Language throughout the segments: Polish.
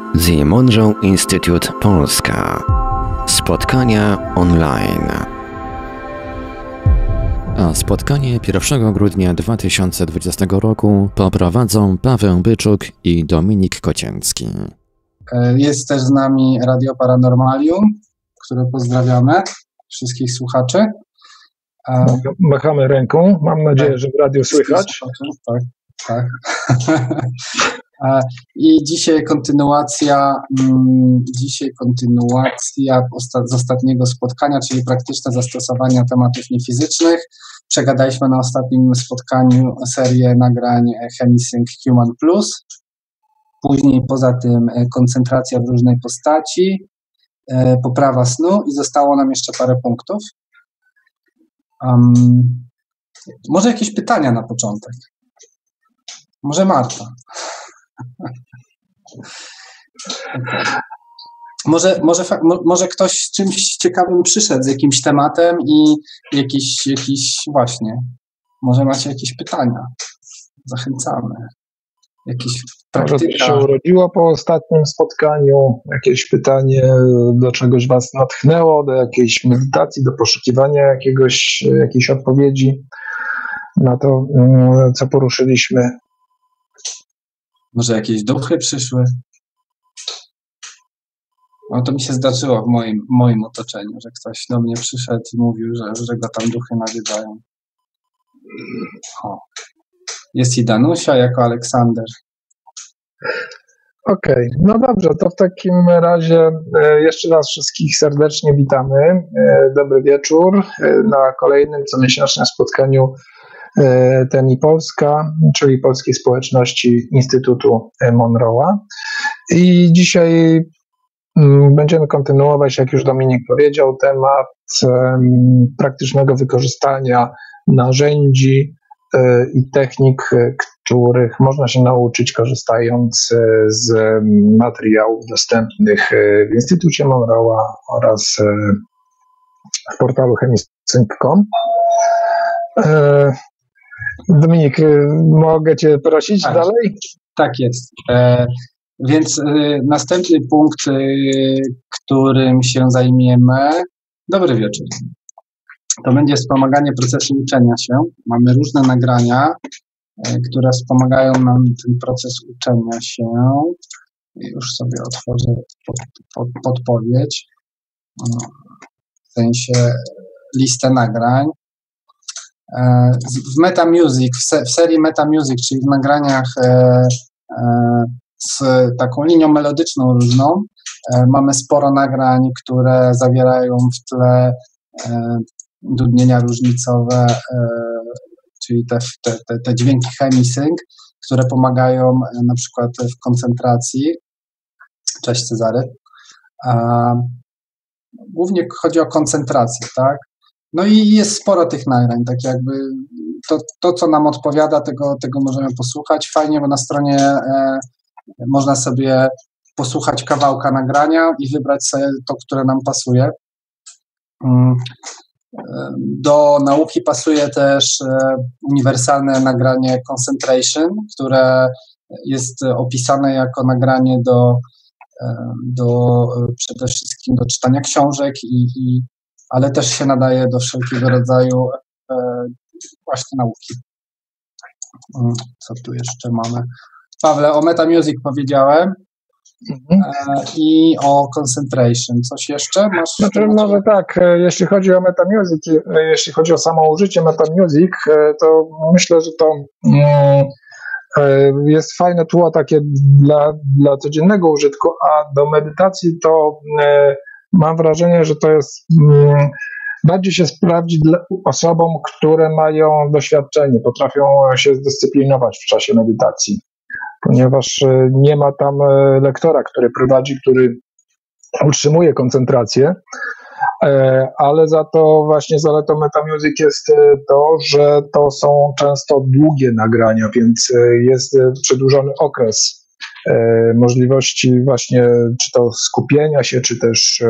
The Monroe Institute Polska. Spotkania online. A spotkanie 1 grudnia 2020 roku poprowadzą Paweł Byczuk i Dominik Kocięcki. Jest też z nami Radio Paranormalium, które pozdrawiamy wszystkich słuchaczy. Machamy ręką. Mam nadzieję, że w radiu słychać. Tak. I dzisiaj kontynuacja z ostatniego spotkania, czyli praktyczne zastosowania tematów niefizycznych. Przegadaliśmy na ostatnim spotkaniu serię nagrań Chemisync Human Plus. Później poza tym koncentracja w różnej postaci, poprawa snu i zostało nam jeszcze parę punktów. Może jakieś pytania na początek? Może Marta? Może ktoś z czymś ciekawym przyszedł, z jakimś tematem i jakiś właśnie. Może macie jakieś pytania? Zachęcamy. Jakieś praktyka. Może się urodziło po ostatnim spotkaniu jakieś pytanie, do czegoś was natchnęło, do jakiejś medytacji, do poszukiwania jakiejś odpowiedzi na to, co poruszyliśmy. Może jakieś duchy przyszły? No to mi się zdarzyło w moim otoczeniu, że ktoś do mnie przyszedł i mówił, że go tam duchy nawiedzają. Jest i Danusia jako Aleksander. Okej, no dobrze, to w takim razie jeszcze raz wszystkich serdecznie witamy. Dobry wieczór na kolejnym comiesięcznym spotkaniu TEMI Polska, czyli Polskiej Społeczności Instytutu Monroe'a. I dzisiaj będziemy kontynuować, jak już Dominik powiedział, temat praktycznego wykorzystania narzędzi i technik, których można się nauczyć korzystając z materiałów dostępnych w Instytucie Monroe'a oraz w portalu chemisync.com. Dominik, mogę Cię prosić dalej? Tak jest. Więc następny punkt, którym się zajmiemy, dobry wieczór, to będzie wspomaganie procesu uczenia się. Mamy różne nagrania, które wspomagają nam ten proces uczenia się. Już sobie otworzę podpowiedź, w sensie listę nagrań. W MetaMusic, w serii MetaMusic, czyli w nagraniach z taką linią melodyczną różną, mamy sporo nagrań, które zawierają w tle dudnienia różnicowe, czyli te dźwięki chemisync, które pomagają na przykład w koncentracji. Cześć Cezary. Głównie chodzi o koncentrację, tak? No i jest sporo tych nagrań, tak jakby to co nam odpowiada, tego możemy posłuchać. Fajnie, bo na stronie można sobie posłuchać kawałka nagrania i wybrać sobie to, które nam pasuje. Do nauki pasuje też uniwersalne nagranie Concentration, które jest opisane jako nagranie do przede wszystkim do czytania książek, ale też się nadaje do wszelkiego rodzaju właśnie nauki. Co tu jeszcze mamy? Pawle, o MetaMusic powiedziałem i o Concentration. Coś jeszcze masz? Znaczy, może tak, jeśli chodzi o MetaMusic, jeśli chodzi o samo użycie MetaMusic, to myślę, że to jest fajne tło takie dla codziennego użytku, a do medytacji to mam wrażenie, że to jest bardziej się sprawdzi osobom, które mają doświadczenie, potrafią się zdyscyplinować w czasie medytacji, ponieważ nie ma tam lektora, który prowadzi, który utrzymuje koncentrację, ale za to właśnie zaletą MetaMusic jest to, że to są często długie nagrania, więc jest przedłużony okres możliwości właśnie czy to skupienia się, czy też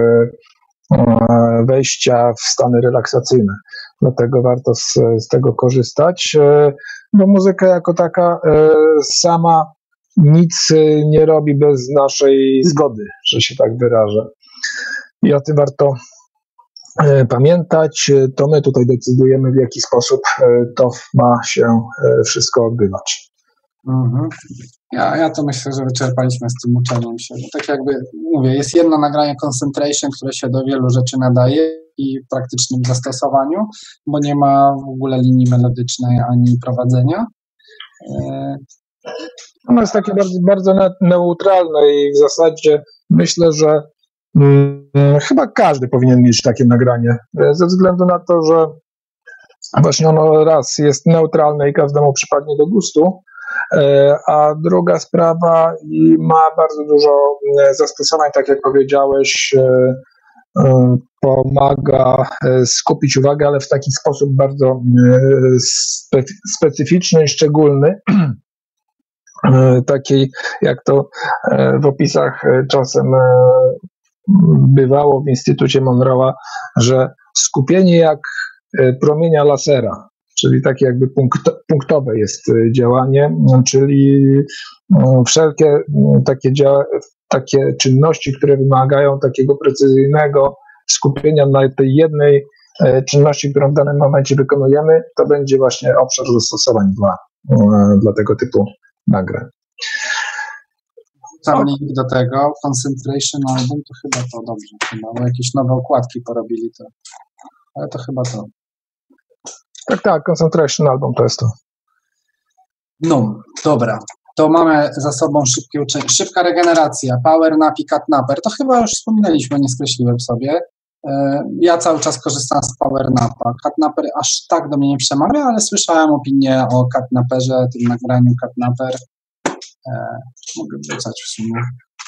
wejścia w stany relaksacyjne. Dlatego warto z tego korzystać, bo muzyka jako taka sama nic nie robi bez naszej zgody, że się tak wyrażę. I o tym warto pamiętać. To my tutaj decydujemy, w jaki sposób to ma się wszystko odbywać. Mhm. Ja to myślę, że wyczerpaliśmy z tym uczeniem się. Bo tak jakby mówię, jest jedno nagranie concentration, które się do wielu rzeczy nadaje i w praktycznym zastosowaniu, bo nie ma w ogóle linii melodycznej ani prowadzenia. Ono jest takie bardzo, bardzo neutralne i w zasadzie myślę, że chyba każdy powinien mieć takie nagranie, ze względu na to, że właśnie ono raz jest neutralne i każdemu przypadnie do gustu, a druga sprawa i ma bardzo dużo zastosowań, tak jak powiedziałeś, pomaga skupić uwagę, ale w taki sposób bardzo specyficzny i szczególny, takiej jak to w opisach czasem bywało w Instytucie Monroe'a, że skupienie jak promienia lasera, czyli takie jakby punktowe jest działanie, czyli wszelkie takie czynności, które wymagają takiego precyzyjnego skupienia na tej jednej czynności, którą w danym momencie wykonujemy, to będzie właśnie obszar zastosowań dla tego typu nagrań. Tam link do tego, Concentration Album, to chyba to dobrze, bo jakieś nowe okładki porobili to, ale to chyba to. Tak, Concentration Album to jest to. No, dobra. To mamy za sobą szybkie uczenie. Szybka regeneracja, Power Nap i Cat Napper. To chyba już wspominaliśmy, nie skreśliłem sobie. Ja cały czas korzystam z Power Napa. Cat Napper aż tak do mnie nie przemawia, ale słyszałem opinię o Cat Napperze, tym nagraniu Cat Napper. Mogę wrzucać w sumie.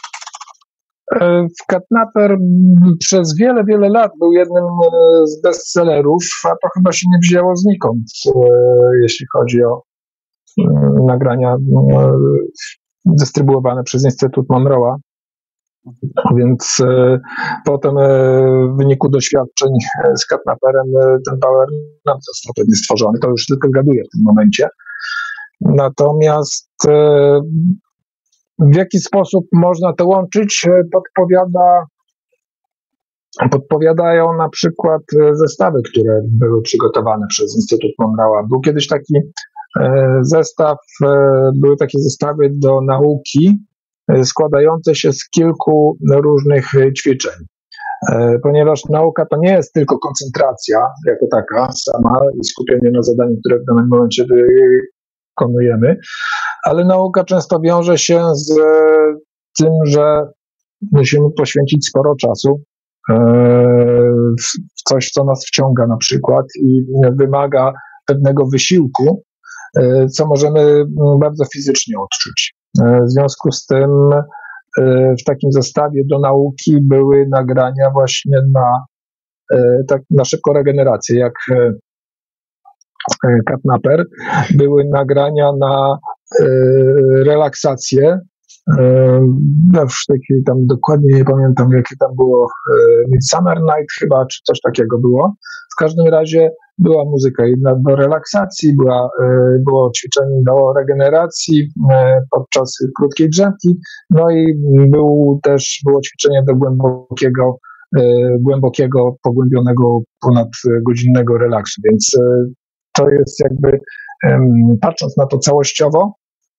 Cat Napper przez wiele, wiele lat był jednym z bestsellerów, a to chyba się nie wzięło znikąd, jeśli chodzi o nagrania dystrybuowane przez Instytut Monroe'a. Więc potem w wyniku doświadczeń z Cat Napperem ten Power Nap został pewnie stworzony. To już tylko gaduję w tym momencie. Natomiast w jaki sposób można to łączyć, podpowiadają na przykład zestawy, które były przygotowane przez Instytut Monroe'a. Był kiedyś taki zestaw, były takie zestawy do nauki składające się z kilku różnych ćwiczeń. Ponieważ nauka to nie jest tylko koncentracja jako taka sama i skupienie na zadaniu, które w danym momencie wykonujemy, ale nauka często wiąże się z tym, że musimy poświęcić sporo czasu w coś, co nas wciąga na przykład i wymaga pewnego wysiłku, co możemy bardzo fizycznie odczuć. W związku z tym w takim zestawie do nauki były nagrania właśnie na szybką regenerację, jak Cat Napper, były nagrania na relaksację. Ja już w tej chwili tam dokładnie nie pamiętam, jakie tam było, Midsummer Night chyba, czy coś takiego było. W każdym razie była muzyka jedna do relaksacji, było ćwiczenie do regeneracji podczas krótkiej drzemki, no i było ćwiczenie do głębokiego, pogłębionego, ponadgodzinnego relaksu, więc to jest jakby, patrząc na to całościowo,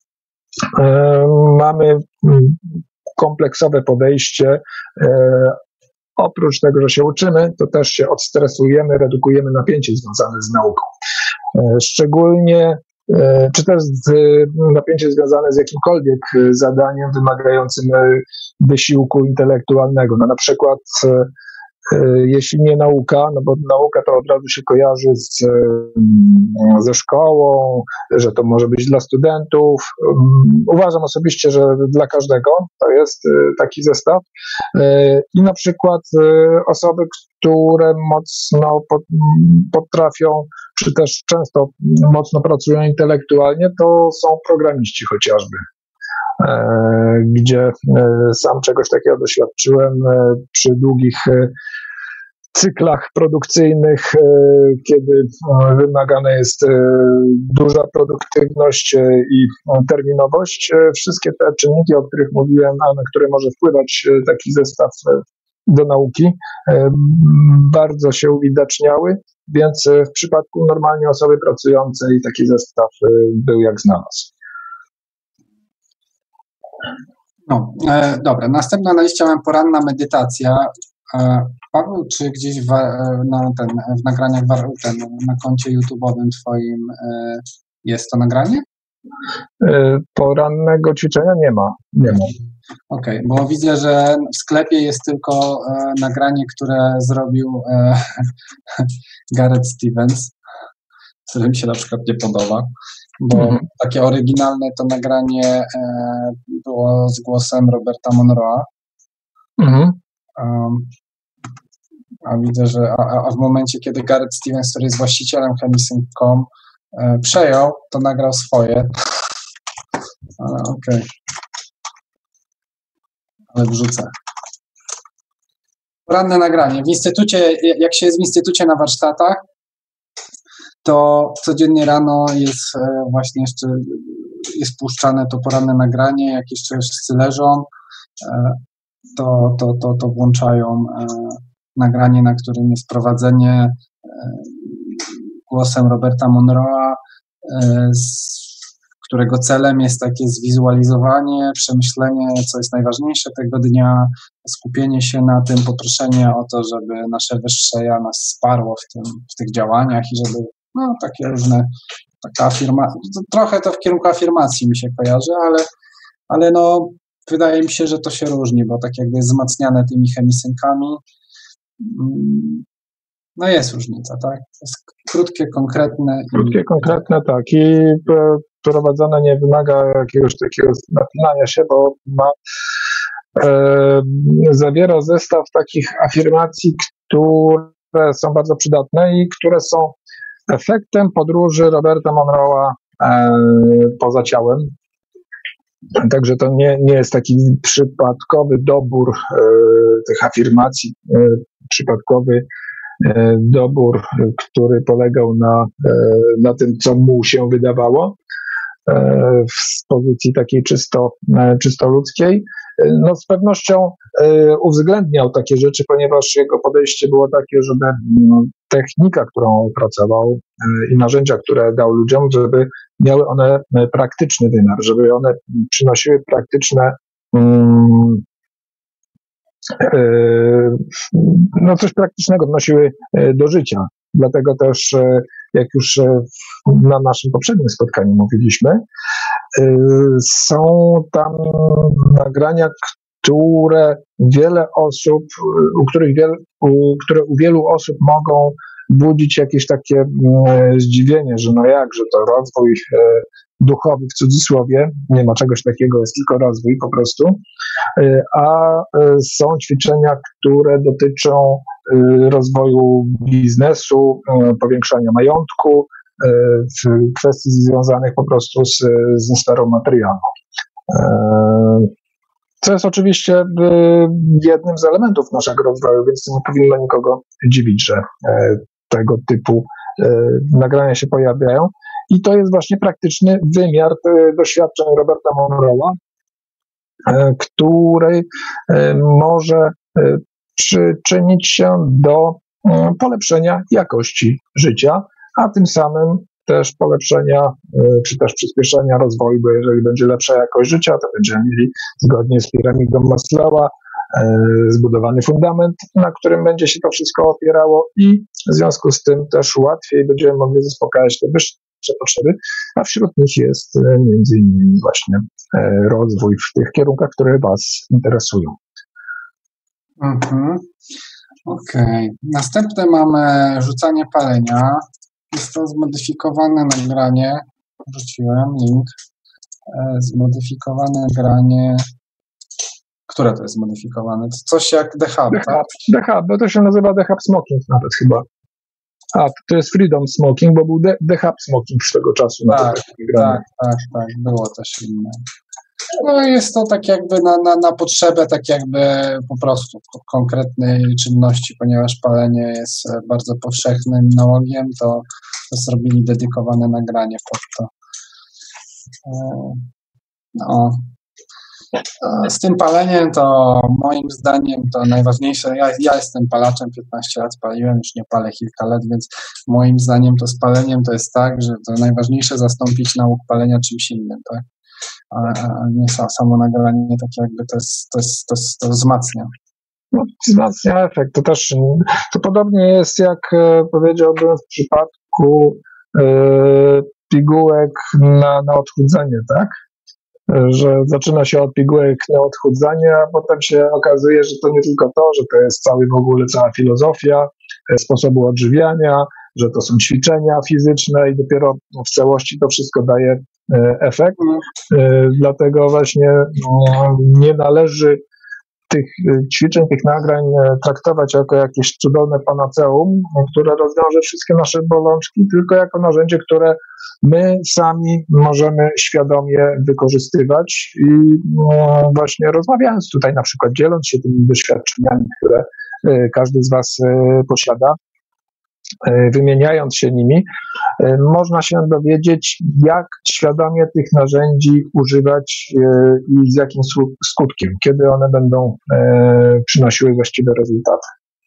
mamy kompleksowe podejście. Oprócz tego, że się uczymy, to też się odstresujemy, redukujemy napięcie związane z nauką. Szczególnie, czy też napięcie związane z jakimkolwiek zadaniem wymagającym wysiłku intelektualnego. No, na przykład jeśli nie nauka, no bo nauka to od razu się kojarzy ze szkołą, że to może być dla studentów. Uważam osobiście, że dla każdego to jest taki zestaw. I na przykład osoby, które mocno potrafią, czy też często mocno pracują intelektualnie, to są programiści chociażby, gdzie sam czegoś takiego doświadczyłem przy długich cyklach produkcyjnych, kiedy wymagana jest duża produktywność i terminowość. Wszystkie te czynniki, o których mówiłem, a na które może wpływać taki zestaw do nauki, bardzo się uwidaczniały, więc w przypadku normalnie osoby pracującej taki zestaw był jak znalazł. No, dobra, następna na liście mam poranna medytacja. Paweł, czy gdzieś w nagraniach na koncie YouTube'owym twoim jest to nagranie? Porannego ćwiczenia nie ma. Okej, bo widzę, że w sklepie jest tylko nagranie, które zrobił Gareth Stevens, które mi się na przykład nie podoba, bo takie oryginalne to nagranie było z głosem Roberta Monroe'a. A widzę, że w momencie, kiedy Gareth Stevens, który jest właścicielem Chemisync.com, przejął, to nagrał swoje. Ale okej. Ale wrzucę. Poranne nagranie. W instytucie, jak się jest w instytucie na warsztatach, to codziennie rano jest właśnie jeszcze jest puszczane to poranne nagranie, jak jeszcze wszyscy leżą, to włączają nagranie, na którym jest prowadzenie głosem Roberta Monroe'a, którego celem jest takie zwizualizowanie, przemyślenie, co jest najważniejsze tego dnia, skupienie się na tym, poproszenie o to, żeby nasze wyższe ja nas wsparło w tych działaniach i żeby takie różne, trochę to w kierunku afirmacji mi się kojarzy, ale wydaje mi się, że to się różni, bo tak jakby jest wzmacniane tymi chemisynkami. No jest różnica, tak? Jest krótkie, konkretne. Konkretne, tak. I prowadzone nie wymaga jakiegoś takiego napinania się, bo zawiera zestaw takich afirmacji, które są bardzo przydatne i które są efektem podróży Roberta Monroe'a poza ciałem. Także to nie jest taki przypadkowy dobór tych afirmacji, przypadkowy dobór, który polegał na tym, co mu się wydawało z pozycji takiej czysto ludzkiej. No z pewnością uwzględniał takie rzeczy, ponieważ jego podejście było takie, żeby technika, którą opracował i narzędzia, które dał ludziom, żeby miały one praktyczny wymiar, żeby one przynosiły praktyczne coś praktycznego wnosiły do życia. Dlatego też, jak już na naszym poprzednim spotkaniu mówiliśmy, są tam nagrania, które które u wielu osób mogą budzić jakieś takie zdziwienie, że że to rozwój duchowy w cudzysłowie, nie ma czegoś takiego, jest tylko rozwój po prostu, a są ćwiczenia, które dotyczą rozwoju biznesu, powiększania majątku, w kwestii związanych po prostu ze sferą materialną. Co jest oczywiście jednym z elementów naszego rozwoju, więc nie powinno nikogo dziwić, że tego typu nagrania się pojawiają. I to jest właśnie praktyczny wymiar doświadczeń Roberta Monroe'a, który może przyczynić się do polepszenia jakości życia, a tym samym też polepszenia, czy też przyspieszenia rozwoju, bo jeżeli będzie lepsza jakość życia, to będziemy mieli zgodnie z piramidą Maslowa zbudowany fundament, na którym będzie się to wszystko opierało i w związku z tym też łatwiej będziemy mogli zaspokajać te wyższe potrzeby, a wśród nich jest między innymi właśnie rozwój w tych kierunkach, które Was interesują. Okej. Następne mamy rzucanie palenia. Jest to zmodyfikowane nagranie. Wrzuciłem link. Zmodyfikowane nagranie. Które to jest zmodyfikowane? To coś jak The Hub, tak? The Hub, bo to się nazywa The Hub Smoking nawet chyba. A, to jest Freedom Smoking, bo był The Hub Smoking swego czasu. Tak, było też inne. No jest to tak jakby na potrzebę tak jakby po prostu konkretnej czynności, ponieważ palenie jest bardzo powszechnym nałogiem, to zrobili dedykowane nagranie pod to. No. Z tym paleniem to moim zdaniem to najważniejsze, ja jestem palaczem, 15 lat paliłem, już nie palę kilka lat, więc moim zdaniem to z paleniem to jest tak, że to najważniejsze zastąpić nauk palenia czymś innym, tak? A nie samo nagranie, tak jakby to wzmacnia. No, wzmacnia efekt. To podobnie jest, jak powiedziałbym, w przypadku pigułek na odchudzanie, tak? Że zaczyna się od pigułek na odchudzanie, a potem się okazuje, że to nie tylko to, że to jest cała filozofia sposobu odżywiania, że to są ćwiczenia fizyczne i dopiero w całości to wszystko daje efekt. Dlatego właśnie nie należy tych ćwiczeń, tych nagrań traktować jako jakieś cudowne panaceum, które rozwiąże wszystkie nasze bolączki, tylko jako narzędzie, które my sami możemy świadomie wykorzystywać i właśnie rozmawiając tutaj, na przykład dzieląc się tymi doświadczeniami, które każdy z Was posiada, wymieniając się nimi, można się dowiedzieć, jak świadomie tych narzędzi używać i z jakim skutkiem, kiedy one będą przynosiły właściwe rezultaty.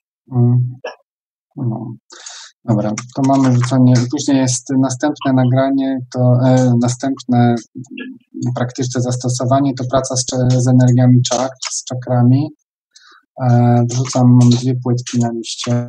No. Dobra, to mamy rzucanie. Później jest następne nagranie, to następne w praktyce zastosowanie to praca z energiami czakr, z czakrami. Wrzucam, mam 2 płytki na liście.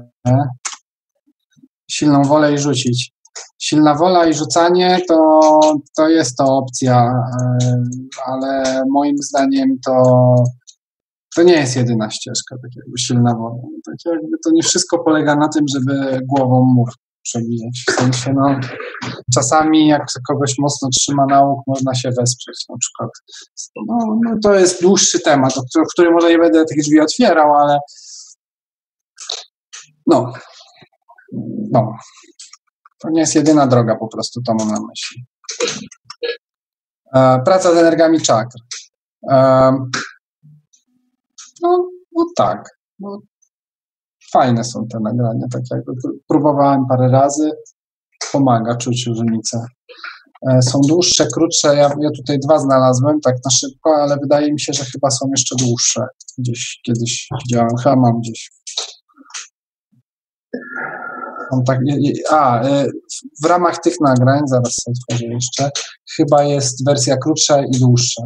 Silną wolę i rzucić. Silna wola i rzucanie to jest to opcja, ale moim zdaniem to nie jest jedyna ścieżka, tak jakby silna wola. Tak jakby to nie wszystko polega na tym, żeby głową mur przebijać. W sensie, czasami jak kogoś mocno trzyma nauk, można się wesprzeć na przykład. No to jest dłuższy temat, o którym może nie będę tych drzwi otwierał, ale no. To nie jest jedyna droga, po prostu to mam na myśli. Praca z energiami czakr. Tak. Fajne są te nagrania, tak jakby próbowałem parę razy. Pomaga czuć różnicę. Są dłuższe, krótsze. Ja tutaj 2 znalazłem, tak na szybko, ale wydaje mi się, że chyba są jeszcze dłuższe. Gdzieś kiedyś widziałem, chyba mam gdzieś. W ramach tych nagrań, zaraz sobie otworzę jeszcze, chyba jest wersja krótsza i dłuższa.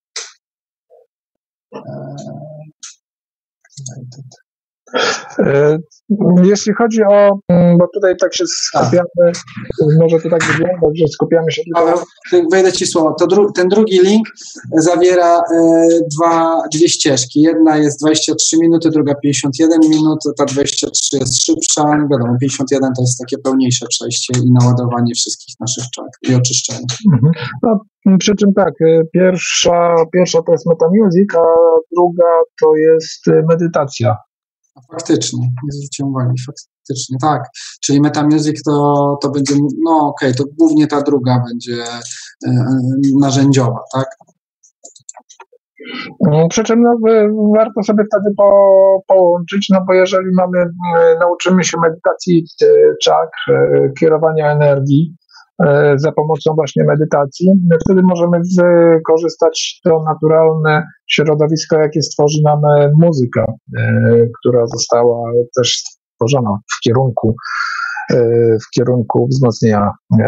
Jeśli chodzi o, bo tutaj tak się skupiamy, może to tak wyglądać, że skupiamy się Paweł, wejdę Ci słowo. Ten drugi link zawiera dwie ścieżki. Jedna jest 23 minuty, druga 51 minut, ta 23 jest szybsza, wiadomo, 51 to jest takie pełniejsze przejście i naładowanie wszystkich naszych czakr i oczyszczenie. No, przy czym tak, pierwsza to jest MetaMusic, a druga to jest medytacja. Faktycznie, nie zwróciłem uwagi, faktycznie, tak. Czyli MetaMusic to będzie, to głównie ta druga będzie narzędziowa, tak? Przy czym warto sobie wtedy połączyć, bo jeżeli nauczymy się medytacji czakr, kierowania energii za pomocą właśnie medytacji, wtedy możemy wykorzystać to naturalne środowisko, jakie stworzy nam muzyka, która została też stworzona w kierunku wzmocnienia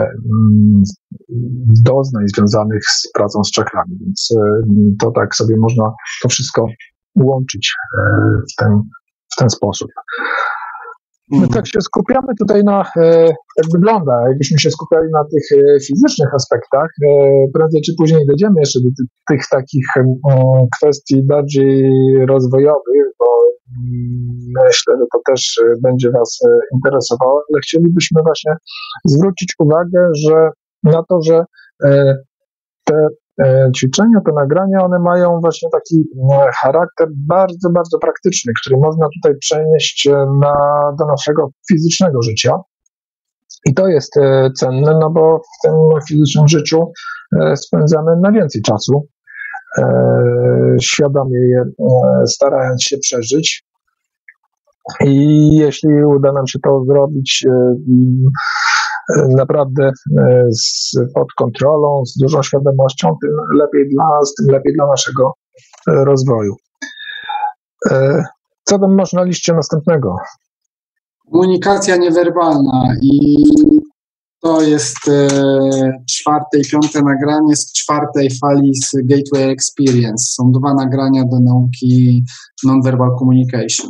doznań związanych z pracą z czakrami, więc to tak sobie można to wszystko łączyć w ten sposób. My tak się skupiamy tutaj jak wygląda, jakbyśmy się skupiali na tych fizycznych aspektach, prędzej czy później dojdziemy jeszcze do tych takich kwestii bardziej rozwojowych, bo myślę, że to też będzie Was interesowało, ale chcielibyśmy właśnie zwrócić uwagę na to, że te ćwiczenia, te nagrania, one mają właśnie taki charakter bardzo, bardzo praktyczny, który można tutaj przenieść do naszego fizycznego życia. I to jest cenne, bo w tym fizycznym życiu spędzamy najwięcej czasu. świadomie je starając się przeżyć. I jeśli uda nam się to zrobić naprawdę pod kontrolą, z dużą świadomością, tym lepiej dla nas, tym lepiej dla naszego rozwoju. Co tam masz na liście następnego? Komunikacja niewerbalna i to jest 4. i 5. nagranie z 4. fali z Gateway Experience. Są 2 nagrania do nauki Non-Verbal Communication.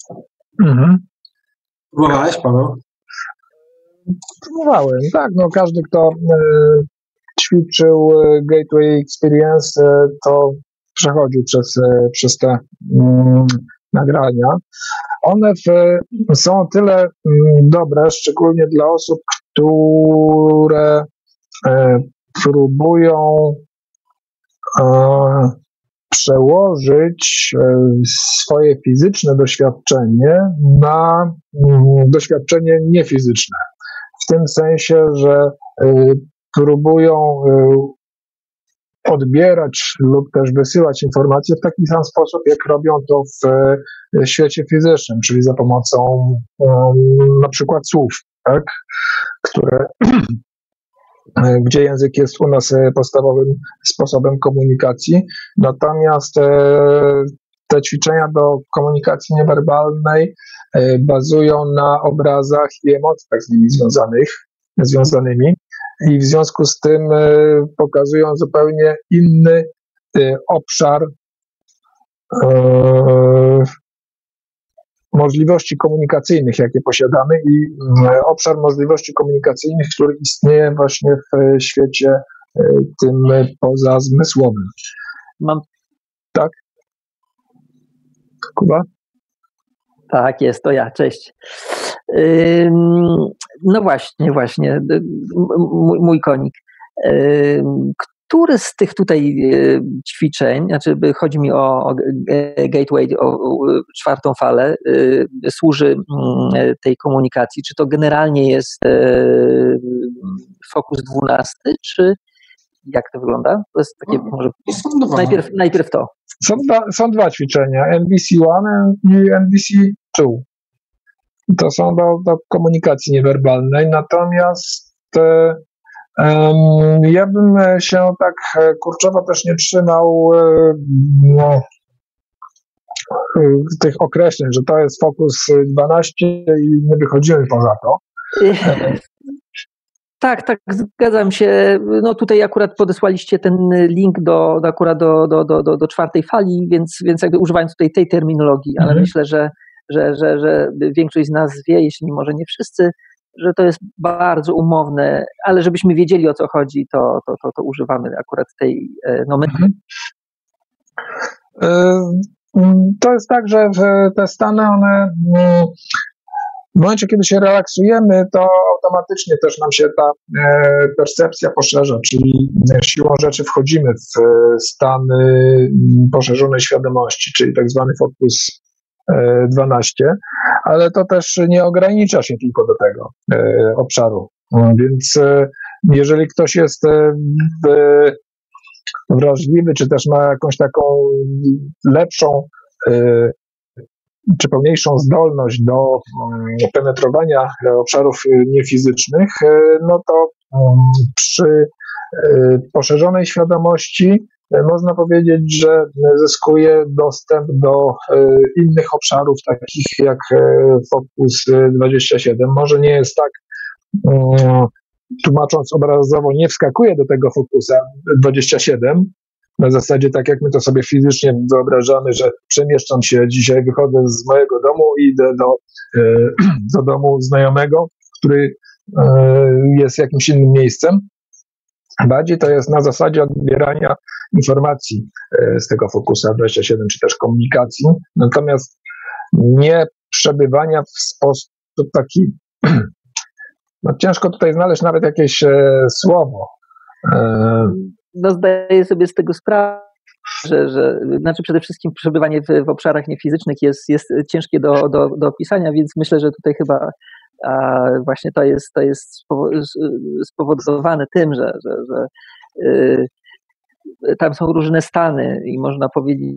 Próbowałeś, Paweł? Próbowałem, tak. No, każdy, kto ćwiczył Gateway Experience, to przechodził przez te nagrania. One są tyle dobre, szczególnie dla osób, które próbują przełożyć swoje fizyczne doświadczenie na doświadczenie niefizyczne. W tym sensie, że próbują odbierać lub też wysyłać informacje w taki sam sposób, jak robią to w świecie fizycznym, czyli za pomocą na przykład słów, tak? Gdzie język jest u nas podstawowym sposobem komunikacji. Natomiast te ćwiczenia do komunikacji niewerbalnej bazują na obrazach i emocjach z nimi związanymi i w związku z tym pokazują zupełnie inny obszar możliwości komunikacyjnych, jakie posiadamy i obszar możliwości komunikacyjnych, który istnieje właśnie w świecie tym pozazmysłowym. Tak? Kuba? Tak, jest, to ja, cześć. No właśnie, mój konik. Który z tych tutaj ćwiczeń, znaczy chodzi mi o Gateway, o 4. falę, służy tej komunikacji? Czy to generalnie jest fokus 12, czy jak to wygląda? To jest takie, może najpierw to. Są 2 ćwiczenia, NVC-1 i NVC-2. To są do komunikacji niewerbalnej, natomiast ja bym się tak kurczowo też nie trzymał tych określeń, że to jest fokus 12 i nie wychodzimy poza to. Tak, zgadzam się. No tutaj akurat podesłaliście ten link akurat do 4. fali, więc jakby używając tutaj tej terminologii, ale myślę, że większość z nas wie, jeśli może nie wszyscy, że to jest bardzo umowne, ale żebyśmy wiedzieli, o co chodzi, to używamy akurat tej nomenklatury. To jest tak, że te stany, one w momencie, kiedy się relaksujemy, to automatycznie też nam się ta percepcja poszerza, czyli siłą rzeczy wchodzimy w stany poszerzonej świadomości, czyli tak zwany fokus 12, ale to też nie ogranicza się tylko do tego obszaru. Więc jeżeli ktoś jest wrażliwy, czy też ma jakąś taką lepszą czy pełniejszą zdolność do penetrowania obszarów niefizycznych, no to przy poszerzonej świadomości można powiedzieć, że zyskuje dostęp do innych obszarów, takich jak Focus 27. Może nie jest tak, tłumacząc obrazowo, nie wskakuje do tego Focusa 27, na zasadzie tak jak my to sobie fizycznie wyobrażamy, że przemieszczam się dzisiaj, wychodzę z mojego domu i idę do domu znajomego, który jest jakimś innym miejscem. Bardziej to jest na zasadzie odbierania informacji z tego Focusa 27, czy też komunikacji, natomiast nie przebywania w sposób taki, no ciężko tutaj znaleźć nawet jakieś słowo. No zdaję sobie z tego sprawę, że znaczy przede wszystkim przebywanie w obszarach niefizycznych jest ciężkie do opisania, więc myślę, że tutaj chyba właśnie to jest spowodowane tym, że tam są różne stany i można powiedzieć,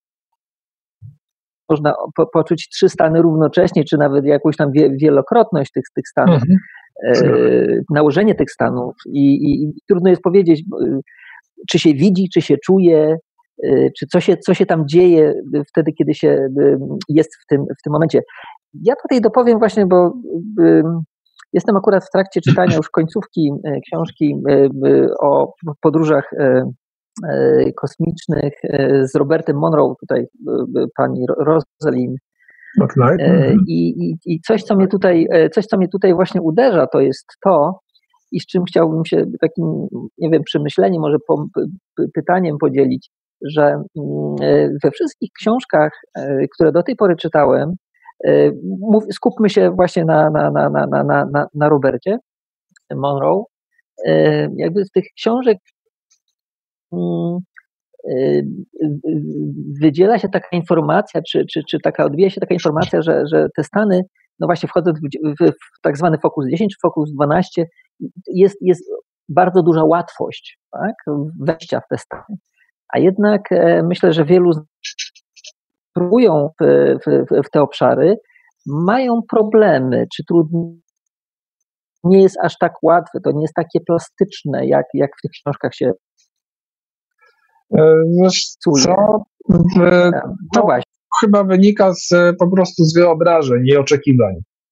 można poczuć 3 stany równocześnie, czy nawet jakąś tam wielokrotność tych stanów, nałożenie tych stanów i trudno jest powiedzieć, czy się widzi, czy się czuje, czy co się tam dzieje wtedy, kiedy się jest w tym momencie. Ja tutaj dopowiem właśnie, bo jestem akurat w trakcie czytania już końcówki książki o podróżach kosmicznych z Robertem Monroe, tutaj pani Rosalind. I coś, co mnie tutaj właśnie uderza, to jest to, i z czym chciałbym się takim, nie wiem, przemyśleniem, może pytaniem podzielić, że we wszystkich książkach, które do tej pory czytałem, skupmy się właśnie na Robercie Monroe. Jakby z tych książek wydziela się taka informacja, czy taka odbija się taka informacja, że te stany, no właśnie wchodząc w tak zwany fokus 10, fokus 12, jest bardzo duża łatwość, tak, wejścia w te stany. A jednak myślę, że wielu próbują w te obszary, mają problemy, czy trudno, nie jest aż tak łatwe, to nie jest takie plastyczne, jak w tych książkach się co? To właśnie. Chyba wynika po prostu z wyobrażeń i oczekiwań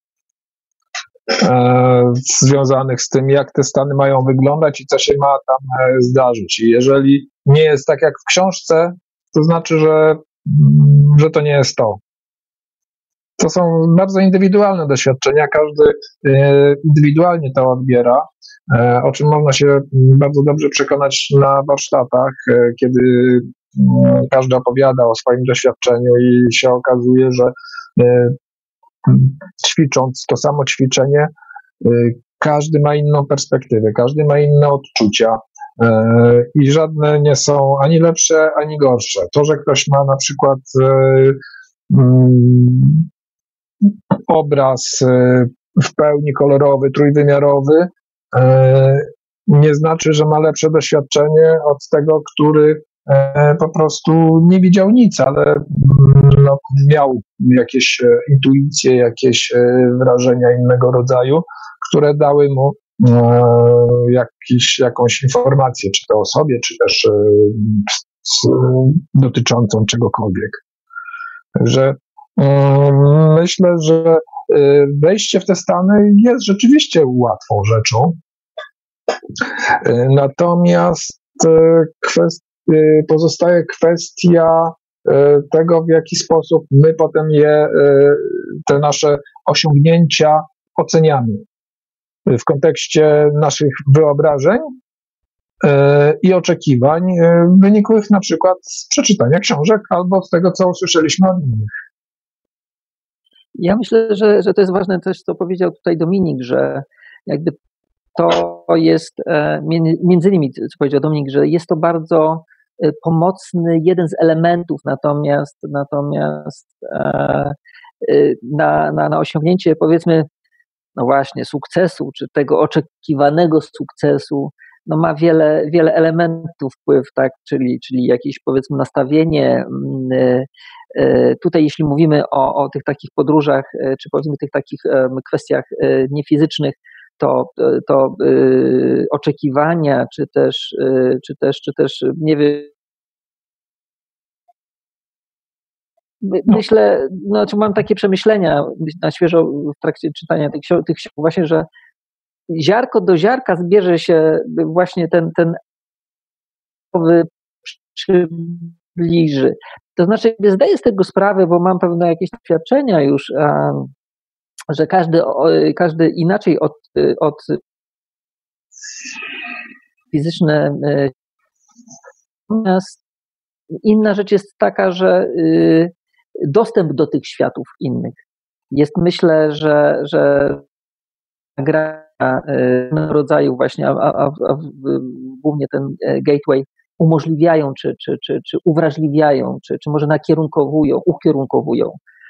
związanych z tym, jak te stany mają wyglądać i co się ma tam zdarzyć. I jeżeli nie jest tak jak w książce, to znaczy, że to nie jest to. To są bardzo indywidualne doświadczenia, każdy indywidualnie to odbiera, o czym można się bardzo dobrze przekonać na warsztatach, kiedy każdy opowiada o swoim doświadczeniu i się okazuje, że ćwicząc to samo ćwiczenie, każdy ma inną perspektywę, każdy ma inne odczucia i żadne nie są ani lepsze, ani gorsze. To, że ktoś ma na przykład obraz w pełni kolorowy, trójwymiarowy, nie znaczy, że ma lepsze doświadczenie od tego, który po prostu nie widział nic, ale miał jakieś intuicje, jakieś wrażenia innego rodzaju, które dały mu jakąś informację, czy to o sobie, czy też dotyczącą czegokolwiek. Także myślę, że wejście w te stany jest rzeczywiście łatwą rzeczą. Natomiast pozostaje kwestia tego, w jaki sposób my potem te nasze osiągnięcia oceniamy w kontekście naszych wyobrażeń i oczekiwań wynikłych na przykład z przeczytania książek albo z tego, co usłyszeliśmy od innych. Ja myślę, że to jest ważne też, co powiedział tutaj Dominik, że jakby to jest, między innymi, co powiedział Dominik, że jest to bardzo pomocny jeden z elementów, natomiast na osiągnięcie, powiedzmy, no właśnie, sukcesu, czy tego oczekiwanego sukcesu, no ma wiele elementów wpływ, tak, czyli jakieś, powiedzmy, nastawienie. Tutaj jeśli mówimy o tych takich podróżach, czy powiedzmy tych takich kwestiach niefizycznych, to oczekiwania, czy też nie wiem, myślę, znaczy mam takie przemyślenia na świeżo w trakcie czytania tych książek właśnie, że ziarko do ziarka zbierze się właśnie ten przybliży. To znaczy, zdaję z tego sprawę, bo mam pewne jakieś doświadczenia już, że każdy inaczej od fizyczne. Natomiast inna rzecz jest taka, że dostęp do tych światów innych jest, myślę, że gra rodzaju właśnie, a głównie ten gateway umożliwiają, czy uwrażliwiają, czy może ukierunkowują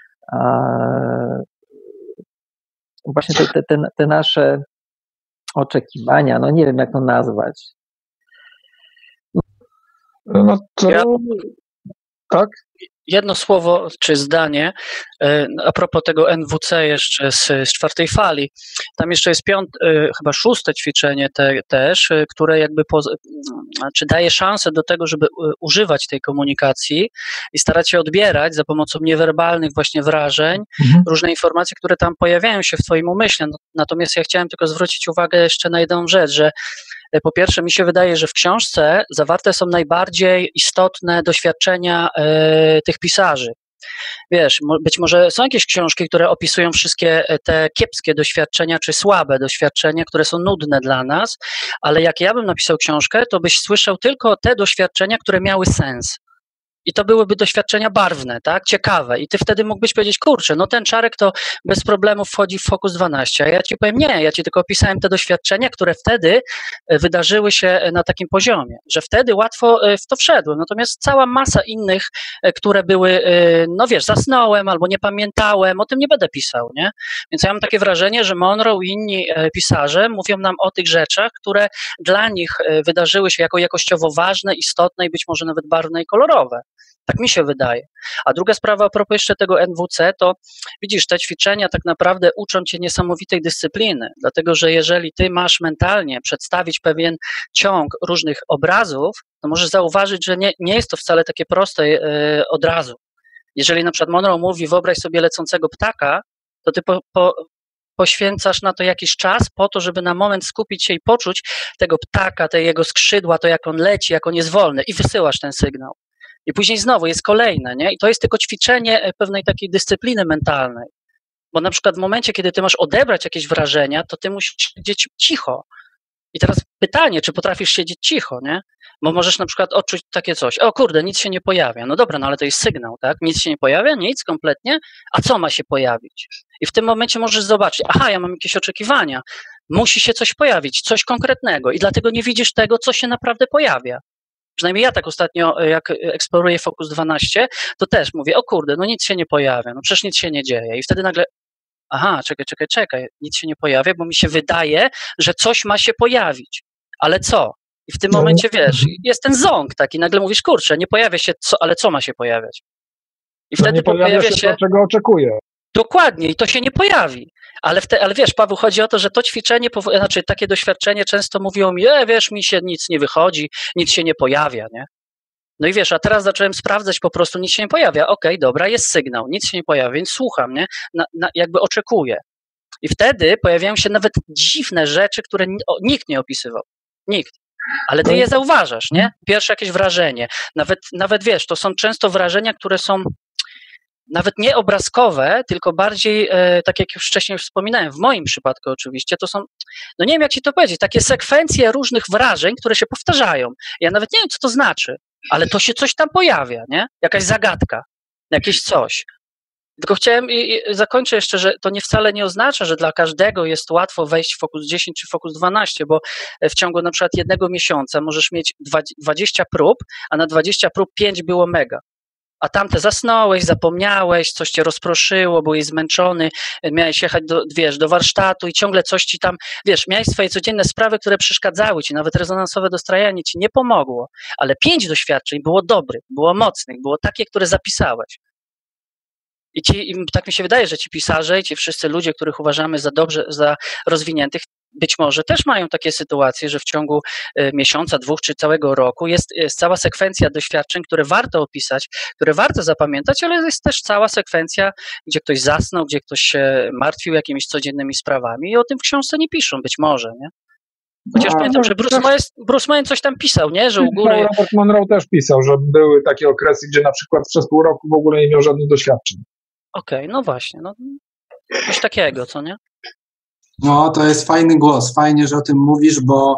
właśnie te nasze oczekiwania, no nie wiem jak to nazwać. No to... Tak? Jedno słowo czy zdanie a propos tego NWC jeszcze z czwartej fali. Tam jeszcze jest chyba szóste ćwiczenie też, które jakby daje szansę do tego, żeby używać tej komunikacji i starać się odbierać za pomocą niewerbalnych właśnie wrażeń różne informacje, które tam pojawiają się w twoim umyśle. Natomiast ja chciałem tylko zwrócić uwagę jeszcze na jedną rzecz, że po pierwsze, mi się wydaje, że w książce zawarte są najbardziej istotne doświadczenia tych pisarzy. Wiesz, być może są jakieś książki, które opisują wszystkie te kiepskie doświadczenia, czy słabe doświadczenia, które są nudne dla nas, ale jak ja bym napisał książkę, to byś słyszał tylko te doświadczenia, które miały sens. I to byłyby doświadczenia barwne, tak? Ciekawe. I ty wtedy mógłbyś powiedzieć, kurczę, no ten Czarek to bez problemu wchodzi w Focus 12. A ja ci powiem, nie, ja ci tylko opisałem te doświadczenia, które wtedy wydarzyły się na takim poziomie, że wtedy łatwo w to wszedłem. Natomiast cała masa innych, które były, no wiesz, zasnąłem albo nie pamiętałem, o tym nie będę pisał, nie? Więc ja mam takie wrażenie, że Monroe i inni pisarze mówią nam o tych rzeczach, które dla nich wydarzyły się jako jakościowo ważne, istotne i być może nawet barwne i kolorowe. Tak mi się wydaje. A druga sprawa a propos jeszcze tego NWC, to widzisz, te ćwiczenia tak naprawdę uczą cię niesamowitej dyscypliny, dlatego że jeżeli ty masz mentalnie przedstawić pewien ciąg różnych obrazów, to możesz zauważyć, że nie jest to wcale takie proste od razu. Jeżeli na przykład Monroe mówi, wyobraź sobie lecącego ptaka, to ty poświęcasz na to jakiś czas po to, żeby na moment skupić się i poczuć tego ptaka, te jego skrzydła, to jak on leci, jak on jest wolny i wysyłasz ten sygnał. I później znowu jest kolejne, nie? I to jest tylko ćwiczenie pewnej takiej dyscypliny mentalnej. Bo na przykład w momencie, kiedy ty masz odebrać jakieś wrażenia, to ty musisz siedzieć cicho. I teraz pytanie, czy potrafisz siedzieć cicho, nie? Bo możesz na przykład odczuć takie coś, o kurde, nic się nie pojawia. No dobra, no ale to jest sygnał, tak? Nic się nie pojawia? Nic kompletnie? A co ma się pojawić? I w tym momencie możesz zobaczyć, aha, ja mam jakieś oczekiwania. Musi się coś pojawić, coś konkretnego i dlatego nie widzisz tego, co się naprawdę pojawia. Przynajmniej ja tak ostatnio, jak eksploruję Focus 12, to też mówię, o kurde, no nic się nie pojawia, no przecież nic się nie dzieje. I wtedy nagle, aha, czekaj, nic się nie pojawia, bo mi się wydaje, że coś ma się pojawić. Ale co? I w tym momencie, wiesz, jest ten ząg taki, nagle mówisz, kurczę, nie pojawia się, ale co ma się pojawiać? I wtedy pojawia się to, czego oczekuję. Dokładnie, i to się nie pojawi. Ale wiesz, Paweł, chodzi o to, że to ćwiczenie, znaczy takie doświadczenie często mówią mi, wiesz, mi się nic nie wychodzi, nic się nie pojawia, nie? No i wiesz, a teraz zacząłem sprawdzać, po prostu nic się nie pojawia. Okej, dobra, jest sygnał, nic się nie pojawia, więc słucham, nie? Jakby oczekuję. I wtedy pojawiają się nawet dziwne rzeczy, które nikt nie opisywał. Nikt. Ale ty je zauważasz, nie? Pierwsze jakieś wrażenie. Nawet wiesz, to są często wrażenia, które są nawet nie obrazkowe, tylko bardziej, tak jak już wcześniej wspominałem, w moim przypadku oczywiście, to są, no nie wiem jak ci to powiedzieć, takie sekwencje różnych wrażeń, które się powtarzają. Ja nawet nie wiem, co to znaczy, ale to się coś tam pojawia, nie? Jakaś zagadka, jakieś coś. Tylko chciałem i zakończę jeszcze, że to wcale nie oznacza, że dla każdego jest łatwo wejść w Focus 10 czy Focus 12, bo w ciągu na przykład jednego miesiąca możesz mieć 20 prób, a na 20 prób 5 było mega. A tamte zasnąłeś, zapomniałeś, coś cię rozproszyło, byłeś zmęczony, miałeś jechać do warsztatu i ciągle coś ci tam, wiesz, miałeś swoje codzienne sprawy, które przeszkadzały ci, nawet rezonansowe dostrajanie ci nie pomogło, ale 5 doświadczeń było dobrych, było mocnych, było takie, które zapisałeś. I tak mi się wydaje, że ci pisarze i ci wszyscy ludzie, których uważamy za rozwiniętych, być może też mają takie sytuacje, że w ciągu miesiąca, 2 czy całego roku jest cała sekwencja doświadczeń, które warto opisać, które warto zapamiętać, ale jest też cała sekwencja, gdzie ktoś zasnął, gdzie ktoś się martwił jakimiś codziennymi sprawami i o tym w książce nie piszą, być może, nie? Chociaż pamiętam, że Bruce Moyen coś tam pisał, nie? Że u góry... Robert Monroe też pisał, że były takie okresy, gdzie na przykład przez pół roku w ogóle nie miał żadnych doświadczeń. Okej, no właśnie, no coś takiego, co nie? No, to jest fajny głos, fajnie, że o tym mówisz, bo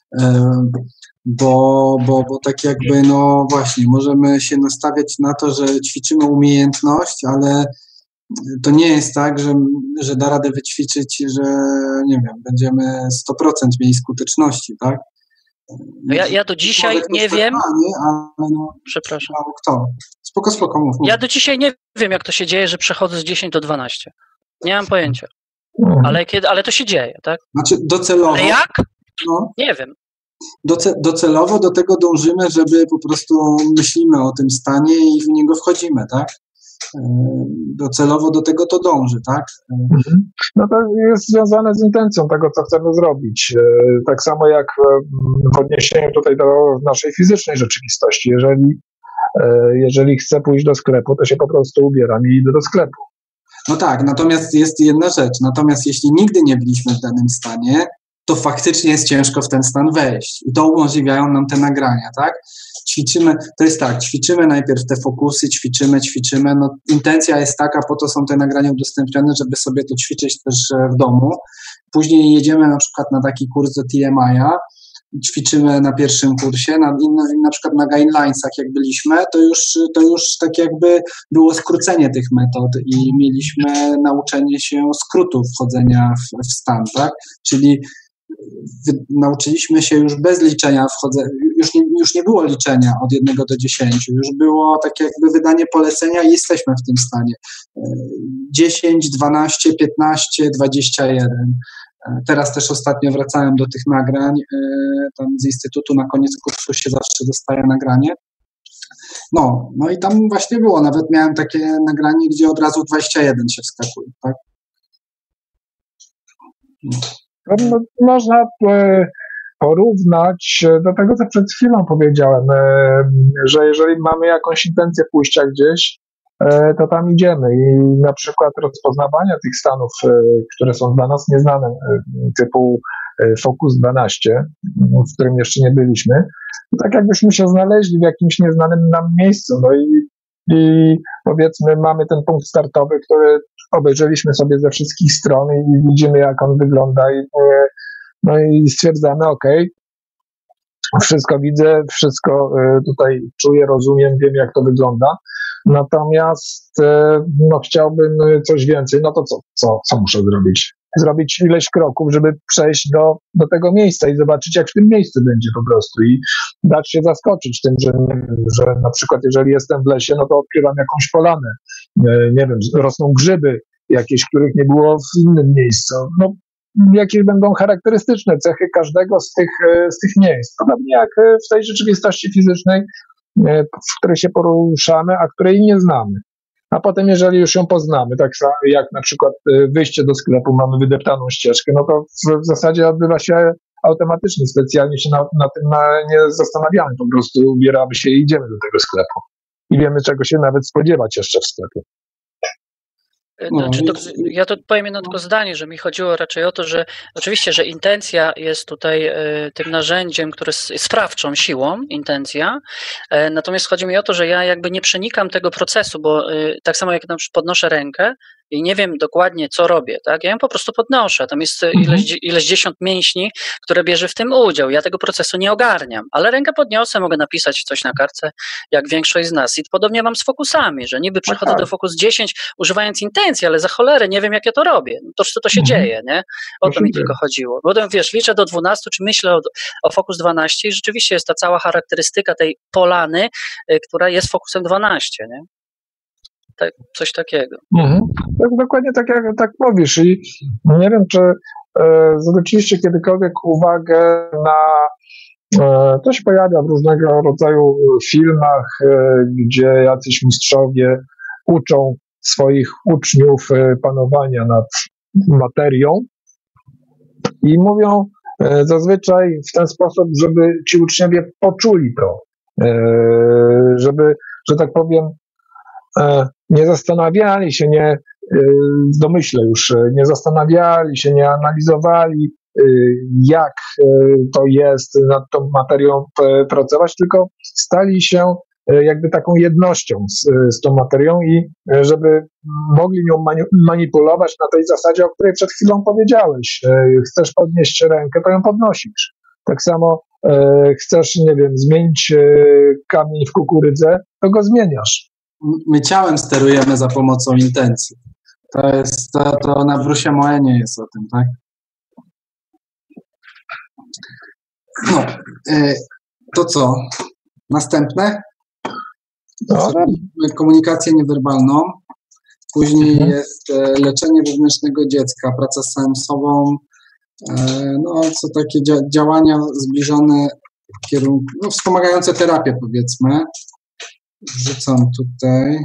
tak jakby, no właśnie, możemy się nastawiać na to, że ćwiczymy umiejętność, ale to nie jest tak, że da radę wyćwiczyć, że nie wiem, będziemy 100% mieli skuteczności, tak? No ja do dzisiaj nie wiem. Ale no, przepraszam. Kto? Spoko, mów. Ja do dzisiaj nie wiem, jak to się dzieje, że przechodzę z 10 do 12. Nie mam pojęcia. Ale to się dzieje, tak? Znaczy docelowo. Ale jak? No. Nie wiem. Docelowo do tego dążymy, żeby po prostu myślimy o tym stanie i w niego wchodzimy, tak? Docelowo do tego to dąży, tak? No to jest związane z intencją tego, co chcemy zrobić. Tak samo jak w odniesieniu tutaj do naszej fizycznej rzeczywistości. Jeżeli chcę pójść do sklepu, to się po prostu ubieram i idę do sklepu. No tak, natomiast jest jedna rzecz. Natomiast jeśli nigdy nie byliśmy w danym stanie, to faktycznie jest ciężko w ten stan wejść. I to umożliwiają nam te nagrania, tak? Ćwiczymy najpierw te fokusy, ćwiczymy. No, intencja jest taka, po to są te nagrania udostępnione, żeby sobie to ćwiczyć też w domu. Później jedziemy na przykład na taki kurs do TMI-a, ćwiczymy na pierwszym kursie, na przykład na guidelinesach jak byliśmy, to już tak jakby było skrócenie tych metod i mieliśmy nauczenie się skrótów wchodzenia w stan, tak? Czyli nauczyliśmy się już bez liczenia już nie było liczenia od 1 do 10, już było takie jakby wydanie polecenia i jesteśmy w tym stanie. 10, 12, 15, 21. Teraz też ostatnio wracałem do tych nagrań, tam z Instytutu na koniec kursu się zawsze dostaje nagranie. No i tam właśnie było, nawet miałem takie nagranie, gdzie od razu 21 się wskakuje, tak? No, można porównać do tego, co przed chwilą powiedziałem, że jeżeli mamy jakąś intencję pójścia gdzieś, to tam idziemy i na przykład rozpoznawania tych stanów, które są dla nas nieznane, typu Focus 12, w którym jeszcze nie byliśmy, tak jakbyśmy się znaleźli w jakimś nieznanym nam miejscu, no i powiedzmy mamy ten punkt startowy, który obejrzeliśmy sobie ze wszystkich stron i widzimy, jak on wygląda i stwierdzamy, wszystko widzę, wszystko tutaj czuję, rozumiem, wiem, jak to wygląda. Natomiast chciałbym coś więcej, no to co muszę zrobić? Zrobić ileś kroków, żeby przejść do tego miejsca i zobaczyć, jak w tym miejscu będzie po prostu i dać się zaskoczyć tym, że na przykład jeżeli jestem w lesie, no to odkrywam jakąś polanę, nie wiem, rosną grzyby jakieś, których nie było w innym miejscu. No, jakie będą charakterystyczne cechy każdego z tych miejsc. Podobnie jak w tej rzeczywistości fizycznej, w której się poruszamy, a której nie znamy. A potem, jeżeli już ją poznamy, tak jak na przykład wyjście do sklepu, mamy wydeptaną ścieżkę, no to w zasadzie odbywa się automatycznie, specjalnie się na tym nie zastanawiamy, po prostu ubieramy się i idziemy do tego sklepu. I wiemy, czego się nawet spodziewać jeszcze w sklepie. Ja to powiem jedno tylko zdanie, że mi chodziło raczej o to, że oczywiście, że intencja jest tutaj tym narzędziem, które jest sprawczą siłą, intencja, natomiast chodzi mi o to, że ja jakby nie przenikam tego procesu, bo tak samo jak na przykład podnoszę rękę i nie wiem dokładnie, co robię, tak? Ja ją po prostu podnoszę. Tam jest ileś dziesiąt mięśni, które bierze w tym udział. Ja tego procesu nie ogarniam, ale rękę podniosę, mogę napisać coś na kartce, jak większość z nas. I podobnie mam z fokusami, że niby przechodzę do Focus 10 używając intencji, ale za cholerę nie wiem, jak ja to robię. To się dzieje, nie? O to mi tylko chodziło. Potem, liczę do 12, czy myślę o Focus 12 i rzeczywiście jest ta cała charakterystyka tej polany, która jest Focusem 12, nie? Tak, coś takiego. To jest dokładnie tak mówisz i nie wiem, czy zwróciliście kiedykolwiek uwagę na to się pojawia w różnego rodzaju filmach, gdzie jacyś mistrzowie uczą swoich uczniów panowania nad materią i mówią zazwyczaj w ten sposób, żeby ci uczniowie poczuli to, żeby, że tak powiem, nie zastanawiali się, w domyśle już, nie zastanawiali się, nie analizowali, jak to jest nad tą materią pracować, tylko stali się jakby taką jednością z tą materią i żeby mogli nią manipulować na tej zasadzie, o której przed chwilą powiedziałeś. Chcesz podnieść rękę, to ją podnosisz. Tak samo chcesz, nie wiem, zmienić kamień w kukurydzę, to go zmieniasz. My ciałem sterujemy za pomocą intencji. To na Brusie Moenie jest o tym, tak? No, to co? Następne? Komunikację niewerbalną. Później jest leczenie wewnętrznego dziecka, praca z samym sobą, No, co takie działania zbliżone w kierunku, no, wspomagające terapię, powiedzmy. Wrzucam tutaj.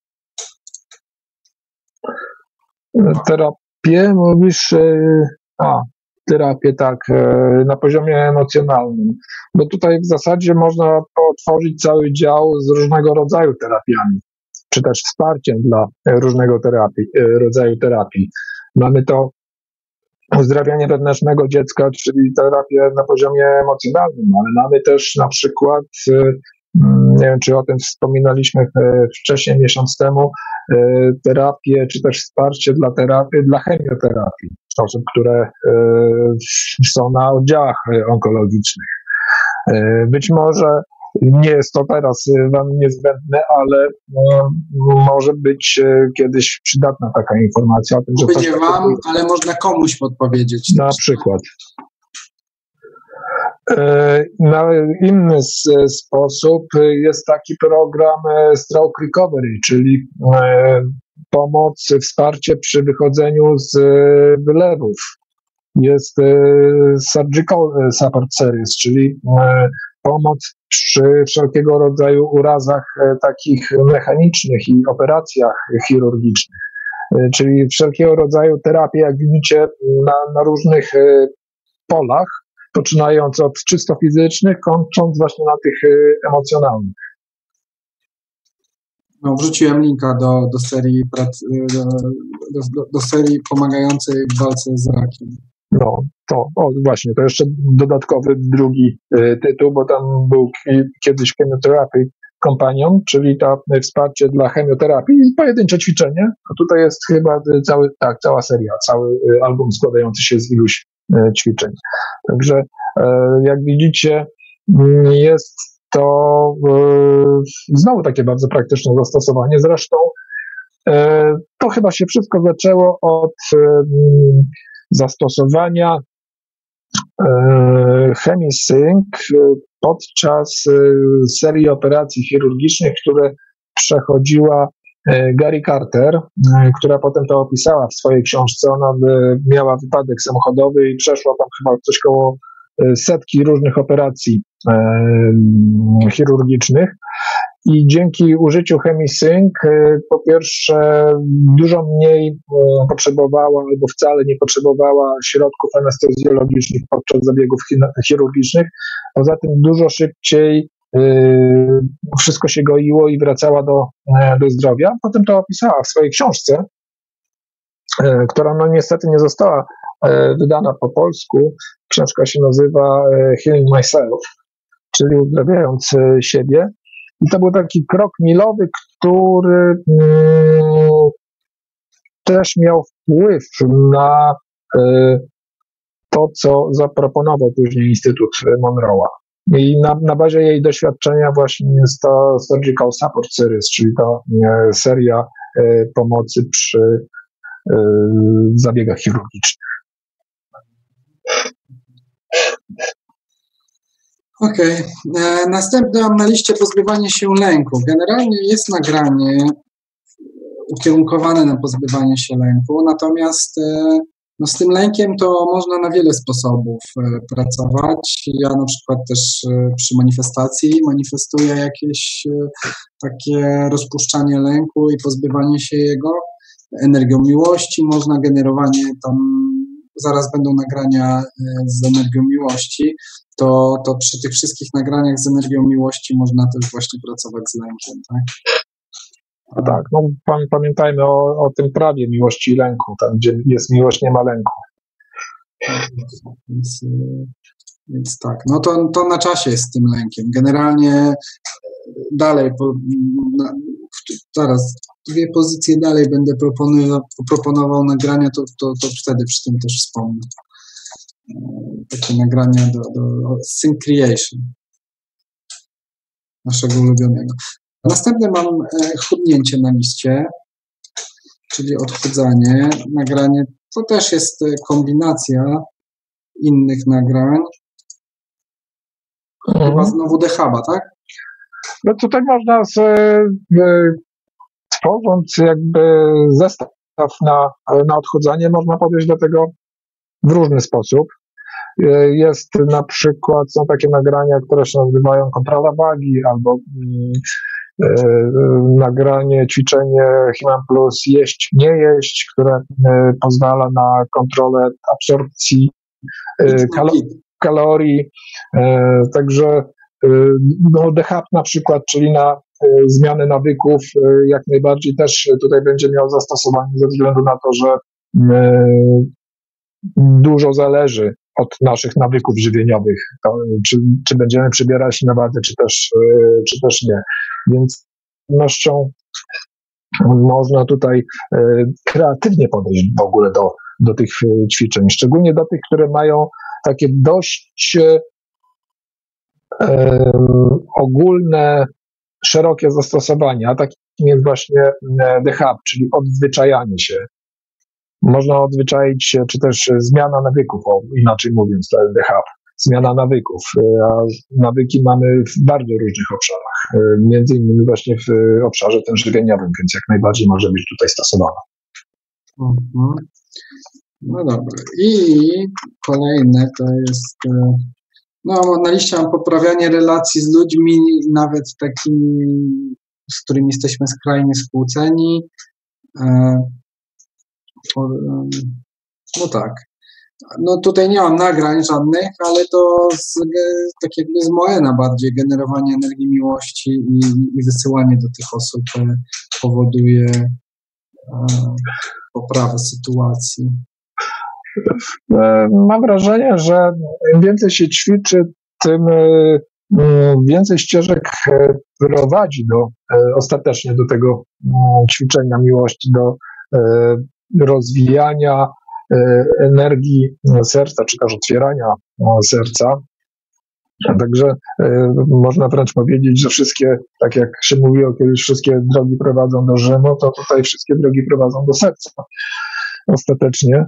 Terapię mówisz, terapię tak, na poziomie emocjonalnym. Bo tutaj w zasadzie można otworzyć cały dział z różnego rodzaju terapiami, czy też wsparciem dla różnego rodzaju terapii. Mamy to uzdrawianie wewnętrznego dziecka, czyli terapię na poziomie emocjonalnym, ale mamy też na przykład, nie wiem, czy o tym wspominaliśmy wcześniej, miesiąc temu, terapię, czy też wsparcie dla chemioterapii osób, które są na oddziałach onkologicznych. Być może nie jest to teraz wam niezbędne, ale może być kiedyś przydatna taka informacja o tym, że będzie wam, ale można komuś podpowiedzieć. Na przykład. Na inny sposób jest taki program Stroke Recovery, czyli pomoc, wsparcie przy wychodzeniu z wylewów. Jest Surgical Support Series, czyli pomoc przy wszelkiego rodzaju urazach takich mechanicznych i operacjach chirurgicznych. Czyli wszelkiego rodzaju terapie, jak widzicie, na różnych polach, poczynając od czysto fizycznych, kończąc właśnie na tych emocjonalnych. No, wrzuciłem linka do serii do serii pomagającej w walce z rakiem. No, właśnie, to jeszcze dodatkowy drugi tytuł, bo tam był kiedyś Chemotherapy Companion, czyli to wsparcie dla chemioterapii i pojedyncze ćwiczenie, a tutaj jest chyba cała seria, cały album składający się z iluś ćwiczeń. Także jak widzicie, jest to znowu takie bardzo praktyczne zastosowanie. Zresztą to chyba się wszystko zaczęło od zastosowania Chemisync podczas serii operacji chirurgicznych, które przechodziła Gary Carter, która potem to opisała w swojej książce. Ona miała wypadek samochodowy i przeszła tam chyba coś koło setki różnych operacji chirurgicznych. I dzięki użyciu Chemisync po pierwsze dużo mniej potrzebowała albo wcale nie potrzebowała środków anestezjologicznych podczas zabiegów chirurgicznych. Poza tym dużo szybciej wszystko się goiło i wracała do zdrowia. Potem to opisała w swojej książce, która no niestety nie została wydana po polsku. Książka się nazywa Healing Myself, czyli uzdrawiając siebie. I to był taki krok milowy, który też miał wpływ na to, co zaproponował później Instytut Monroe'a. I na bazie jej doświadczenia właśnie jest to Surgical Support Series, czyli ta seria pomocy przy zabiegach chirurgicznych. Okej. Następne mam na liście pozbywanie się lęku. Generalnie jest nagranie ukierunkowane na pozbywanie się lęku, natomiast no z tym lękiem to można na wiele sposobów pracować. Ja na przykład też przy manifestacji manifestuję jakieś takie rozpuszczanie lęku i pozbywanie się jego. Energią miłości można, generowanie tam, zaraz będą nagrania z energią miłości, to przy tych wszystkich nagraniach z energią miłości można też właśnie pracować z lękiem, tak? No tak, no pamiętajmy o tym prawie miłości i lęku, tam gdzie jest miłość, nie ma lęku. Więc tak, no to na czasie jest z tym lękiem. Generalnie dalej, zaraz dwie pozycje dalej będę proponował nagrania, to wtedy przy tym też wspomnę. Takie nagrania do Sync Creation, naszego ulubionego. Następne mam chudnięcie na liście, czyli odchudzanie. Nagranie to też jest kombinacja innych nagrań. Chyba znowu Dehaba, tak? No tutaj można tworząc jakby zestaw na odchudzanie, można podejść do tego w różny sposób. Jest na przykład, są takie nagrania, które się nazywają kontrola wagi, albo nagranie, ćwiczenie Human Plus jeść, nie jeść, które pozwala na kontrolę absorpcji kalorii. Także no, DHAP na przykład, czyli na zmiany nawyków, jak najbardziej też tutaj będzie miał zastosowanie ze względu na to, że dużo zależy od naszych nawyków żywieniowych, czy będziemy przybierać na wadze, czy też nie. Więc z pewnością można tutaj kreatywnie podejść w ogóle do tych ćwiczeń, szczególnie do tych, które mają takie dość ogólne, szerokie zastosowanie, a takim jest właśnie DHAP, czyli odzwyczajanie się. Można odzwyczaić się, czy też zmiana nawyków, inaczej mówiąc, to jest DHAP, zmiana nawyków, a nawyki mamy w bardzo różnych obszarach, między innymi właśnie w obszarze tym żywieniowym, więc jak najbardziej może być tutaj stosowana. No dobra. I kolejne to jest, no na liście mam poprawianie relacji z ludźmi, nawet takimi, z którymi jesteśmy skrajnie skłóceni. No tak. No tutaj nie mam nagrań żadnych, ale to tak jakby z Moena bardziej generowanie energii miłości i wysyłanie do tych osób powoduje poprawę sytuacji. Mam wrażenie, że im więcej się ćwiczy, tym więcej ścieżek prowadzi ostatecznie do tego ćwiczenia miłości, do rozwijania energii serca, czy też otwierania serca. Także można wręcz powiedzieć, że wszystkie, tak jak się mówiło kiedyś, wszystkie drogi prowadzą do Rzymu, to tutaj wszystkie drogi prowadzą do serca ostatecznie.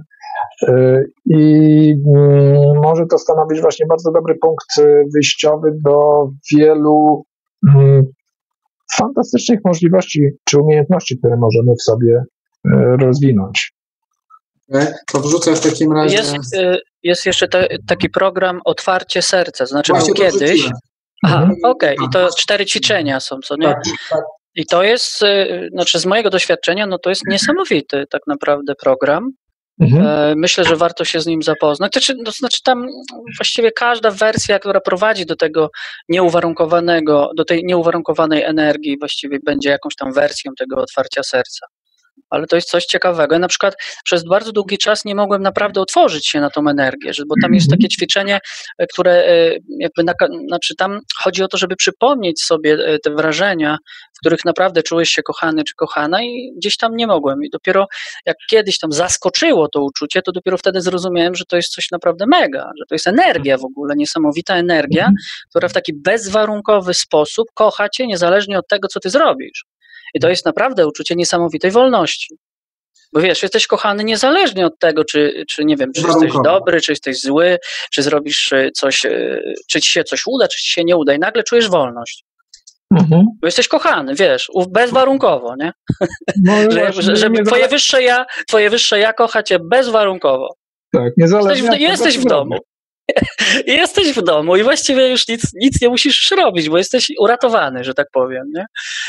I może to stanowić właśnie bardzo dobry punkt wyjściowy do wielu fantastycznych możliwości czy umiejętności, które możemy w sobie rozwinąć. To wrzucę w takim razie. Jest jeszcze taki program Otwarcie Serca, znaczy był kiedyś. Aha, okej. I to 4 ćwiczenia są, co nie? Tak. I to jest, znaczy z mojego doświadczenia, no to jest niesamowity tak naprawdę program. Myślę, że warto się z nim zapoznać. To znaczy tam właściwie każda wersja, która prowadzi do tego nieuwarunkowanego, do tej nieuwarunkowanej energii, właściwie będzie jakąś tam wersją tego otwarcia serca. Ale to jest coś ciekawego. Ja na przykład przez bardzo długi czas nie mogłem naprawdę otworzyć się na tą energię, bo tam jest takie ćwiczenie, które jakby, znaczy tam chodzi o to, żeby przypomnieć sobie te wrażenia, w których naprawdę czułeś się kochany czy kochana i gdzieś tam nie mogłem. I dopiero jak kiedyś tam zaskoczyło to uczucie, to dopiero wtedy zrozumiałem, że to jest coś naprawdę mega, że to jest energia w ogóle, niesamowita energia, która w taki bezwarunkowy sposób kocha cię niezależnie od tego, co ty zrobisz. I to jest naprawdę uczucie niesamowitej wolności. Bo wiesz, jesteś kochany niezależnie od tego, czy nie wiem, czy jesteś dobry, czy jesteś zły, czy zrobisz coś, czy ci się coś uda, czy ci się nie uda. I nagle czujesz wolność. Bo jesteś kochany, wiesz, bezwarunkowo, nie? No, żeby twoje wyższe ja kocha cię bezwarunkowo. Tak, niezależnie. Jesteś w domu. Jesteś w domu i właściwie już nic nie musisz robić, bo jesteś uratowany, że tak powiem, nie?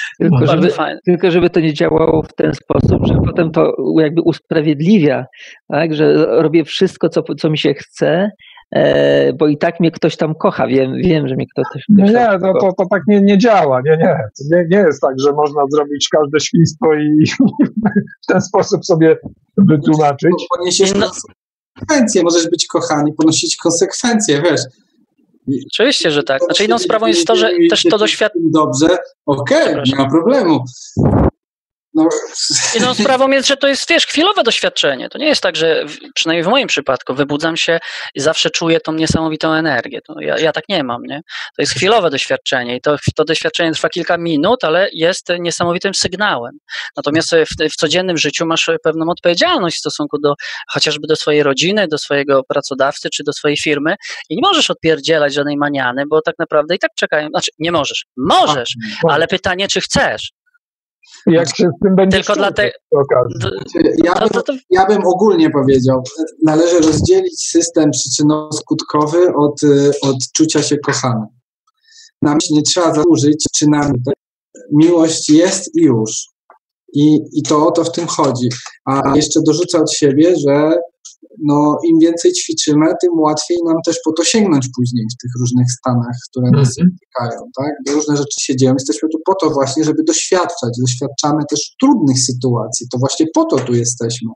Tylko żeby to nie działało w ten sposób, że potem to jakby usprawiedliwia, tak, że robię wszystko, co mi się chce, bo i tak mnie ktoś tam kocha, wiem, że mnie ktoś Nie, to tak nie działa, nie jest tak, że można zrobić każde świństwo i w ten sposób sobie wytłumaczyć. Poniesiesz konsekwencje, możesz być kochany, ponosić konsekwencje, wiesz. Oczywiście, że tak. Znaczy inną sprawą jest to, że też to doświadczenie... Dobrze, okej, nie ma problemu. No. Inną sprawą jest, że to jest, wiesz, chwilowe doświadczenie. To nie jest tak, że przynajmniej w moim przypadku wybudzam się i zawsze czuję tą niesamowitą energię. Ja tak nie mam, nie? To jest chwilowe doświadczenie i to doświadczenie trwa kilka minut, ale jest niesamowitym sygnałem. Natomiast w codziennym życiu masz pewną odpowiedzialność w stosunku chociażby do swojej rodziny, do swojego pracodawcy czy do swojej firmy i nie możesz odpierdzielać żadnej maniany, bo tak naprawdę i tak czekają. Znaczy, nie możesz. Możesz, ale pytanie, czy chcesz. Jak się z tym będzie Tylko dlatego. Ja bym ogólnie powiedział, należy rozdzielić system przyczynowo-skutkowy od czucia się kochanym. Nam się nie trzeba zadłużyć czynami. Miłość jest i już. I to o to w tym chodzi. A jeszcze dorzucę od siebie, że im więcej ćwiczymy, tym łatwiej nam też po to sięgnąć później w tych różnych stanach, które nas spotykają, tak? Bo różne rzeczy się dzieją. Jesteśmy tu po to właśnie, żeby doświadczać. Doświadczamy też trudnych sytuacji. To właśnie po to tu jesteśmy.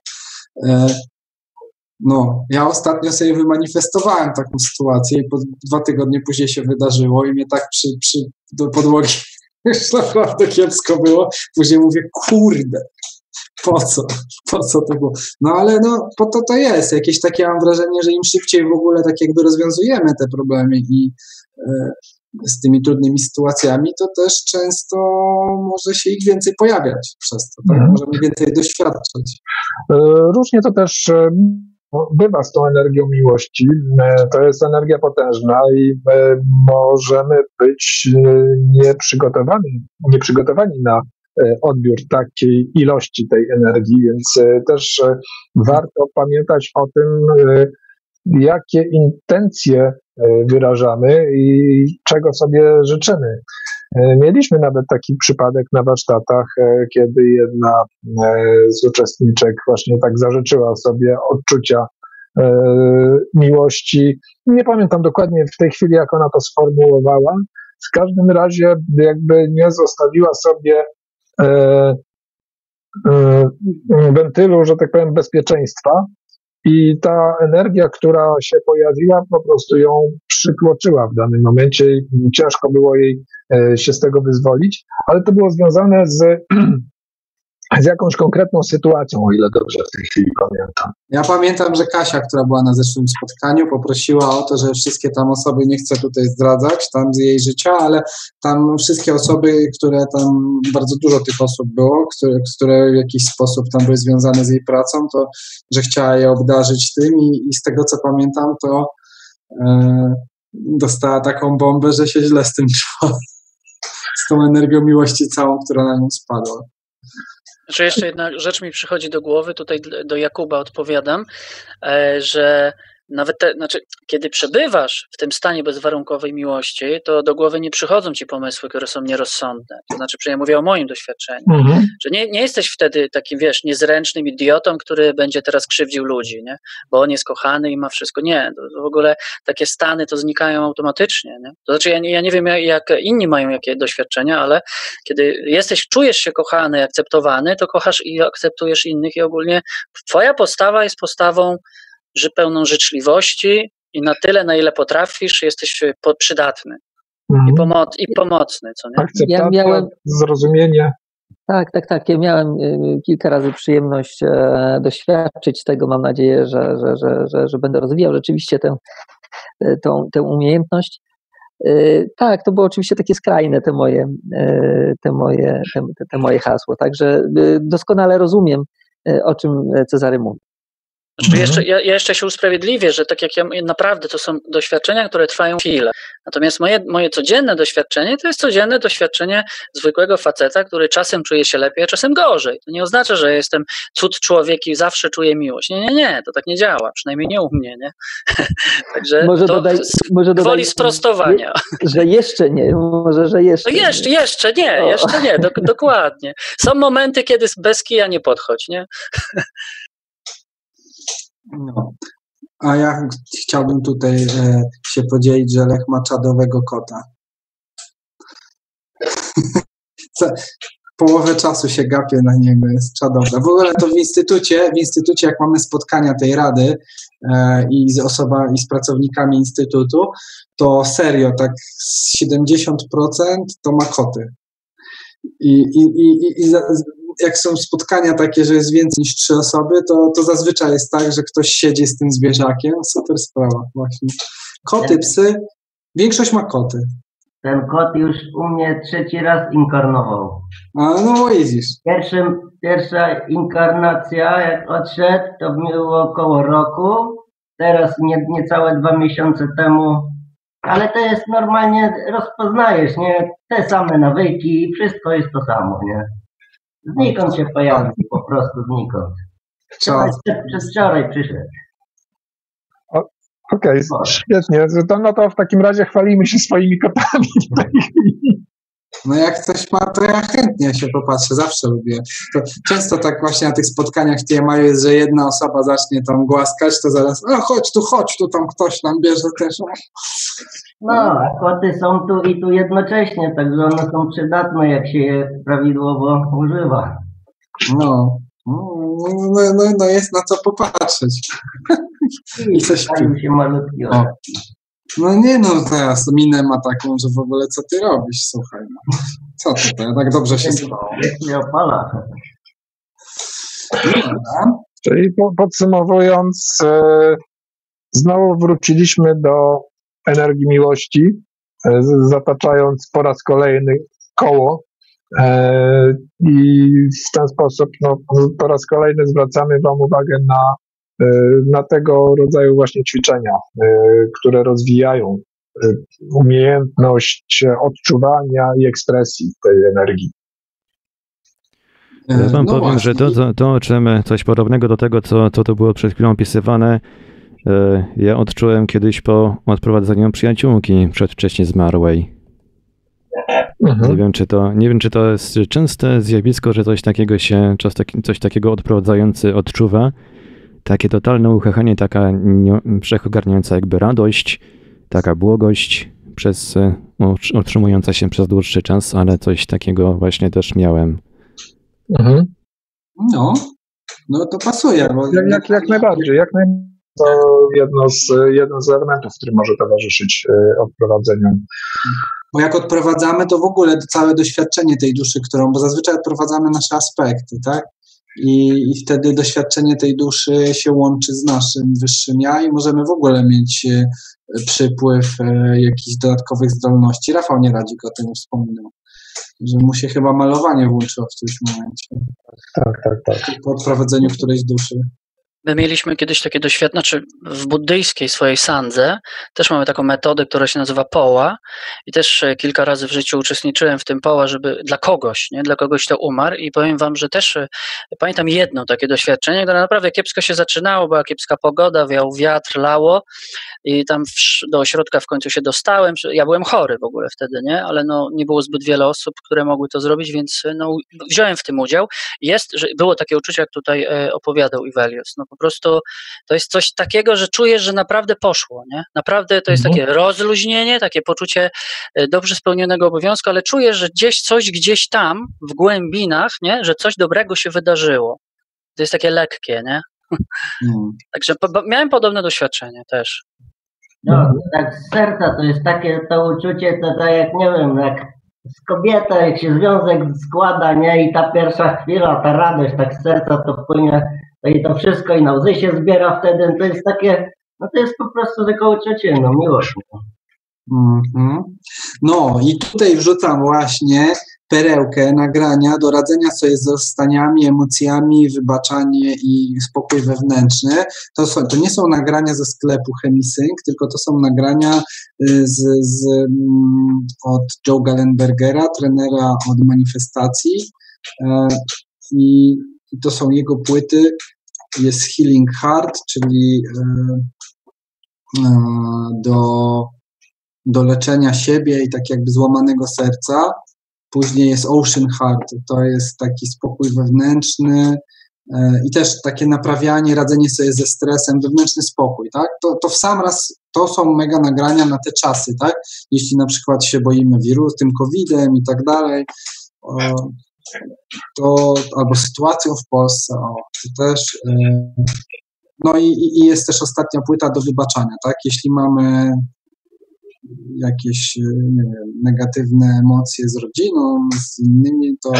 Ja ostatnio sobie wymanifestowałem taką sytuację i 2 tygodnie później się wydarzyło i mnie tak do podłogi już naprawdę kiepsko było. Później mówię, kurde, po co to było? Ale po to jest. Jakieś takie mam wrażenie, że im szybciej w ogóle tak jakby rozwiązujemy te problemy i z tymi trudnymi sytuacjami, to też często może się ich więcej pojawiać przez to, tak? Możemy więcej doświadczać. Różnie to też bywa z tą energią miłości. To jest energia potężna i możemy być nieprzygotowani na odbiór takiej ilości tej energii, więc też warto pamiętać o tym, jakie intencje wyrażamy i czego sobie życzymy. Mieliśmy nawet taki przypadek na warsztatach, kiedy jedna z uczestniczek właśnie tak zażyczyła sobie odczucia miłości. Nie pamiętam dokładnie w tej chwili, jak ona to sformułowała. W każdym razie jakby nie zostawiła sobie wentylu, że tak powiem, bezpieczeństwa i ta energia, która się pojawiła, po prostu ją przytłoczyła w danym momencie i ciężko było jej się z tego wyzwolić, ale to było związane z jakąś konkretną sytuacją, o ile dobrze w tej chwili pamiętam. Ja pamiętam, że Kasia, która była na zeszłym spotkaniu, poprosiła o to, że wszystkie tam osoby, nie chcę tutaj zdradzać tam z jej życia, ale tam wszystkie osoby, które tam, bardzo dużo tych osób było, które w jakiś sposób tam były związane z jej pracą, to że chciała je obdarzyć tym i z tego, co pamiętam, to dostała taką bombę, że się źle z tym czuła. Z tą energią miłości całą, która na nią spadła. Znaczy jeszcze jedna rzecz mi przychodzi do głowy, tutaj do Jakuba odpowiadam, że nawet kiedy przebywasz w tym stanie bezwarunkowej miłości, to do głowy nie przychodzą ci pomysły, które są nierozsądne. To znaczy, ja mówię o moim doświadczeniu, że nie jesteś wtedy takim, niezręcznym idiotą, który będzie teraz krzywdził ludzi, nie? Bo on jest kochany i ma wszystko. Nie, to w ogóle takie stany to znikają automatycznie. Nie? To znaczy, ja nie wiem, jak inni mają jakie doświadczenia, ale kiedy czujesz się kochany, akceptowany, to kochasz i akceptujesz innych i ogólnie twoja postawa jest postawą pełną życzliwości i na tyle, na ile potrafisz, jesteś przydatny i pomocny. Co nie? Akceptacja, zrozumienie. Tak. Ja miałem kilka razy przyjemność doświadczyć tego. Mam nadzieję, że będę rozwijał rzeczywiście tę umiejętność. Tak, to było oczywiście takie skrajne te moje hasło. Także doskonale rozumiem, o czym Cezary mówi. Znaczy ja jeszcze się usprawiedliwię, że tak jak naprawdę to są doświadczenia, które trwają chwilę. Natomiast moje codzienne doświadczenie to jest codzienne doświadczenie zwykłego faceta, który czasem czuje się lepiej, a czasem gorzej. To nie oznacza, że jestem cud człowiek i zawsze czuję miłość. Nie, to tak nie działa, przynajmniej nie u mnie, nie? Także może dodaj sprostowania. Że jeszcze nie, może, że jeszcze nie. Jeszcze nie, dokładnie. Są momenty, kiedy bez kija nie podchodź, nie? A ja chciałbym tutaj się podzielić, że Lech ma czadowego kota. Połowę czasu się gapię na niego, jest czadowe. W ogóle to w instytucie jak mamy spotkania tej rady i z pracownikami instytutu, to serio, tak 70% to ma koty. I jak są spotkania takie, że jest więcej niż 3 osoby, to zazwyczaj jest tak, że ktoś siedzi z tym zwierzakiem. Super sprawa właśnie. Koty, psy, większość ma koty. Ten kot już u mnie 3. raz inkarnował. No widzisz. Pierwsza inkarnacja, jak odszedł, to było około roku. Teraz niecałe 2 miesiące temu. Ale to jest normalnie, rozpoznajesz, nie? Te same nawyki, wszystko jest to samo, nie? Znikąd się pojawił, po prostu znikąd. Przedwczoraj przyszedł. Okej, świetnie. No to w takim razie chwalimy się swoimi kotami w tej chwili. No jak ktoś ma, to ja chętnie się popatrzę, zawsze lubię. To często tak właśnie na tych spotkaniach TMI jest, że jedna osoba zacznie tam głaskać, to zaraz, chodź tu, tam ktoś nam bierze też. No, a koty są tu i tu jednocześnie, także one są przydatne, jak się je prawidłowo używa. No jest na co popatrzeć. I coś się malutki. No nie no, teraz minę ma taką, że w ogóle co ty robisz, słuchaj. No. Co to, ja tak dobrze się słucham. Jak mnie opala. Czyli podsumowując, znowu wróciliśmy do energii miłości, zataczając po raz kolejny koło i w ten sposób po raz kolejny zwracamy Wam uwagę na tego rodzaju właśnie ćwiczenia, które rozwijają umiejętność odczuwania i ekspresji tej energii. Ja wam powiem, że to, o czym coś podobnego do tego, co to było przed chwilą opisywane, ja odczułem kiedyś po odprowadzeniu przyjaciółki przedwcześnie zmarłej. Nie wiem, czy to jest częste zjawisko, że coś takiego odprowadzający odczuwa. Takie totalne uchachanie, taka wszechogarniająca jakby radość, taka błogość utrzymująca się przez dłuższy czas, ale coś takiego właśnie też miałem. No to pasuje. Bo jak najbardziej. To jedno z elementów, który może towarzyszyć odprowadzeniu. Bo jak odprowadzamy, to w ogóle całe doświadczenie tej duszy, bo zazwyczaj odprowadzamy nasze aspekty, tak? I wtedy doświadczenie tej duszy się łączy z naszym wyższym ja i możemy w ogóle mieć przypływ jakichś dodatkowych zdolności. Rafał Nieradzik o tym wspominał, że mu się chyba malowanie włączyło w którymś momencie. Tak. Po odprowadzeniu którejś duszy. My mieliśmy kiedyś takie doświadczenie, w buddyjskiej swojej sandze też mamy taką metodę, która się nazywa poła i też kilka razy w życiu uczestniczyłem w tym poła, żeby dla kogoś, kto umarł i powiem wam, że też pamiętam jedno takie doświadczenie, które naprawdę kiepsko się zaczynało, była kiepska pogoda, wiał wiatr, lało i tam do ośrodka w końcu się dostałem, ja byłem chory w ogóle wtedy, ale nie było zbyt wiele osób, które mogły to zrobić, więc wziąłem w tym udział. Było takie uczucie, jak tutaj opowiadał Ivelios. Po prostu to jest coś takiego, że czujesz, że naprawdę poszło, nie? Naprawdę to jest takie rozluźnienie, takie poczucie dobrze spełnionego obowiązku, ale czujesz, że gdzieś tam w głębinach, nie? Że coś dobrego się wydarzyło. To jest takie lekkie, nie? Także miałem podobne doświadczenie też. No, tak z serca to jest takie to uczucie, to tak jak, nie wiem, jak z kobietą, jak się związek składa, nie? I ta pierwsza chwila, ta radość, tak z serca to płynie, i to wszystko i na łzy się zbiera wtedy, to jest takie, to jest po prostu tylko uczucie, miłość. No i tutaj wrzucam właśnie perełkę nagrania do radzenia sobie z rozstaniami, emocjami, wybaczanie i spokój wewnętrzny. To nie są nagrania ze sklepu Chemisync, tylko to są nagrania od Joe Gallenbergera, trenera od manifestacji i to są jego płyty. Jest Healing Heart, czyli do leczenia siebie i tak jakby złamanego serca. Później jest Ocean Heart, to jest taki spokój wewnętrzny i też takie naprawianie, radzenie sobie ze stresem, wewnętrzny spokój, tak? To w sam raz, to są mega nagrania na te czasy, tak? Jeśli na przykład się boimy tym COVID-em i tak dalej, to albo sytuacją w Polsce, to też. No i jest też ostatnia płyta do wybaczania, tak? Jeśli mamy jakieś, nie wiem, negatywne emocje z rodziną, z innymi, to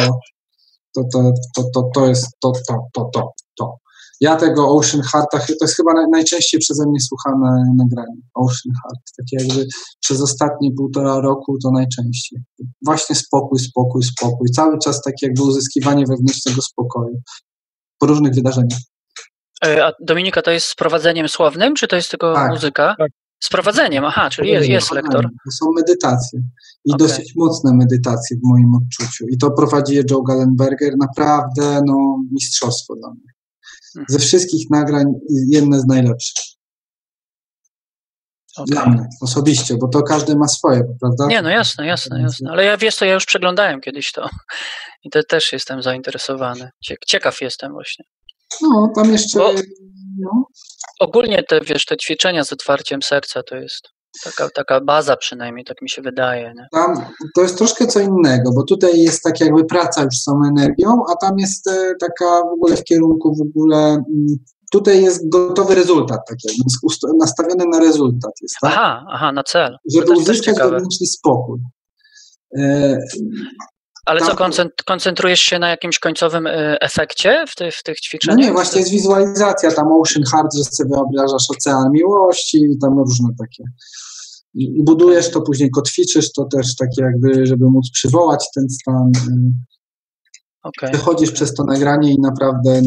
jest to. Ja tego Ocean Hearta, to jest chyba najczęściej przeze mnie słuchane nagranie. Ocean Heart, takie jakby przez ostatnie 1,5 roku to najczęściej. Właśnie spokój. Cały czas takie jakby uzyskiwanie wewnętrznego spokoju po różnych wydarzeniach. A Dominika, to jest z prowadzeniem słownym, czy to jest tylko muzyka? Tak. Z prowadzeniem, czyli jest lektor. To są medytacje. i dosyć mocne medytacje w moim odczuciu. I to prowadzi je Joe Gallenberger, naprawdę mistrzostwo dla mnie. Ze wszystkich nagrań jedne z najlepszych. Dla mnie osobiście, bo to każdy ma swoje, prawda? Nie, no jasne. Ale ja już przeglądałem kiedyś to i też jestem zainteresowany. Ciekaw jestem właśnie. No, tam jeszcze... Ogólnie te ćwiczenia z otwarciem serca to jest taka baza przynajmniej, tak mi się wydaje. Nie? Tam to jest troszkę co innego, bo tutaj jest tak jakby praca już z tą energią, a tam jest taka w ogóle w kierunku tutaj jest gotowy rezultat, tak jakby nastawiony na rezultat jest. Tak? Aha, na cel. Żeby uzyskać wewnętrzny spokój. Ale co, koncentrujesz się na jakimś końcowym efekcie w tych ćwiczeniach? No nie, właśnie jest wizualizacja, tam Ocean Heart, że sobie wyobrażasz ocean miłości i tam różne takie. I budujesz to, później kotwiczysz to też takie jakby, żeby móc przywołać ten stan. Przechodzisz przez to nagranie i naprawdę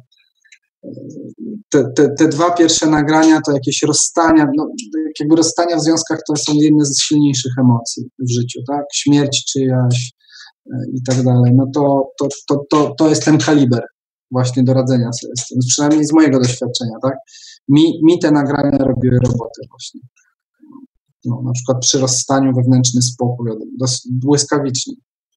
te dwa pierwsze nagrania to jakieś rozstania, jakby rozstania w związkach to są jedne z silniejszych emocji w życiu, tak? Śmierć czyjaś i tak dalej. No to jest ten kaliber właśnie do radzenia sobie z tym, przynajmniej z mojego doświadczenia, tak? Mi te nagrania robiły robotę właśnie. Na przykład przy rozstaniu wewnętrzny spokój, błyskawicznie.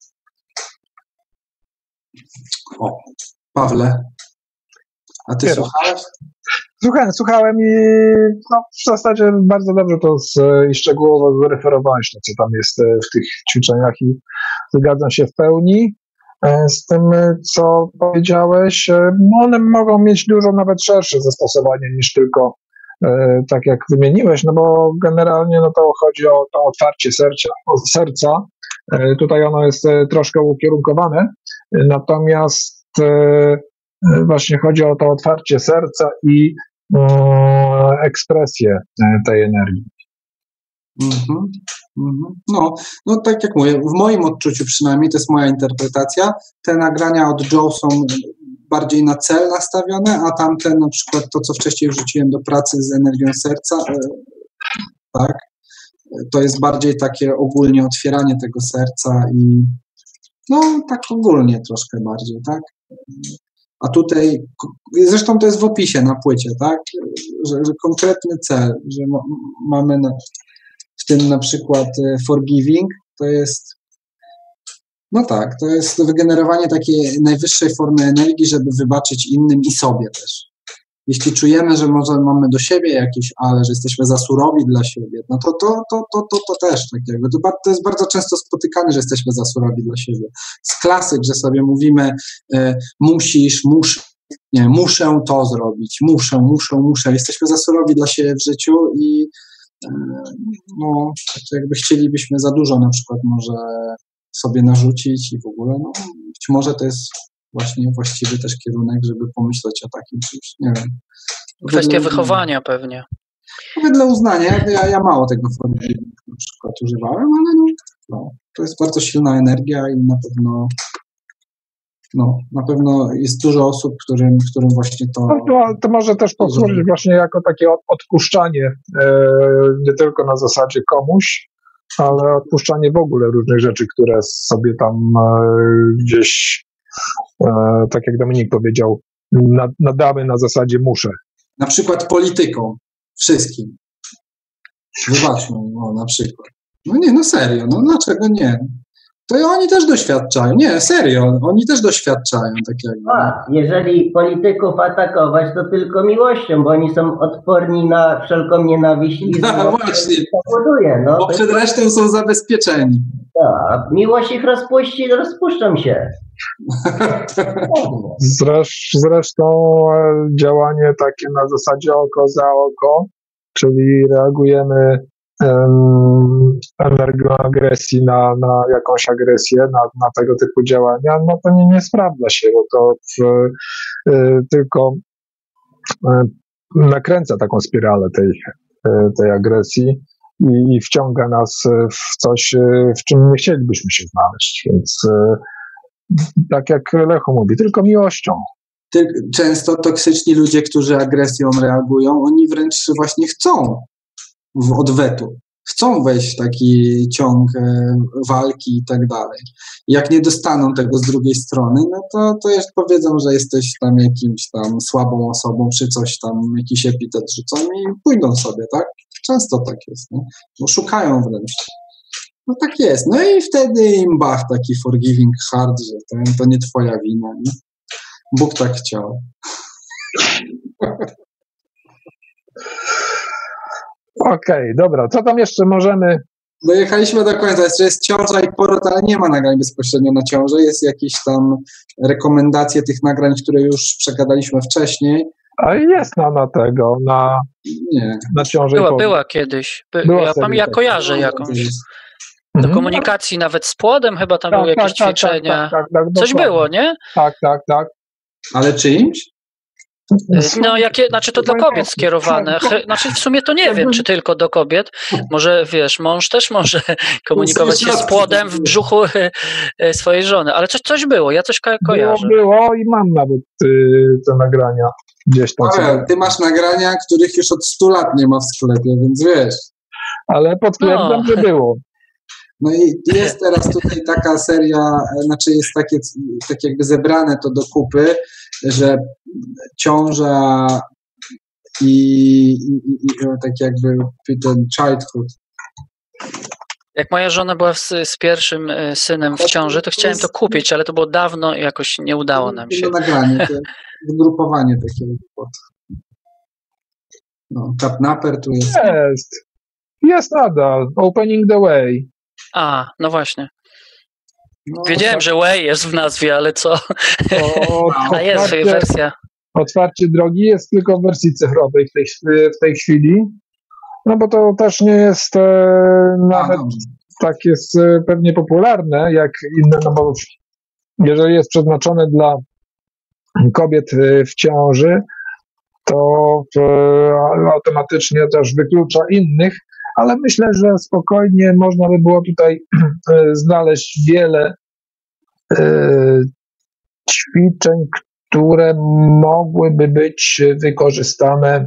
Pawle, a ty słuchałeś? Słuchałem i w zasadzie bardzo dobrze to i szczegółowo zreferowałeś to, co tam jest w tych ćwiczeniach i zgadzam się w pełni z tym, co powiedziałeś. One mogą mieć dużo nawet szersze zastosowanie niż tylko tak jak wymieniłeś, bo generalnie to chodzi o to otwarcie serca. Tutaj ono jest troszkę ukierunkowane, natomiast właśnie chodzi o to otwarcie serca i ekspresję tej energii. No tak jak mówię, w moim odczuciu przynajmniej, to jest moja interpretacja, te nagrania od Joe są bardziej na cel nastawione, a tamte na przykład to, co wcześniej wrzuciłem do pracy z energią serca, tak, to jest bardziej takie ogólnie otwieranie tego serca i tak ogólnie troszkę bardziej, tak. A tutaj, zresztą to jest w opisie na płycie, tak, że konkretny cel, że mamy w tym na przykład forgiving, to jest to jest wygenerowanie takiej najwyższej formy energii, żeby wybaczyć innym i sobie też. Jeśli czujemy, że może mamy do siebie jakieś że jesteśmy za surowi dla siebie, to też tak jakby. To jest bardzo często spotykane, że jesteśmy za surowi dla siebie. Z klasyk, że sobie mówimy muszę to zrobić, muszę. Jesteśmy za surowi dla siebie w życiu i jakby chcielibyśmy za dużo na przykład może sobie narzucić i w ogóle, być może to jest właśnie właściwy też kierunek, żeby pomyśleć o takim czymś, nie wiem. Kwestia wychowania pewnie. Wedle uznania, ja mało tego na przykład używałem, ale to jest bardzo silna energia i na pewno jest dużo osób, którym właśnie to... To może też posłużyć właśnie jako takie odpuszczanie, nie tylko na zasadzie komuś, ale odpuszczanie w ogóle różnych rzeczy, które sobie tam gdzieś, tak jak Dominik powiedział, nadamy na zasadzie muszę. Na przykład polityką. Wszystkim. Wybaczmy, na przykład. Serio, dlaczego nie? To oni też doświadczają. Nie, serio, oni też doświadczają. Tak jakby. Jeżeli polityków atakować, to tylko miłością, bo oni są odporni na wszelką nienawiść i właśnie. Powoduje, bo przed resztą są zabezpieczeni. Miłość ich rozpuści, rozpuszczą się. Zresztą działanie takie na zasadzie oko za oko, czyli reagujemy energią agresji na jakąś agresję, na tego typu działania, to nie sprawdza się, bo to tylko nakręca taką spiralę tej agresji i wciąga nas w coś, w czym nie chcielibyśmy się znaleźć, więc tak jak Lechu mówi, tylko miłością. Często toksyczni ludzie, którzy agresją reagują, oni wręcz właśnie chcą w odwetu. chcą wejść w taki ciąg walki i tak dalej. Jak nie dostaną tego z drugiej strony, no to już powiedzą, że jesteś tam jakimś tam słabą osobą, czy coś tam, jakiś epitet rzucą i pójdą sobie, tak? Często tak jest, nie? Bo szukają wręcz. No tak jest. No i wtedy im bach taki forgiving heart, że to nie twoja wina, nie? Bóg tak chciał. Okej, dobra. Co tam jeszcze możemy... Dojechaliśmy do końca. Jeszcze jest ciąża i poród, ale nie ma nagrań bezpośrednio na ciążę. Jest jakieś tam rekomendacje tych nagrań, które już przegadaliśmy wcześniej. A jest na ciążę. Była kiedyś. Ja kojarzę jakąś. Do komunikacji nawet z płodem chyba tam były jakieś ćwiczenia. Tak, coś było, nie? Tak. Ale czyimś? No, znaczy to dla kobiet skierowane. Znaczy w sumie to nie wiem, czy tylko do kobiet. Może, wiesz, mąż też może komunikować się z płodem w brzuchu swojej żony. Ale coś było, ja coś kojarzę. Było i mam nawet te nagrania gdzieś tam. Ale ty masz nagrania, których już od 100 lat nie ma w sklepie, więc wiesz. Ale potwierdzam, że było. No i jest teraz tutaj taka seria, znaczy jest tak jakby zebrane to do kupy, że ciąża i tak jakby ten childhood. Jak moja żona była z pierwszym synem w ciąży, to chciałem to kupić, ale to było dawno i jakoś nie udało nam się. To nagranie, to zgrupowanie takiego. No, Tapnapper tu jest. Jest nadal. Opening the way. A, no właśnie. No, Wiedziałem, że Way jest w nazwie, ale co? A jest wersja. Otwarcie drogi jest tylko w wersji cyfrowej w tej chwili. No bo to też nie jest nawet tak jest pewnie popularne jak inne, no bo jeżeli jest przeznaczone dla kobiet w ciąży, to automatycznie też wyklucza innych, ale myślę, że spokojnie można by było tutaj znaleźć wiele ćwiczeń, które mogłyby być wykorzystane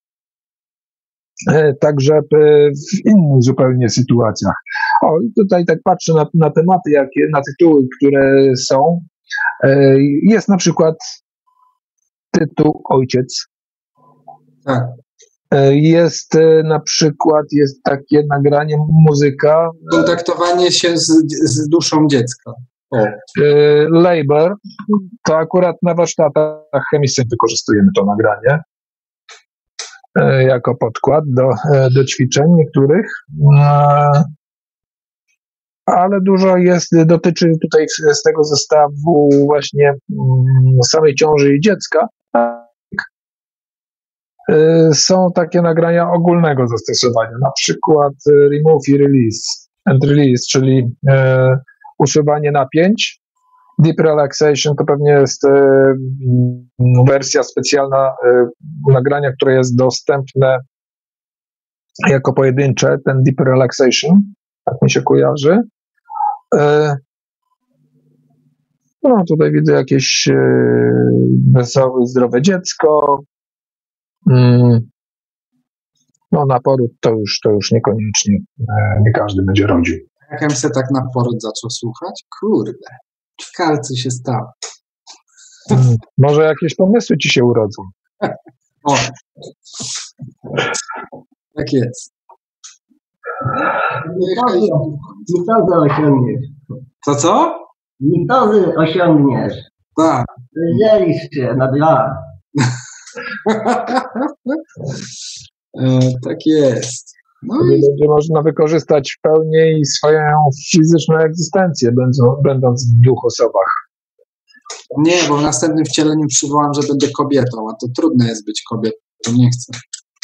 także w innych zupełnie sytuacjach. O, tutaj tak patrzę na tematy, na tytuły, które są. Jest na przykład tytuł Ojciec. Tak. Jest na przykład takie nagranie, muzyka. Kontaktowanie się z duszą dziecka. Labor. To akurat na warsztatach Chemisync wykorzystujemy to nagranie jako podkład do ćwiczeń niektórych. Ale dużo dotyczy tutaj z tego zestawu właśnie samej ciąży i dziecka. Są takie nagrania ogólnego zastosowania, na przykład remove i release, czyli usuwanie napięć. Deep relaxation to pewnie jest wersja specjalna nagrania, które jest dostępne jako pojedyncze, ten deep relaxation, tak mi się kojarzy. No tutaj widzę jakieś wesołe, zdrowe dziecko. No na poród to już niekoniecznie, nie każdy będzie rodził. Jak ja bym się tak na poród zaczął słuchać? Kurde, ciekawe co się stało. Może jakieś pomysły ci się urodzą. O, tak jest. Mitozy osiągniesz. Co? Mitozy osiągniesz. Tak. Dzielisz się na 2. Tak jest. No i Będzie można wykorzystać w pełni swoją fizyczną egzystencję, będąc w 2 osobach. nie, bo w następnym wcieleniu przywołam, że będę kobietą, a to trudne jest być kobietą, to nie chcę.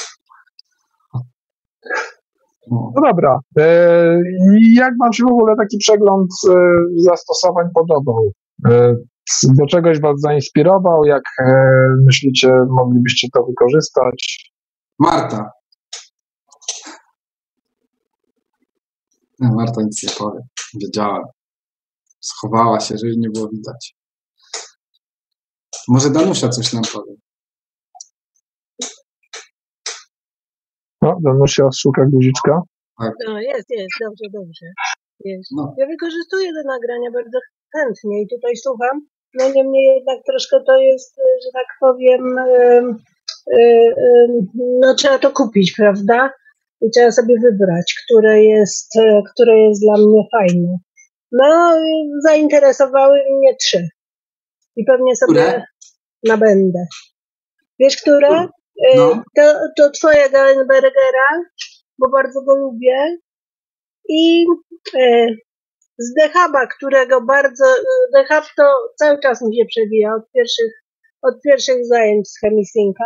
No dobra. Jak wam się w ogóle taki przegląd zastosowań podobał? Do czegoś was zainspirował? Jak myślicie, moglibyście to wykorzystać? Marta. Nie, Marta nic nie powie. Wiedziałem. Schowała się, żeby nie było widać. Może Danusia coś nam powie. No, Danusia szuka guziczka. No, jest, dobrze. Jest. No. Ja wykorzystuję te nagrania bardzo chętnie i tutaj słucham. No niemniej jednak troszkę to jest, że tak powiem, no trzeba to kupić, prawda? I trzeba sobie wybrać, które jest dla mnie fajne. No, zainteresowały mnie 3. I pewnie sobie nabędę. Wiesz, które? No. To twoje Gallenbergera, bo bardzo go lubię. I z The Huba, którego bardzo... The Hub to cały czas mi się przewija od pierwszych zajęć z Chemisynca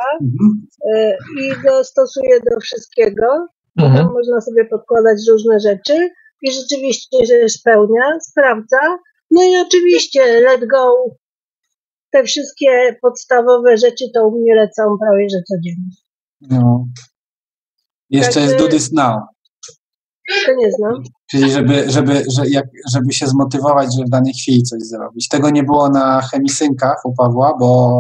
i go stosuję do wszystkiego. Tam można sobie podkładać różne rzeczy i rzeczywiście, że spełnia, sprawdza. No i oczywiście Let Go, te wszystkie podstawowe rzeczy to u mnie lecą prawie że codziennie. No. Jeszcze jest Do This Now. To nie znam. Czyli żeby się zmotywować, żeby w danej chwili coś zrobić. Tego nie było na Chemisynkach u Pawła, bo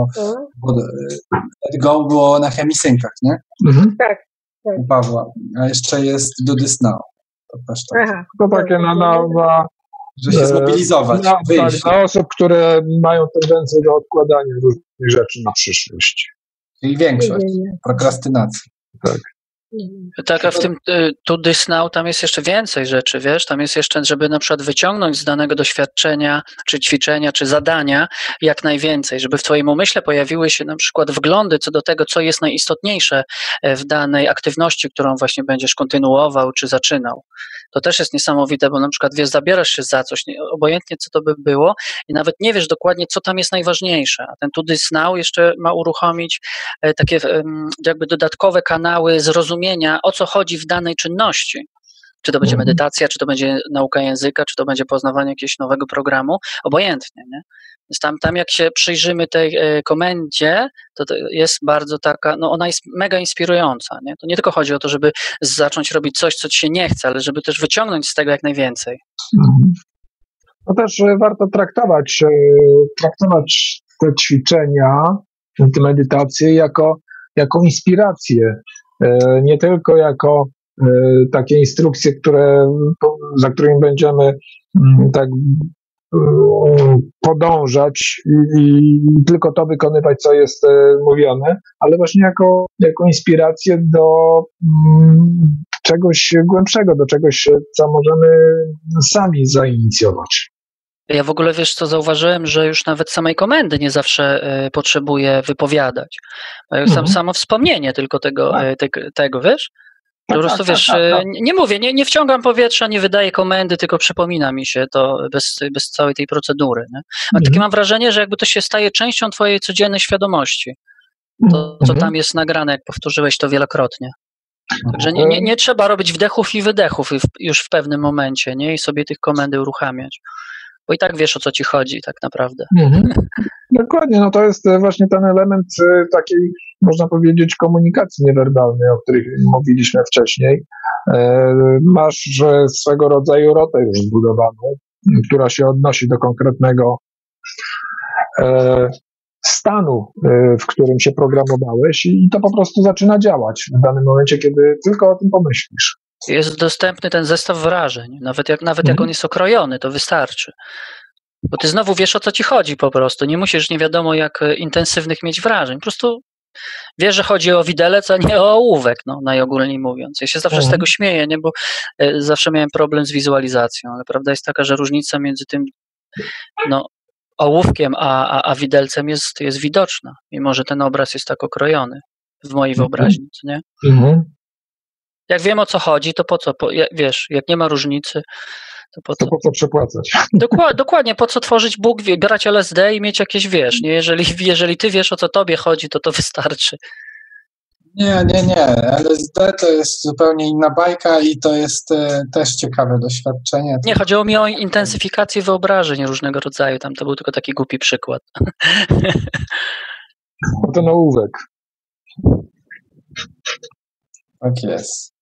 Let Go było na Chemisynkach, nie? Tak. U Pawła. A jeszcze jest Do This Now. To też tak. Aha, to takie że się zmobilizować, wyjść. Dla osób, które mają tendencję do odkładania różnych rzeczy na przyszłość. Czyli większość. Prokrastynacji. Tak. Tak, a w tym To This Now tam jest jeszcze więcej rzeczy, wiesz, tam jest jeszcze, żeby na przykład wyciągnąć z danego doświadczenia, czy ćwiczenia, czy zadania jak najwięcej, żeby w twoim umyśle pojawiły się na przykład wglądy co do tego, co jest najistotniejsze w danej aktywności, którą właśnie będziesz kontynuował, czy zaczynał. To też jest niesamowite, bo na przykład wiesz, zabierasz się za coś, obojętnie co to by było i nawet nie wiesz dokładnie, co tam jest najważniejsze, a ten To This Now jeszcze ma uruchomić takie jakby dodatkowe kanały zrozumienia, o co chodzi w danej czynności. Czy to będzie medytacja, czy to będzie nauka języka, czy to będzie poznawanie jakiegoś nowego programu, obojętnie, nie? Więc tam jak się przyjrzymy tej komendzie, to jest bardzo taka, no ona jest mega inspirująca, nie? To nie tylko chodzi o to, żeby zacząć robić coś, co ci się nie chce, ale żeby też wyciągnąć z tego jak najwięcej. No też warto traktować te ćwiczenia, te medytacje jako inspirację, nie tylko jako takie instrukcje, za którymi będziemy tak podążać i tylko to wykonywać, co jest mówione, ale właśnie jako inspirację do czegoś głębszego, do czegoś, co możemy sami zainicjować. Ja w ogóle, wiesz co, zauważyłem, że już nawet samej komendy nie zawsze potrzebuję wypowiadać. Samo wspomnienie tylko tego, wiesz? Po prostu, wiesz, nie mówię, nie wciągam powietrza, nie wydaję komendy, tylko przypomina mi się to bez całej tej procedury. Nie? A takie mam wrażenie, że jakby to się staje częścią twojej codziennej świadomości. To, co tam jest nagrane, jak powtórzyłeś to wielokrotnie. Także nie trzeba robić wdechów i wydechów już w pewnym momencie, nie? I sobie tych komendy uruchamiać. Bo i tak wiesz, o co ci chodzi tak naprawdę. Dokładnie, no to jest właśnie ten element takiej, można powiedzieć, komunikacji niewerbalnej, o której mówiliśmy wcześniej. Masz swego rodzaju rotę już zbudowaną, która się odnosi do konkretnego stanu, w którym się programowałeś i to po prostu zaczyna działać w danym momencie, kiedy tylko o tym pomyślisz. Jest dostępny ten zestaw wrażeń, nawet jak on jest okrojony, to wystarczy. Bo ty znowu wiesz, o co ci chodzi po prostu. Nie musisz nie wiadomo jak intensywnych mieć wrażeń. Po prostu wiesz, że chodzi o widelec, a nie o ołówek, no, najogólniej mówiąc. Ja się zawsze z tego śmieję, nie? Bo zawsze miałem problem z wizualizacją, ale prawda jest taka, że różnica między tym ołówkiem a widelcem jest widoczna, mimo że ten obraz jest tak okrojony w mojej wyobraźni, nie? Jak wiem, o co chodzi, to po co? Wiesz, jak nie ma różnicy, to po co? To po co przepłacać? Dokładnie, po co tworzyć Bóg, brać LSD i mieć jakieś, wiesz, nie? Jeżeli ty wiesz, o co tobie chodzi, to wystarczy. Nie. LSD to jest zupełnie inna bajka i to jest też ciekawe doświadczenie. Nie, chodziło mi o intensyfikację wyobrażeń różnego rodzaju. Tam to był tylko taki głupi przykład. No to ołówek. Tak jest.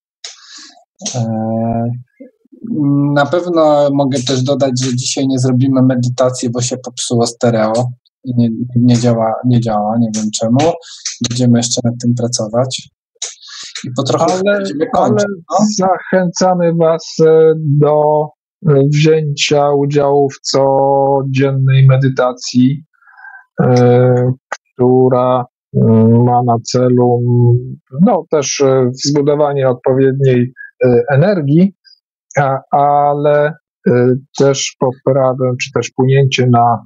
Na pewno mogę też dodać, że dzisiaj nie zrobimy medytacji, bo się popsuło stereo i nie działa, nie wiem czemu. Będziemy jeszcze nad tym pracować. I po trochu będziemy kończyć. Zachęcamy Was do wzięcia udziału w codziennej medytacji, która ma na celu też zbudowanie odpowiedniej energii, ale też poprawę, czy też wpłynięcie na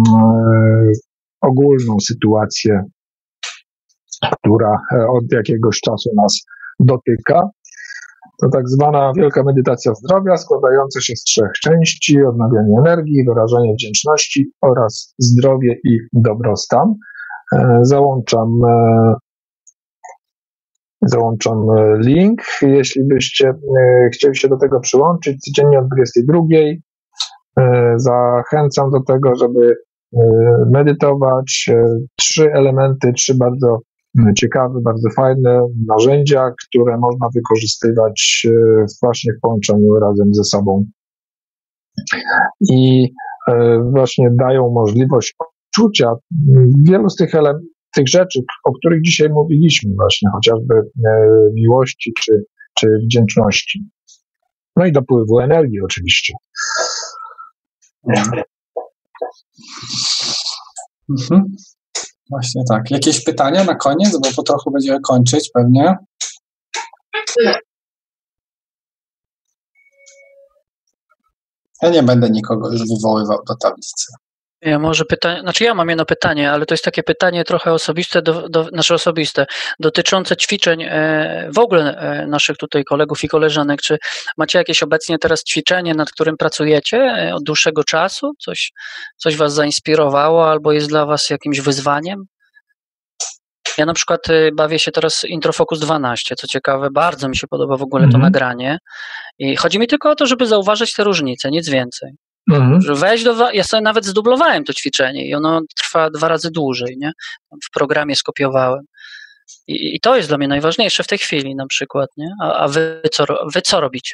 ogólną sytuację, która od jakiegoś czasu nas dotyka. To tak zwana wielka medytacja zdrowia, składająca się z 3 części: odnawianie energii, wyrażanie wdzięczności oraz zdrowie i dobrostan. Załączam link, jeśli byście chcieli się do tego przyłączyć codziennie o 22:00. Zachęcam do tego, żeby medytować. 3 elementy, 3 bardzo ciekawe, bardzo fajne narzędzia, które można wykorzystywać właśnie w połączeniu razem ze sobą. I właśnie dają możliwość odczucia wielu z tych rzeczy, o których dzisiaj mówiliśmy, właśnie chociażby miłości czy wdzięczności. No i dopływu energii oczywiście. Właśnie tak. Jakieś pytania na koniec, bo po trochu będziemy kończyć pewnie. Ja nie będę nikogo już wywoływał do tablicy. Ja może pytanie, ja mam jedno pytanie, ale to jest takie pytanie trochę osobiste, osobiste, dotyczące ćwiczeń w ogóle naszych tutaj kolegów i koleżanek. Czy macie jakieś obecnie teraz ćwiczenie, nad którym pracujecie od dłuższego czasu? Coś was zainspirowało albo jest dla was jakimś wyzwaniem? Ja na przykład bawię się teraz Introfocus 12, co ciekawe, bardzo mi się podoba w ogóle to nagranie i chodzi mi tylko o to, żeby zauważyć te różnice, nic więcej. Że ja sobie nawet zdublowałem to ćwiczenie i ono trwa 2 razy dłużej, nie? W programie skopiowałem. I to jest dla mnie najważniejsze w tej chwili na przykład, nie? A wy co robicie?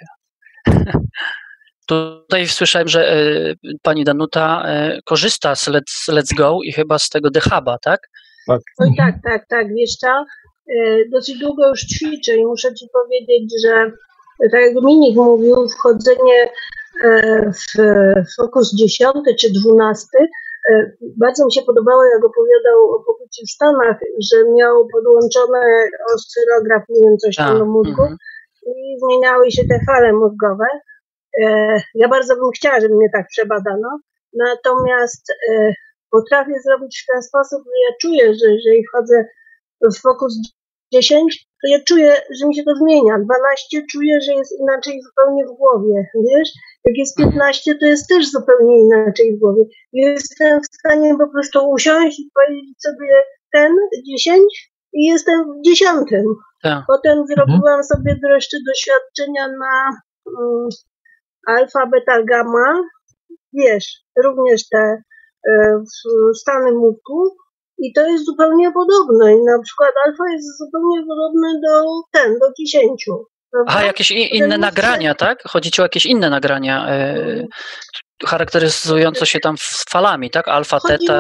Tutaj słyszałem, że pani Danuta korzysta z Let's Go i chyba z tego DHABa, tak? Tak. Oj, tak, wiesz co? Dosyć długo już ćwiczę i muszę ci powiedzieć, że tak jak Dominik mówił, wchodzenie w Focus 10 czy 12 bardzo mi się podobało, jak opowiadał o pobycie w Stanach, że miał podłączony oscylograf, nie wiem, coś tam do mózgu i zmieniały się te fale mózgowe. Ja bardzo bym chciała, żeby mnie tak przebadano, natomiast potrafię zrobić w ten sposób, że ja czuję, że jeżeli wchodzę w Focus 10, to ja czuję, że mi się to zmienia. 12 czuję, że jest inaczej zupełnie w głowie, wiesz? Jak jest 15, to jest też zupełnie inaczej w głowie. Jestem w stanie po prostu usiąść i powiedzieć sobie 10 i jestem w 10. Tak. Potem zrobiłam sobie jeszcze doświadczenia na alfa, beta, gamma. Wiesz, również te stany mózgu. I to jest zupełnie podobne. I na przykład alfa jest zupełnie podobny do 10. Prawda? Aha, jakieś inne nagrania, tak? Chodzi ci o jakieś inne nagrania charakteryzujące się tam falami, tak? Alfa, teta.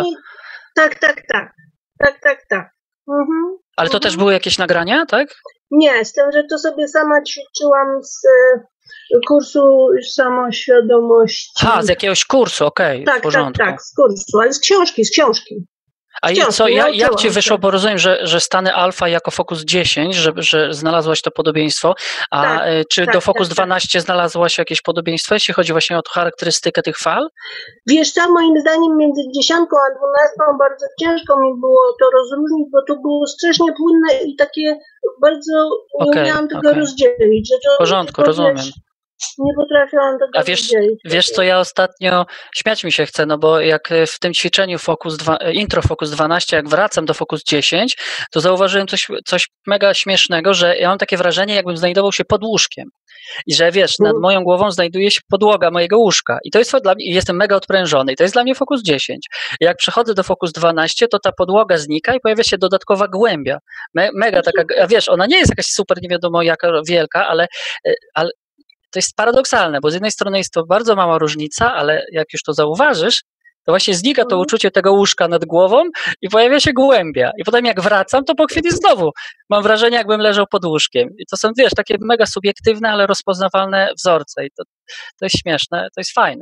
Tak. Ale to też były jakieś nagrania, tak? Nie, z tym, że to sobie sama ćwiczyłam z kursu samoświadomości. Z jakiegoś kursu, okej, w porządku. Tak, z kursu, ale z książki. A jak ci wyszło, bo rozumiem, że stany alfa jako Focus 10, że znalazłaś to podobieństwo, czy do Focus 12 znalazłaś jakieś podobieństwo, jeśli chodzi właśnie o charakterystykę tych fal? Wiesz co, moim zdaniem między 10 a 12 bardzo ciężko mi było to rozróżnić, bo to było strasznie płynne i takie bardzo nie umiałam tego rozdzielić. W porządku, rozumiem. Nie potrafiłam tego rozdzielić. Wiesz co, ja ostatnio śmiać mi się chce, no bo jak w tym ćwiczeniu Intro Focus 12, jak wracam do Focus 10, to zauważyłem coś mega śmiesznego, że ja mam takie wrażenie, jakbym znajdował się pod łóżkiem. I że wiesz, nad moją głową znajduje się podłoga mojego łóżka. I to jest dla mnie, i jestem mega odprężony. I to jest dla mnie Focus 10. I jak przechodzę do Focus 12, to ta podłoga znika i pojawia się dodatkowa głębia. Mega taka, a wiesz, ona nie jest jakaś super nie wiadomo jaka wielka, ale to jest paradoksalne, bo z jednej strony jest to bardzo mała różnica, ale jak już to zauważysz, to właśnie znika to uczucie tego łóżka nad głową i pojawia się głębia. I potem jak wracam, to po chwili znowu mam wrażenie, jakbym leżał pod łóżkiem. I to są, wiesz, takie mega subiektywne, ale rozpoznawalne wzorce. I to jest śmieszne, to jest fajne.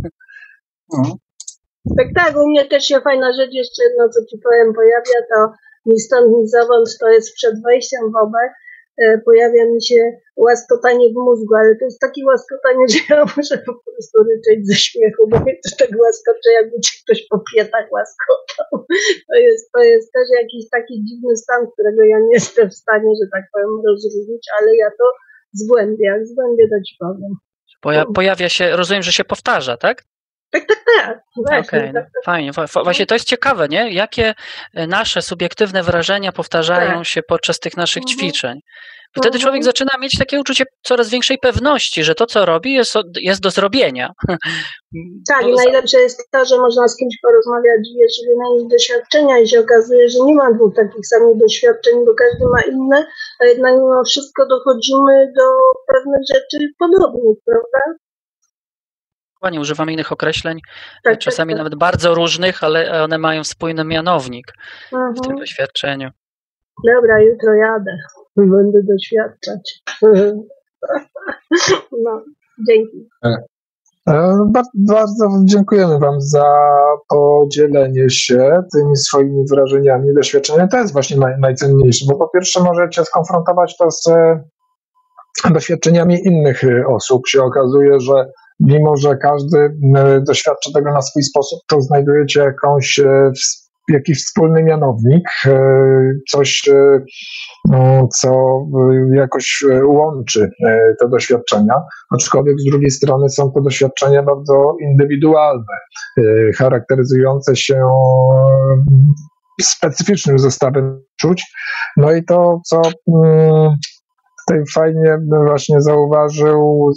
Tak, u mnie też się fajna rzecz, jeszcze jedno, co ci powiem, pojawia, to ni stąd, ni zowąd, to jest przed wejściem w obę, pojawia mi się łaskotanie w mózgu, ale to jest takie łaskotanie, że ja muszę po prostu ryczeć ze śmiechu, bo mnie to tak łaskocze, jakby ci ktoś po piętach łaskotał. To jest też jakiś taki dziwny stan, którego ja nie jestem w stanie, że tak powiem, rozróżnić, ale ja to zgłębię to ci powiem. Pojawia się, rozumiem, że się powtarza, tak? Tak. Okej, tak. Fajnie. Właśnie to jest ciekawe, nie? Jakie nasze subiektywne wrażenia powtarzają się podczas tych naszych ćwiczeń. Wtedy człowiek zaczyna mieć takie uczucie coraz większej pewności, że to, co robi, jest do zrobienia. Tak, i najlepsze jest to, że można z kimś porozmawiać, wiesz, wymienić doświadczenia i się okazuje, że nie ma dwóch takich samych doświadczeń, bo każdy ma inne, a jednak mimo wszystko dochodzimy do pewnych rzeczy podobnych, prawda? Nie używamy innych określeń, czasami nawet bardzo różnych, ale one mają wspólny mianownik w tym doświadczeniu. Dobra, jutro jadę. Będę doświadczać. No, dzięki. Bardzo dziękujemy Wam za podzielenie się tymi swoimi wrażeniami, doświadczeniami. To jest właśnie najcenniejsze, bo po pierwsze możecie skonfrontować to z doświadczeniami innych osób. Się okazuje, że mimo że każdy doświadcza tego na swój sposób, to znajdujecie jakiś wspólny mianownik, coś, co jakoś łączy te doświadczenia, aczkolwiek z drugiej strony są to doświadczenia bardzo indywidualne, charakteryzujące się specyficznym zestawem uczuć. No i to, co tutaj fajnie właśnie zauważył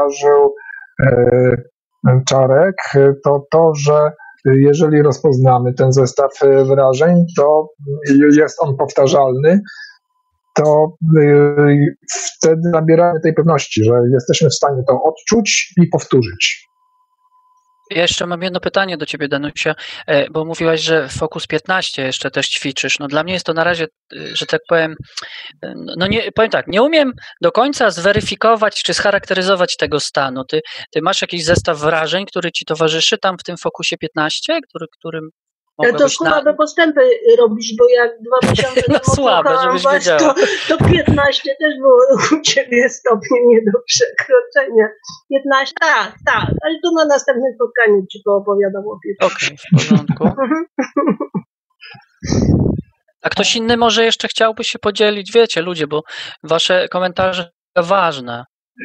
Czarek, to, że jeżeli rozpoznamy ten zestaw wrażeń, to jest on powtarzalny, to wtedy nabieramy tej pewności, że jesteśmy w stanie to odczuć i powtórzyć. Ja jeszcze mam jedno pytanie do ciebie, Danusia, bo mówiłaś, że Focus 15 jeszcze też ćwiczysz. No dla mnie jest to na razie, że tak powiem, powiem tak, nie umiem do końca zweryfikować czy scharakteryzować tego stanu. Ty masz jakiś zestaw wrażeń, który ci towarzyszy tam w tym Focusie 15, którym to słabe postępy robisz, bo jak 2 miesiące temu słabe, żebyś wiedziała. To 15 też było u ciebie stopnie nie do przekroczenia. 15, tak, ale to na następnym spotkaniu ci poopowiadam o 15. Okej, w porządku. A ktoś inny może jeszcze chciałby się podzielić? Wiecie, ludzie, bo wasze komentarze są ważne.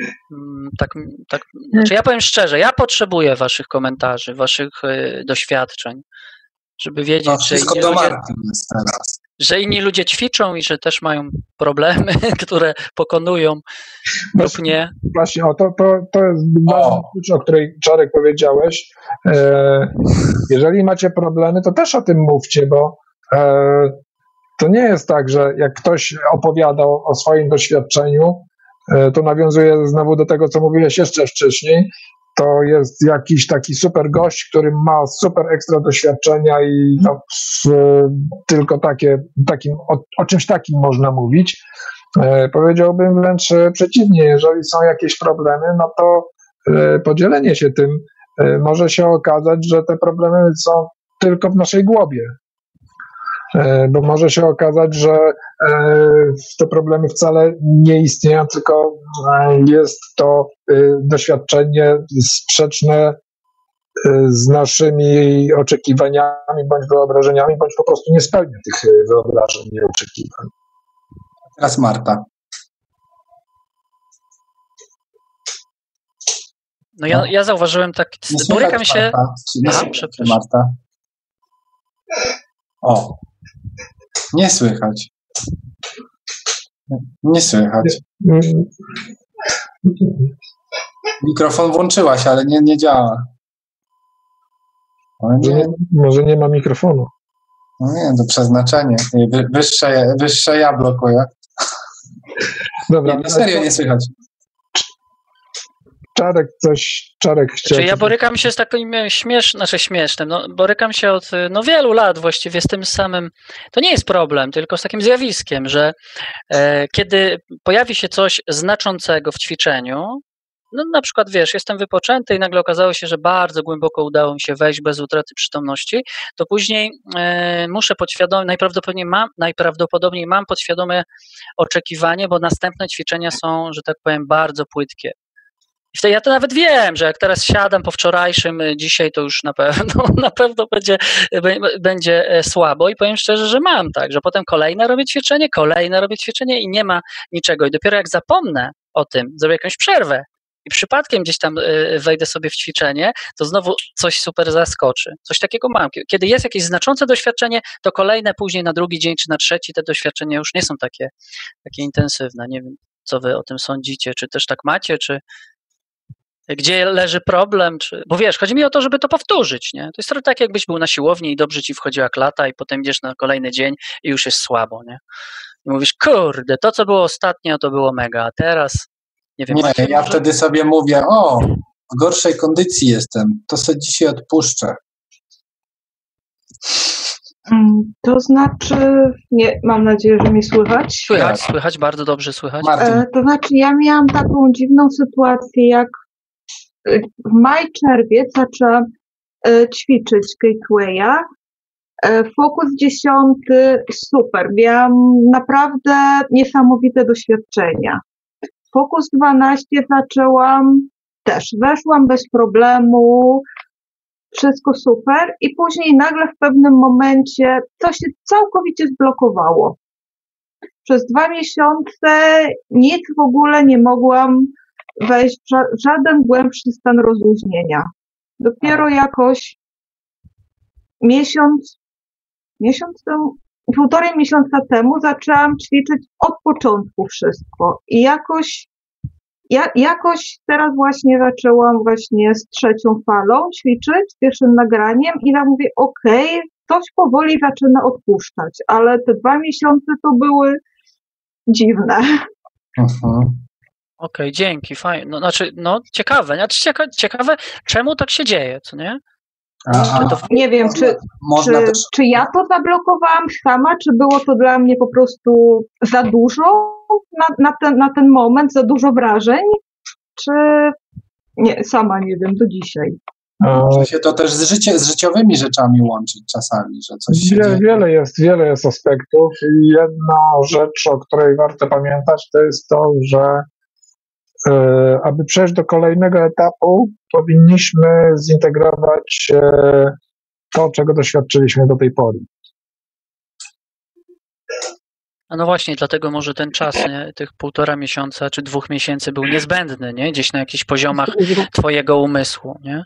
Znaczy ja powiem szczerze, ja potrzebuję waszych komentarzy, waszych doświadczeń, żeby wiedzieć, że inni ludzie ćwiczą i że też mają problemy, które pokonują lub nie. Właśnie, to jest ważna rzecz, o której Czarek powiedziałeś. Jeżeli macie problemy, to też o tym mówcie, bo to nie jest tak, że jak ktoś opowiadał o swoim doświadczeniu, to nawiązuje znowu do tego, co mówiłeś jeszcze wcześniej, to jest jakiś taki super gość, który ma super ekstra doświadczenia i tylko o czymś takim można mówić. Powiedziałbym wręcz przeciwnie, jeżeli są jakieś problemy, no to podzielenie się tym może się okazać, że te problemy są tylko w naszej głowie. Bo może się okazać, że te problemy wcale nie istnieją, tylko jest to doświadczenie sprzeczne z naszymi oczekiwaniami bądź wyobrażeniami, bądź po prostu nie spełnia tych wyobrażeń i oczekiwań. Teraz Marta. No ja zauważyłem tak, borykam się... Marta. O, nie słychać. Nie słychać. Mikrofon włączyłaś, ale nie działa. Może nie ma mikrofonu. No nie, to przeznaczenie. Wyższe ja blokuję. Dobra, serio nie słychać. Czarek chciał... Ja borykam się z takim śmiesznym, borykam się od wielu lat właściwie z tym samym, to nie jest problem, tylko z takim zjawiskiem, że kiedy pojawi się coś znaczącego w ćwiczeniu, na przykład jestem wypoczęty i nagle okazało się, że bardzo głęboko udało mi się wejść bez utraty przytomności, to później muszę podświadomie, najprawdopodobniej mam podświadome oczekiwanie, bo następne ćwiczenia są, że tak powiem, bardzo płytkie. I wtedy ja to nawet wiem, że jak teraz siadam po wczorajszym, dzisiaj to już na pewno będzie słabo i powiem szczerze, że mam tak, że potem kolejne robię ćwiczenie i nie ma niczego. I dopiero jak zapomnę o tym, zrobię jakąś przerwę i przypadkiem gdzieś tam wejdę sobie w ćwiczenie, to znowu coś super zaskoczy. Coś takiego mam. Kiedy jest jakieś znaczące doświadczenie, to kolejne później na drugi dzień czy na trzeci te doświadczenia już nie są takie intensywne. Nie wiem, co wy o tym sądzicie, czy też tak macie, czy gdzie leży problem, bo chodzi mi o to, żeby to powtórzyć, nie? To jest trochę tak, jakbyś był na siłowni i dobrze ci wchodziła klata i potem idziesz na kolejny dzień i już jest słabo, nie? I mówisz, kurde, to co było ostatnio, to było mega, a teraz, nie wiem. Ja wtedy sobie mówię, w gorszej kondycji jestem, to sobie dzisiaj odpuszczę. To znaczy, nie, mam nadzieję, że mnie słychać. Słychać, bardzo dobrze słychać. To znaczy, ja miałam taką dziwną sytuację, jak w maj-czerwiec zaczęłam ćwiczyć Gatewaya. Fokus 10 super, miałam naprawdę niesamowite doświadczenia. Fokus 12 zaczęłam też, weszłam bez problemu, wszystko super i później nagle w pewnym momencie to się całkowicie zblokowało. Przez 2 miesiące nic w ogóle nie mogłam wejść w żaden głębszy stan rozluźnienia. Dopiero jakoś półtorej miesiąca temu zaczęłam ćwiczyć od początku wszystko i jakoś teraz właśnie zaczęłam z 3. falą ćwiczyć, z pierwszym nagraniem i ja mówię, okej, coś powoli zaczyna odpuszczać, ale te 2 miesiące to były dziwne. Okej, dzięki, fajnie. Ciekawe, czemu tak się dzieje, co nie? Nie wiem, czy ja to zablokowałam sama, czy było to dla mnie po prostu za dużo na ten moment, za dużo wrażeń, czy nie, sama nie wiem, do dzisiaj. Może się to też z życiowymi rzeczami łączyć czasami, że coś się dzieje. Wiele jest aspektów i jedna rzecz, o której warto pamiętać, to jest to, że aby przejść do kolejnego etapu, powinniśmy zintegrować to, czego doświadczyliśmy do tej pory. No właśnie, dlatego może ten czas, nie, tych 1,5 miesiąca czy 2 miesięcy był niezbędny, nie? Gdzieś na jakichś poziomach twojego umysłu, nie?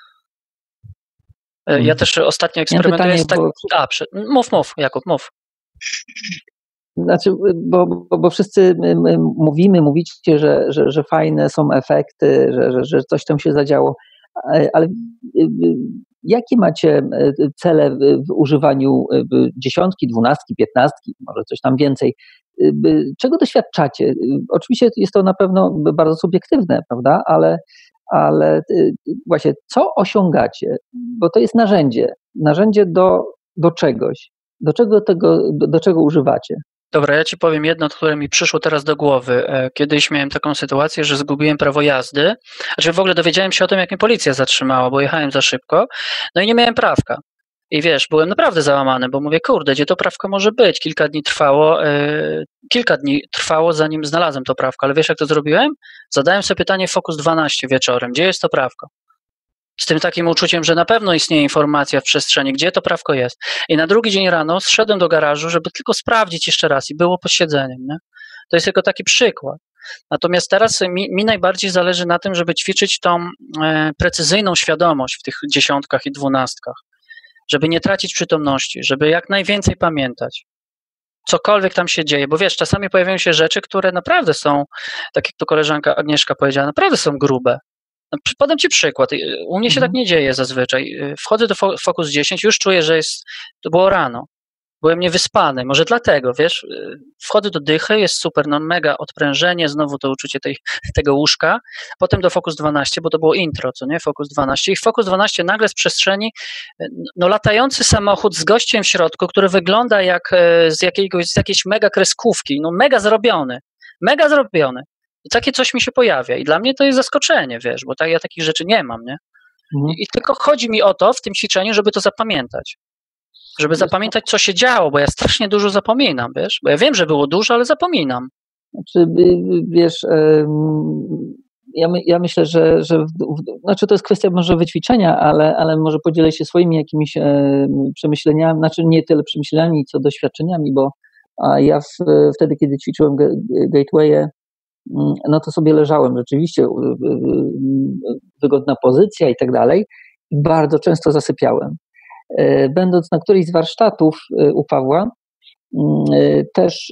Ja też ostatnio eksperymentuję Mów, Jakub, mów. Znaczy, bo wszyscy mówicie, że fajne są efekty, że coś tam się zadziało, ale jakie macie cele w używaniu 10, 12, 15, może coś tam więcej? Czego doświadczacie? Oczywiście jest to na pewno bardzo subiektywne, prawda? Ale właśnie co osiągacie? Bo to jest narzędzie do czegoś. Do czego używacie? Dobra, ja ci powiem jedno, które mi przyszło teraz do głowy. Kiedyś miałem taką sytuację, że zgubiłem prawo jazdy. Znaczy w ogóle dowiedziałem się o tym, jak mnie policja zatrzymała, bo jechałem za szybko. No i nie miałem prawka. I byłem naprawdę załamany, bo mówię, kurde, gdzie to prawko może być? Kilka dni trwało, zanim znalazłem to prawko. Ale wiesz, jak to zrobiłem? Zadałem sobie pytanie Focus 12 wieczorem. Gdzie jest to prawko? Z tym takim uczuciem, że na pewno istnieje informacja w przestrzeni, gdzie to prawko jest. I na drugi dzień rano zszedłem do garażu, żeby tylko sprawdzić jeszcze raz i było posiedzeniem. Nie? To jest tylko taki przykład. Natomiast teraz mi najbardziej zależy na tym, żeby ćwiczyć tą precyzyjną świadomość w tych 10 i 12. Żeby nie tracić przytomności, żeby jak najwięcej pamiętać. Cokolwiek tam się dzieje, bo czasami pojawiają się rzeczy, które naprawdę są, tak jak to koleżanka Agnieszka powiedziała, naprawdę są grube. Podam ci przykład. U mnie się tak nie dzieje zazwyczaj. Wchodzę do Focus 10, już czuję, że to było rano. byłem niewyspany, może dlatego, wiesz, wchodzę do dychy, jest super, no mega odprężenie, znowu to uczucie tego łóżka, potem do Focus 12, bo to było intro, co nie, Focus 12 i Focus 12 nagle z przestrzeni, no latający samochód z gościem w środku, który wygląda jak z jakiejś mega kreskówki, no mega zrobiony i takie coś mi się pojawia i dla mnie to jest zaskoczenie, wiesz, bo ja takich rzeczy nie mam, nie? I tylko chodzi mi o to w tym ćwiczeniu, żeby to zapamiętać. Żeby zapamiętać, co się działo, bo ja strasznie dużo zapominam, wiesz? Bo ja wiem, że było dużo, ale zapominam. Znaczy, wiesz, ja myślę, że znaczy to jest kwestia może wyćwiczenia, ale może podzielę się swoimi jakimiś przemyśleniami, znaczy nie tyle przemyśleniami, co doświadczeniami, bo ja wtedy, kiedy ćwiczyłem Gateway'e, no to sobie leżałem rzeczywiście, wygodna pozycja i tak dalej, i bardzo często zasypiałem. Będąc na którejś z warsztatów u Pawła, też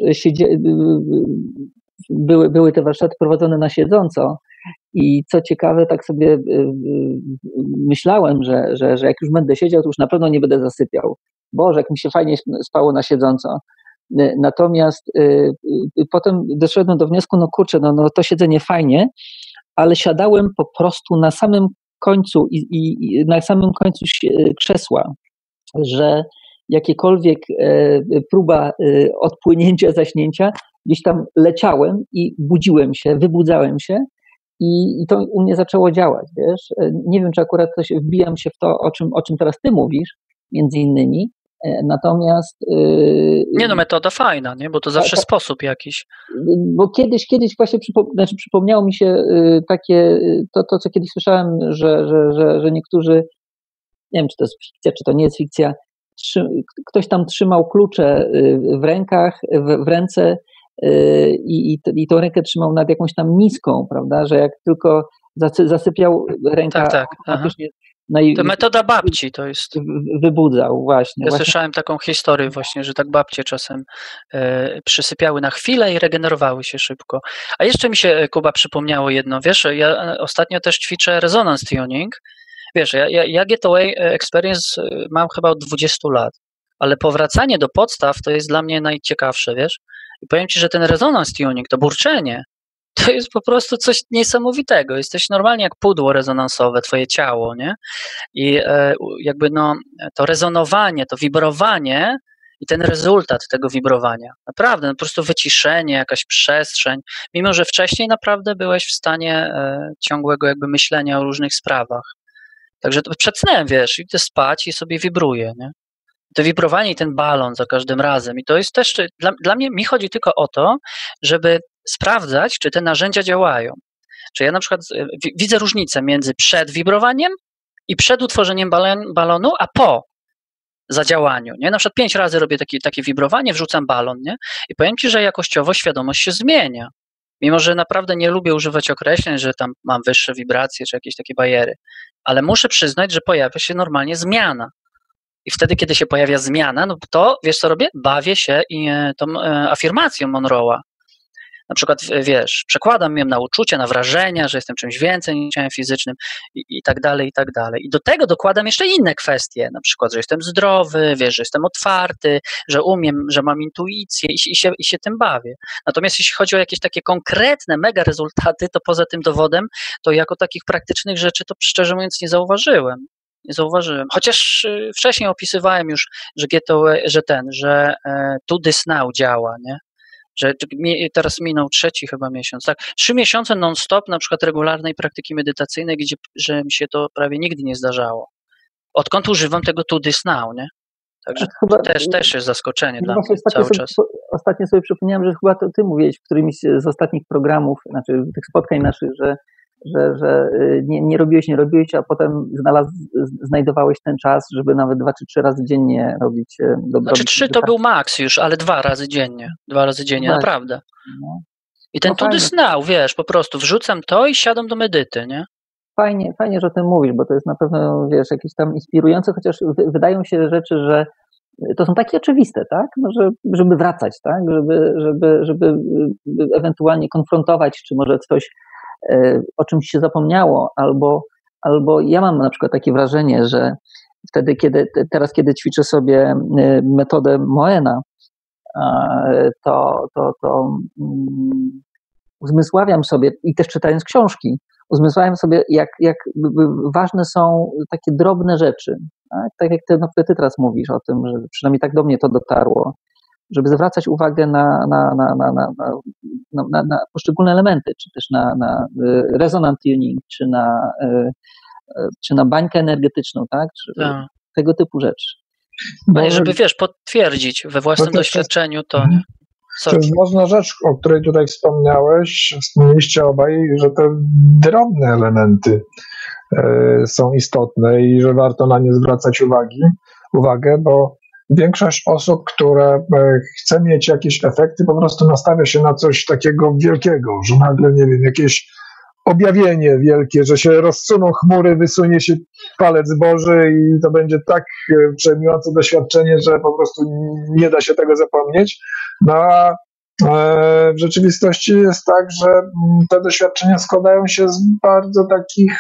były te warsztaty prowadzone na siedząco i co ciekawe, tak sobie myślałem, że jak już będę siedział, to już na pewno nie będę zasypiał. Boże, jak mi się fajnie spało na siedząco. Natomiast potem doszedłem do wniosku, no kurczę, no to siedzenie fajnie, ale siadałem po prostu na samym końcu i na samym końcu krzesła, że jakiekolwiek próba odpłynięcia, zaśnięcia, gdzieś tam leciałem i wybudzałem się i to u mnie zaczęło działać, wiesz. Nie wiem, czy akurat wbijam się w to, o czym teraz ty mówisz, między innymi, natomiast... Nie no, metoda fajna, nie? Bo to zawsze sposób jakiś. Bo kiedyś właśnie przypomniało mi się takie, to co kiedyś słyszałem, że niektórzy, nie wiem, czy to jest fikcja, czy to nie jest fikcja, ktoś tam trzymał klucze w rękach, w ręce i tą rękę trzymał nad jakąś tam miską, prawda, że jak tylko zasypiał ręka... Tak. No to metoda babci to jest. Wybudzał, właśnie. Słyszałem taką historię właśnie, że tak babcie czasem przysypiały na chwilę i regenerowały się szybko. A jeszcze mi się, Kuba, przypomniało jedno, wiesz, ja ostatnio też ćwiczę resonance tuning. Wiesz, ja Gateway Experience mam chyba od 20 lat, ale powracanie do podstaw to jest dla mnie najciekawsze, wiesz. I powiem ci, że ten resonance tuning, to burczenie, to jest po prostu coś niesamowitego. Jesteś normalnie jak pudło rezonansowe, twoje ciało, nie? I jakby no to rezonowanie, to wibrowanie i ten rezultat tego wibrowania. Naprawdę, no po prostu wyciszenie, jakaś przestrzeń. Mimo że wcześniej naprawdę byłeś w stanie ciągłego jakby myślenia o różnych sprawach. Także przed snem, wiesz, idę spać i sobie wibruję, nie? To wibrowanie i ten balon za każdym razem. I to jest też, dla mnie, mi chodzi tylko o to, żeby sprawdzać, czy te narzędzia działają. Czy ja na przykład widzę różnicę między przed wibrowaniem i przed utworzeniem balonu, a po zadziałaniu, nie? Na przykład 5 razy robię takie wibrowanie, wrzucam balon, nie? I powiem ci, że jakościowo świadomość się zmienia. Mimo że naprawdę nie lubię używać określeń, że tam mam wyższe wibracje, czy jakieś takie bajery. Ale muszę przyznać, że pojawia się normalnie zmiana. I wtedy, kiedy się pojawia zmiana, no to, wiesz co robię? Bawię się tą afirmacją Monroe'a. Na przykład, wiesz, przekładam ją na uczucia, na wrażenia, że jestem czymś więcej niż ciałem fizycznym i tak dalej, i tak dalej. I do tego dokładam jeszcze inne kwestie, na przykład, że jestem zdrowy, wiesz, że jestem otwarty, że umiem, że mam intuicję i się tym bawię. Natomiast jeśli chodzi o jakieś takie konkretne, mega rezultaty, to poza tym dowodem, to jako takich praktycznych rzeczy to szczerze mówiąc nie zauważyłem. Chociaż wcześniej opisywałem już, że To This Now działa, nie? Że teraz minął 3 chyba miesiąc, tak? 3 miesiące non-stop na przykład regularnej praktyki medytacyjnej, że mi się to prawie nigdy nie zdarzało. Odkąd używam tego To This Now, nie? Także też jest zaskoczenie dla mnie cały czas. Ostatnio sobie przypomniałem, że chyba to ty mówiłeś w którymś z ostatnich programów, znaczy tych spotkań naszych, że nie robiłeś, a potem znajdowałeś ten czas, żeby nawet 2 czy 3 razy dziennie robić. Znaczy 3 to był maks już, ale 2 razy dziennie. 2 razy dziennie, tak. Naprawdę. No. I ten To This Now, wiesz, po prostu wrzucam to i siadam do medyty, nie? Fajnie, że o tym mówisz, bo to jest na pewno, wiesz, jakieś tam inspirujące, chociaż wydają się rzeczy, że to są takie oczywiste, tak? No, żeby wracać, tak? Żeby ewentualnie konfrontować, czy może coś o czymś się zapomniało, albo ja mam na przykład takie wrażenie, że wtedy, teraz, kiedy ćwiczę sobie metodę Moena, to uzmysławiam sobie, i też czytając książki, uzmysławiam sobie, jak ważne są takie drobne rzeczy. Tak jak ty teraz mówisz o tym, że przynajmniej tak do mnie to dotarło, żeby zwracać uwagę na poszczególne elementy, czy też na resonant tuning, czy na bańkę energetyczną, tak? Tego typu rzeczy. No i żeby, potwierdzić we własnym doświadczeniu to, nie? To jest ważna rzecz, o której tutaj wspomnieliście obaj, że te drobne elementy są istotne i że warto na nie zwracać uwagę, bo większość osób, które chce mieć jakieś efekty, po prostu nastawia się na coś takiego wielkiego, że nagle, nie wiem, jakieś objawienie wielkie, że się rozsuną chmury, wysunie się palec Boży i to będzie tak przejmujące doświadczenie, że po prostu nie da się tego zapomnieć. No a w rzeczywistości jest tak, że te doświadczenia składają się z bardzo takich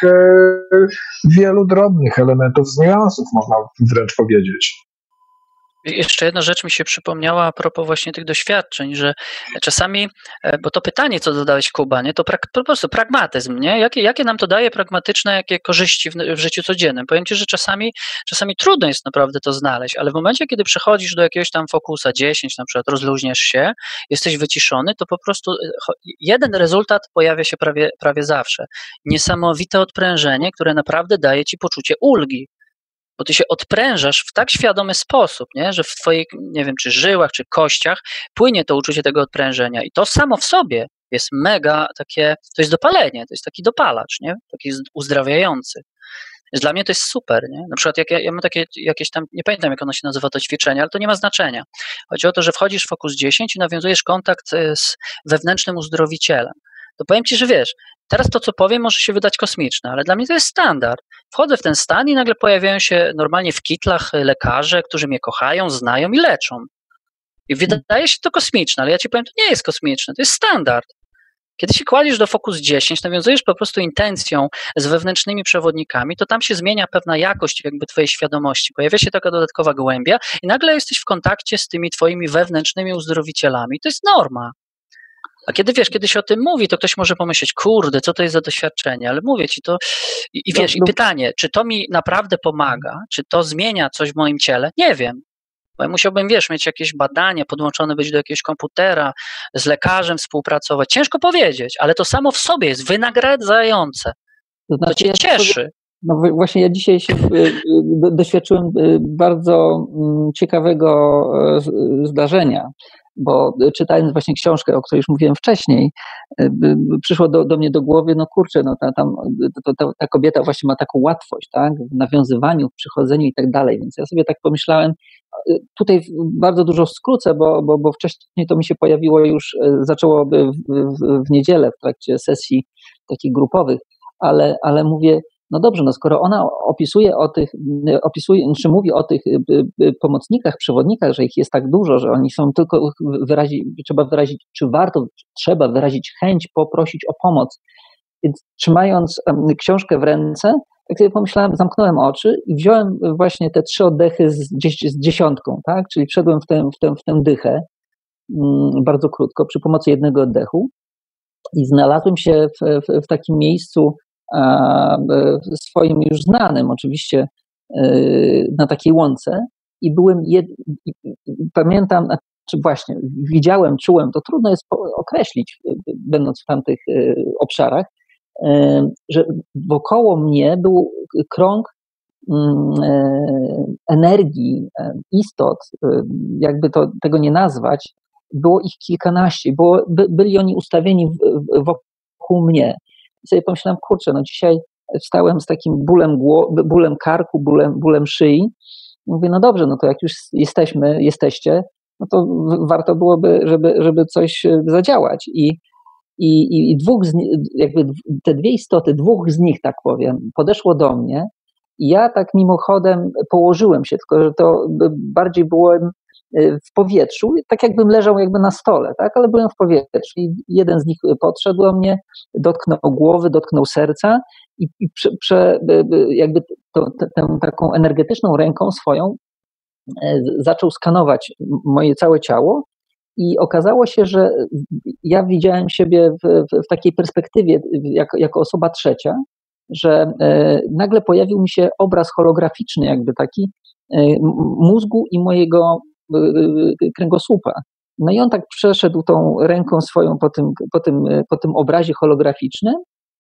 wielu drobnych elementów, z niuansów, można wręcz powiedzieć. Jeszcze jedna rzecz mi się przypomniała a propos właśnie tych doświadczeń, że czasami, bo to pytanie, co zadałeś, Kuba, nie, to po prostu pragmatyzm, nie? Jakie nam to daje pragmatyczne, jakie korzyści w życiu codziennym? Powiem Ci, że czasami trudno jest naprawdę to znaleźć, ale w momencie, kiedy przechodzisz do jakiegoś tam fokusa 10, na przykład rozluźniasz się, jesteś wyciszony, to po prostu jeden rezultat pojawia się prawie zawsze. Niesamowite odprężenie, które naprawdę daje Ci poczucie ulgi. Bo ty się odprężasz w tak świadomy sposób, nie? Że w twoich, nie wiem, czy żyłach, czy kościach płynie to uczucie tego odprężenia i to samo w sobie jest mega takie, to jest dopalenie, to jest taki dopalacz, nie? Taki uzdrawiający. Więc dla mnie to jest super, nie? Na przykład ja mam takie jakieś tam, nie pamiętam jak ono się nazywa to ćwiczenie, ale to nie ma znaczenia. Chodzi o to, że wchodzisz w Focus 10 i nawiązujesz kontakt z wewnętrznym uzdrowicielem. To powiem Ci, że wiesz, teraz to, co powiem, może się wydać kosmiczne, ale dla mnie to jest standard. Wchodzę w ten stan i nagle pojawiają się normalnie w kitlach lekarze, którzy mnie kochają, znają i leczą. I wydaje się to kosmiczne, ale ja Ci powiem, to nie jest kosmiczne, to jest standard. Kiedy się kładziesz do Focus 10, nawiązujesz po prostu intencją z wewnętrznymi przewodnikami, to tam się zmienia pewna jakość jakby Twojej świadomości. Pojawia się taka dodatkowa głębia i nagle jesteś w kontakcie z tymi Twoimi wewnętrznymi uzdrowicielami. To jest norma. A kiedy się o tym mówi, to ktoś może pomyśleć, kurde, co to jest za doświadczenie, ale mówię Ci to i pytanie, czy to mi naprawdę pomaga, czy to zmienia coś w moim ciele? Nie wiem, bo ja musiałbym, mieć jakieś badania, podłączone być do jakiegoś komputera, z lekarzem współpracować, ciężko powiedzieć, ale to samo w sobie jest wynagradzające, to Cię cieszy. No właśnie ja dzisiaj się doświadczyłem bardzo ciekawego zdarzenia, bo czytając właśnie książkę, o której już mówiłem wcześniej, przyszło do mnie do głowy, no kurczę, no ta kobieta właśnie ma taką łatwość, tak, w nawiązywaniu, w przychodzeniu i tak dalej, więc ja sobie tak pomyślałem, tutaj bardzo dużo skrócę, bo wcześniej to mi się pojawiło już, zaczęło w niedzielę w trakcie sesji takich grupowych, ale mówię, no dobrze, no skoro ona mówi o tych pomocnikach, przewodnikach, że ich jest tak dużo, że oni są tylko trzeba wyrazić chęć, poprosić o pomoc. Więc trzymając książkę w ręce, tak sobie pomyślałem, zamknąłem oczy i wziąłem właśnie te 3 oddechy z 10, tak? Czyli wszedłem w tę dychę bardzo krótko przy pomocy jednego oddechu i znalazłem się w takim miejscu swoim już znanym oczywiście na takiej łące i pamiętam, czy właśnie widziałem, czułem, to trudno jest określić, będąc w tamtych obszarach, że wokoło mnie był krąg energii, istot, jakby tego nie nazwać, było ich kilkanaście, byli oni ustawieni wokół mnie. I sobie pomyślałem, kurczę, no dzisiaj wstałem z takim bólem karku, bólem szyi. Mówię, no dobrze, no to jak już jesteście, no to warto byłoby, żeby coś zadziałać. I jakby te 2 istoty, 2 z nich, tak powiem, podeszło do mnie i ja tak mimochodem położyłem się, tylko że to bardziej byłem w powietrzu, tak jakbym leżał jakby na stole, tak, ale byłem w powietrzu i jeden z nich podszedł do mnie, dotknął głowy, dotknął serca i jakby tę taką energetyczną ręką swoją zaczął skanować moje całe ciało i okazało się, że ja widziałem siebie w takiej perspektywie jako osoba trzecia, że nagle pojawił mi się obraz holograficzny jakby taki mózgu i mojego kręgosłupa. No i on tak przeszedł tą ręką swoją po tym obrazie holograficznym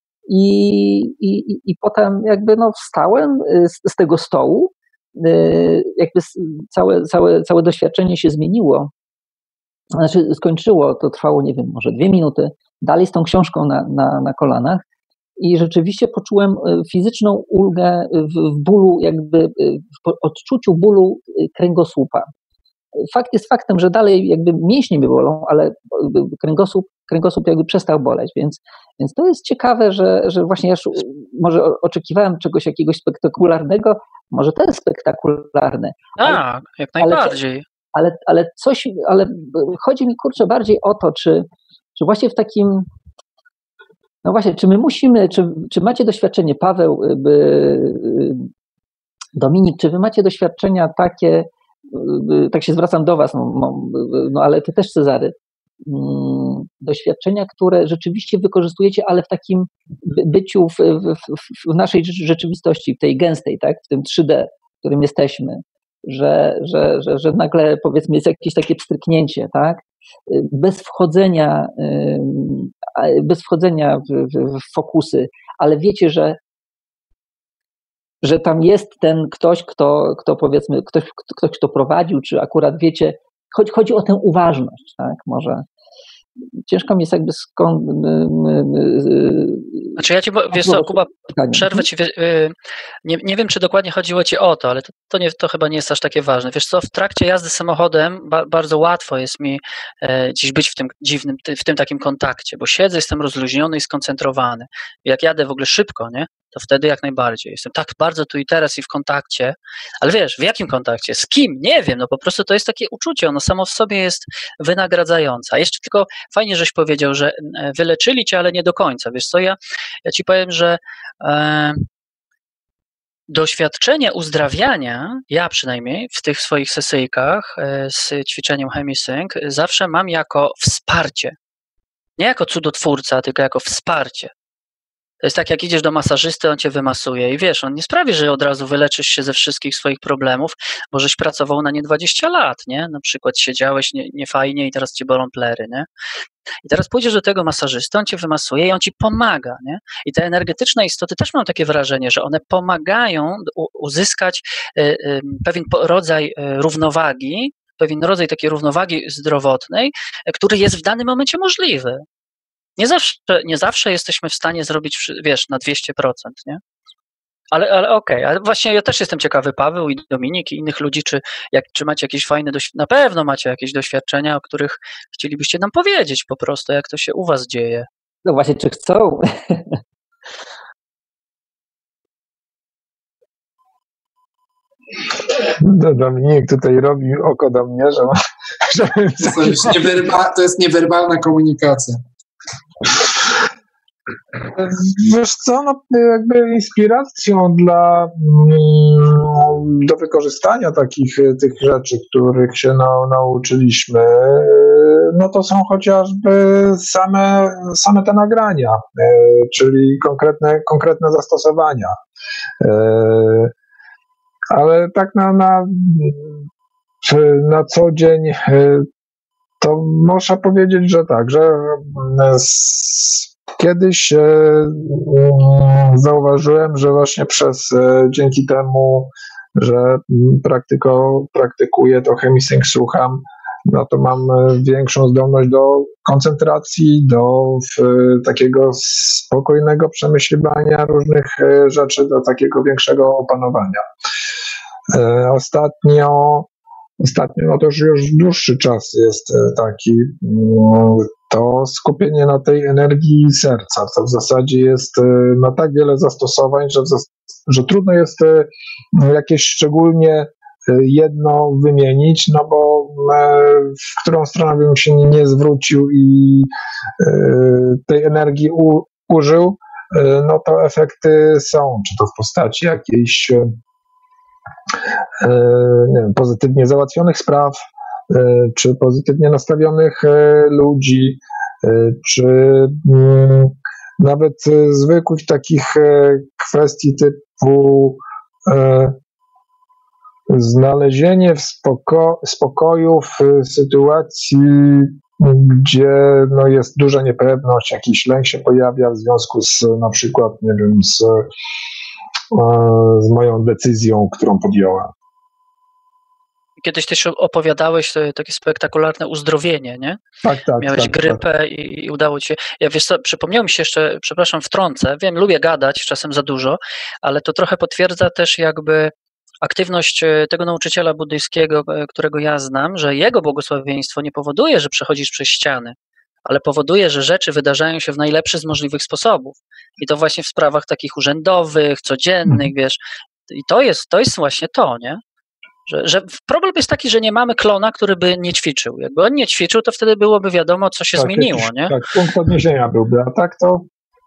i potem jakby wstałem z tego stołu, jakby całe doświadczenie się zmieniło. Znaczy skończyło, to trwało, nie wiem, może 2 minuty, dalej z tą książką na kolanach i rzeczywiście poczułem fizyczną ulgę w bólu, jakby w odczuciu bólu kręgosłupa. Fakt jest faktem, że dalej jakby mięśnie mnie bolą, ale kręgosłup jakby przestał boleć, więc to jest ciekawe, że właśnie ja może oczekiwałem czegoś jakiegoś spektakularnego, może to jest spektakularne. Tak, jak najbardziej. Ale chodzi mi, kurczę, bardziej o to, czy właśnie w takim, no właśnie, czy my musimy, czy macie doświadczenie, Paweł, Dominik, czy wy macie doświadczenia takie, tak się zwracam do was, no ale ty też, Cezary, doświadczenia, które rzeczywiście wykorzystujecie, ale w takim byciu w naszej rzeczywistości, w tej gęstej, tak, w tym 3D, w którym jesteśmy, że nagle, powiedzmy, jest jakieś takie pstryknięcie, tak, bez wchodzenia w fokusy, ale wiecie, że tam jest ten ktoś, kto powiedzmy, ktoś, kto prowadził, czy akurat wiecie, chodzi o tę uważność, tak, może. Ciężko mi jest jakby skąd... Znaczy ja ci, wiesz co, Kuba, przerwę ci, nie wiem, czy dokładnie chodziło ci o to, ale to chyba nie jest aż takie ważne. Wiesz co, w trakcie jazdy samochodem bardzo łatwo jest mi gdzieś być w tym dziwnym, w tym takim kontakcie, bo siedzę, jestem rozluźniony i skoncentrowany. Jak jadę w ogóle szybko, nie? To wtedy jak najbardziej. Jestem tak bardzo tu i teraz i w kontakcie, ale wiesz, w jakim kontakcie? Z kim? Nie wiem, no po prostu to jest takie uczucie, ono samo w sobie jest wynagradzające. A jeszcze tylko fajnie, żeś powiedział, że wyleczyli cię, ale nie do końca. Wiesz co, ja ci powiem, że doświadczenie uzdrawiania, ja przynajmniej w tych swoich sesyjkach z ćwiczeniem HemiSync zawsze mam jako wsparcie. Nie jako cudotwórca, tylko jako wsparcie. To jest tak, jak idziesz do masażysty, on cię wymasuje i wiesz, on nie sprawi, że od razu wyleczysz się ze wszystkich swoich problemów, bo żeś pracował na nie 20 lat, nie? Na przykład siedziałeś niefajnie i teraz cię bolą plery, nie? I teraz pójdziesz do tego masażysty, on cię wymasuje i on ci pomaga, nie? I te energetyczne istoty też mam takie wrażenie, że one pomagają uzyskać pewien rodzaj równowagi, pewien rodzaj takiej równowagi zdrowotnej, który jest w danym momencie możliwy. Nie zawsze jesteśmy w stanie zrobić, wiesz, na 200%, nie? Ale okej, ale właśnie ja też jestem ciekawy, Paweł i Dominik i innych ludzi, czy macie jakieś fajne na pewno macie jakieś doświadczenia, o których chcielibyście nam powiedzieć po prostu, jak to się u was dzieje. No właśnie, czy chcą? Dominik tutaj robi oko do mnie, że to jest niewerbalna komunikacja. Wiesz co, no jakby inspiracją do wykorzystania tych rzeczy, których się nauczyliśmy, no to są chociażby same te nagrania, czyli konkretne zastosowania. Ale tak na co dzień to można powiedzieć, że tak, że kiedyś zauważyłem, że właśnie dzięki temu, że praktykuję to HemiSync, słucham, no to mam większą zdolność do koncentracji, do takiego spokojnego przemyśliwania różnych rzeczy, do takiego większego opanowania. Ostatnio, no to już dłuższy czas jest taki, to skupienie na tej energii serca, to w zasadzie jest na tak wiele zastosowań, że trudno jest jakieś szczególnie jedno wymienić, no bo w którą stronę bym się nie zwrócił i tej energii użył, no to efekty są, czy to w postaci jakiejś nie wiem, pozytywnie załatwionych spraw, czy pozytywnie nastawionych ludzi, czy nawet zwykłych takich kwestii typu znalezienie spokoju w sytuacji, gdzie no, jest duża niepewność, jakiś lęk się pojawia w związku z na przykład, nie wiem, z moją decyzją, którą podjąłem. Kiedyś też opowiadałeś takie spektakularne uzdrowienie, nie? Tak. Miałeś grypę i udało ci się. Ja wiesz co, przypomniało mi się jeszcze, przepraszam, wtrącę, wiem, lubię gadać, czasem za dużo, ale to trochę potwierdza też jakby aktywność tego nauczyciela buddyjskiego, którego ja znam, że jego błogosławieństwo nie powoduje, że przechodzisz przez ściany, ale powoduje, że rzeczy wydarzają się w najlepszy z możliwych sposobów. I to właśnie w sprawach takich urzędowych, codziennych, wiesz. I to jest właśnie to, nie? Że problem jest taki, że nie mamy klona, który by nie ćwiczył. Jakby on nie ćwiczył, to wtedy byłoby wiadomo, co się zmieniło, nie? Tak, punkt odniesienia byłby, a tak to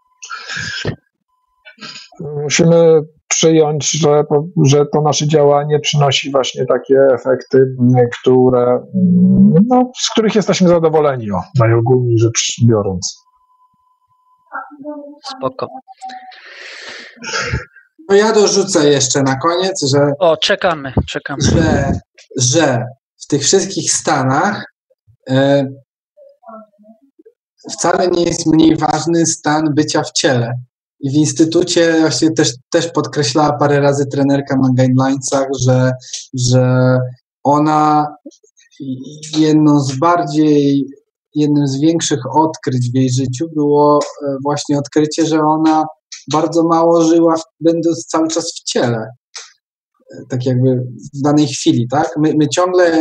musimy przyjąć, że to nasze działanie przynosi właśnie takie efekty, które, no, z których jesteśmy zadowoleni, najogólniej rzecz biorąc. Spoko. No ja dorzucę jeszcze na koniec, że... O, czekamy. Że w tych wszystkich stanach wcale nie jest mniej ważny stan bycia w ciele. I w instytucie właśnie też podkreślała parę razy trenerka na guidelinesach, że ona jednym z większych odkryć w jej życiu było właśnie odkrycie, że ona bardzo mało żyła, będąc cały czas w ciele. Tak jakby w danej chwili, tak? My ciągle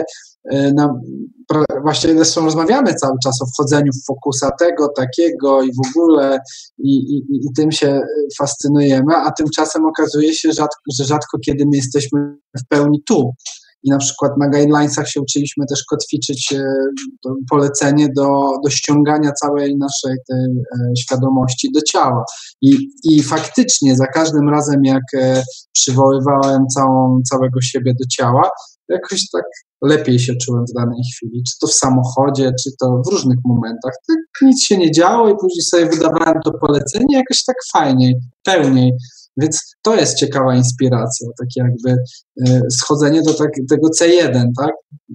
właśnie zresztą rozmawiamy cały czas o wchodzeniu w fokusa tego, takiego i w ogóle i tym się fascynujemy, a tymczasem okazuje się, że rzadko kiedy my jesteśmy w pełni tu. I na przykład na guidelinesach się uczyliśmy też kotwiczyć polecenie do ściągania całej naszej tej świadomości do ciała. I faktycznie za każdym razem, jak przywoływałem całego siebie do ciała, jakoś tak lepiej się czułem w danej chwili. Czy to w samochodzie, czy to w różnych momentach. Tak nic się nie działo i później sobie wydawałem to polecenie jakoś tak fajniej, pełniej. Więc to jest ciekawa inspiracja, takie jakby schodzenie do tego C1, tak?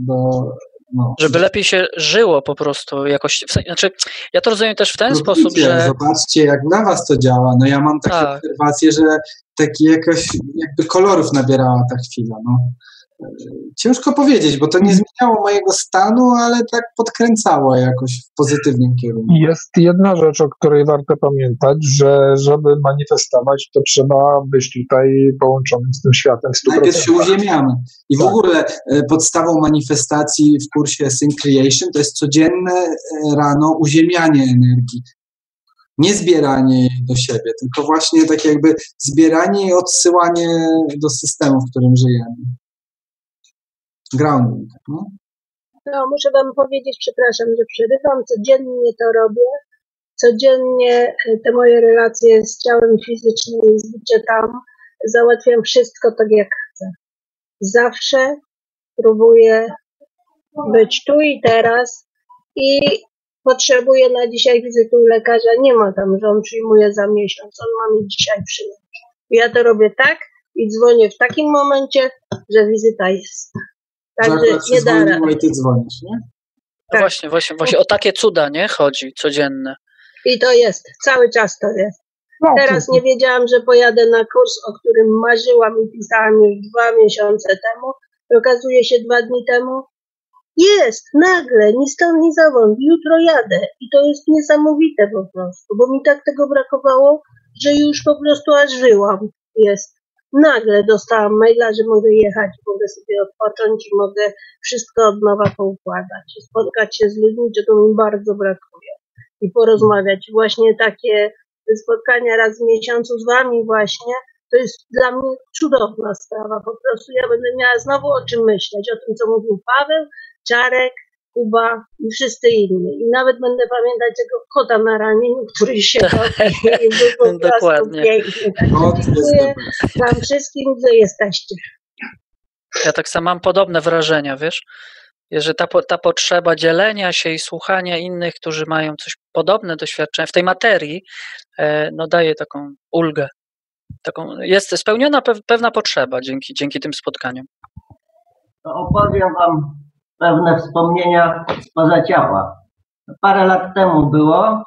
Żeby lepiej się żyło po prostu jakoś. Znaczy, ja to rozumiem też w ten sposób, że... Zobaczcie, jak na was to działa. No ja mam takie obserwacje, że taki jakoś jakby kolorów nabierała ta chwila. No. Ciężko powiedzieć, bo to nie zmieniało mojego stanu, ale tak podkręcało jakoś w pozytywnym kierunku. Jest jedna rzecz, o której warto pamiętać, że żeby manifestować, to trzeba być tutaj połączonym z tym światem w 100%. Najpierw się uziemiamy. I w ogóle podstawą manifestacji w kursie Sync Creation to jest codzienne rano uziemianie energii. Nie zbieranie jej do siebie, tylko właśnie tak jakby zbieranie i odsyłanie do systemu, w którym żyjemy. Grounding. No, muszę wam powiedzieć, przepraszam, że przerywam, codziennie to robię. Codziennie te moje relacje z ciałem fizycznym i z byciem tam załatwiam wszystko tak, jak chcę. Zawsze próbuję być tu i teraz i potrzebuję na dzisiaj wizyty u lekarza. Nie ma tam, że on przyjmuje za miesiąc, on ma mi dzisiaj przyjąć. Ja to robię tak i dzwonię w takim momencie, że wizyta jest. Także nie da rady. I ty dzwonisz, nie? Tak. Właśnie o takie cuda, nie? Chodzi codzienne. I to jest, cały czas to jest. Teraz nie wiedziałam, że pojadę na kurs, o którym marzyłam i pisałam już 2 miesiące temu. I okazuje się 2 dni temu. Jest, nagle, ni stąd, ni zowąd. Jutro jadę. I to jest niesamowite po prostu, bo mi tak tego brakowało, że już po prostu aż żyłam. Jest. Nagle dostałam maila, że mogę jechać, mogę sobie odpocząć i mogę wszystko od nowa poukładać. Spotkać się z ludźmi, czego mi bardzo brakuje. I porozmawiać. Właśnie takie spotkania raz w miesiącu z wami właśnie, to jest dla mnie cudowna sprawa. Po prostu ja będę miała znowu o czym myśleć. O tym, co mówił Paweł, Czarek, Kuba i wszyscy inni. I nawet będę pamiętać tego kota na ramieniu, który się robi i był po prostu piękny. Dziękuję wam wszystkim, że jesteście. Ja tak samo mam podobne wrażenia, wiesz, że ta potrzeba dzielenia się i słuchania innych, którzy mają coś podobne doświadczenie w tej materii, no daje taką ulgę. Jest spełniona pewna potrzeba dzięki tym spotkaniom. To opowiem wam pewne wspomnienia spoza ciała. Parę lat temu było,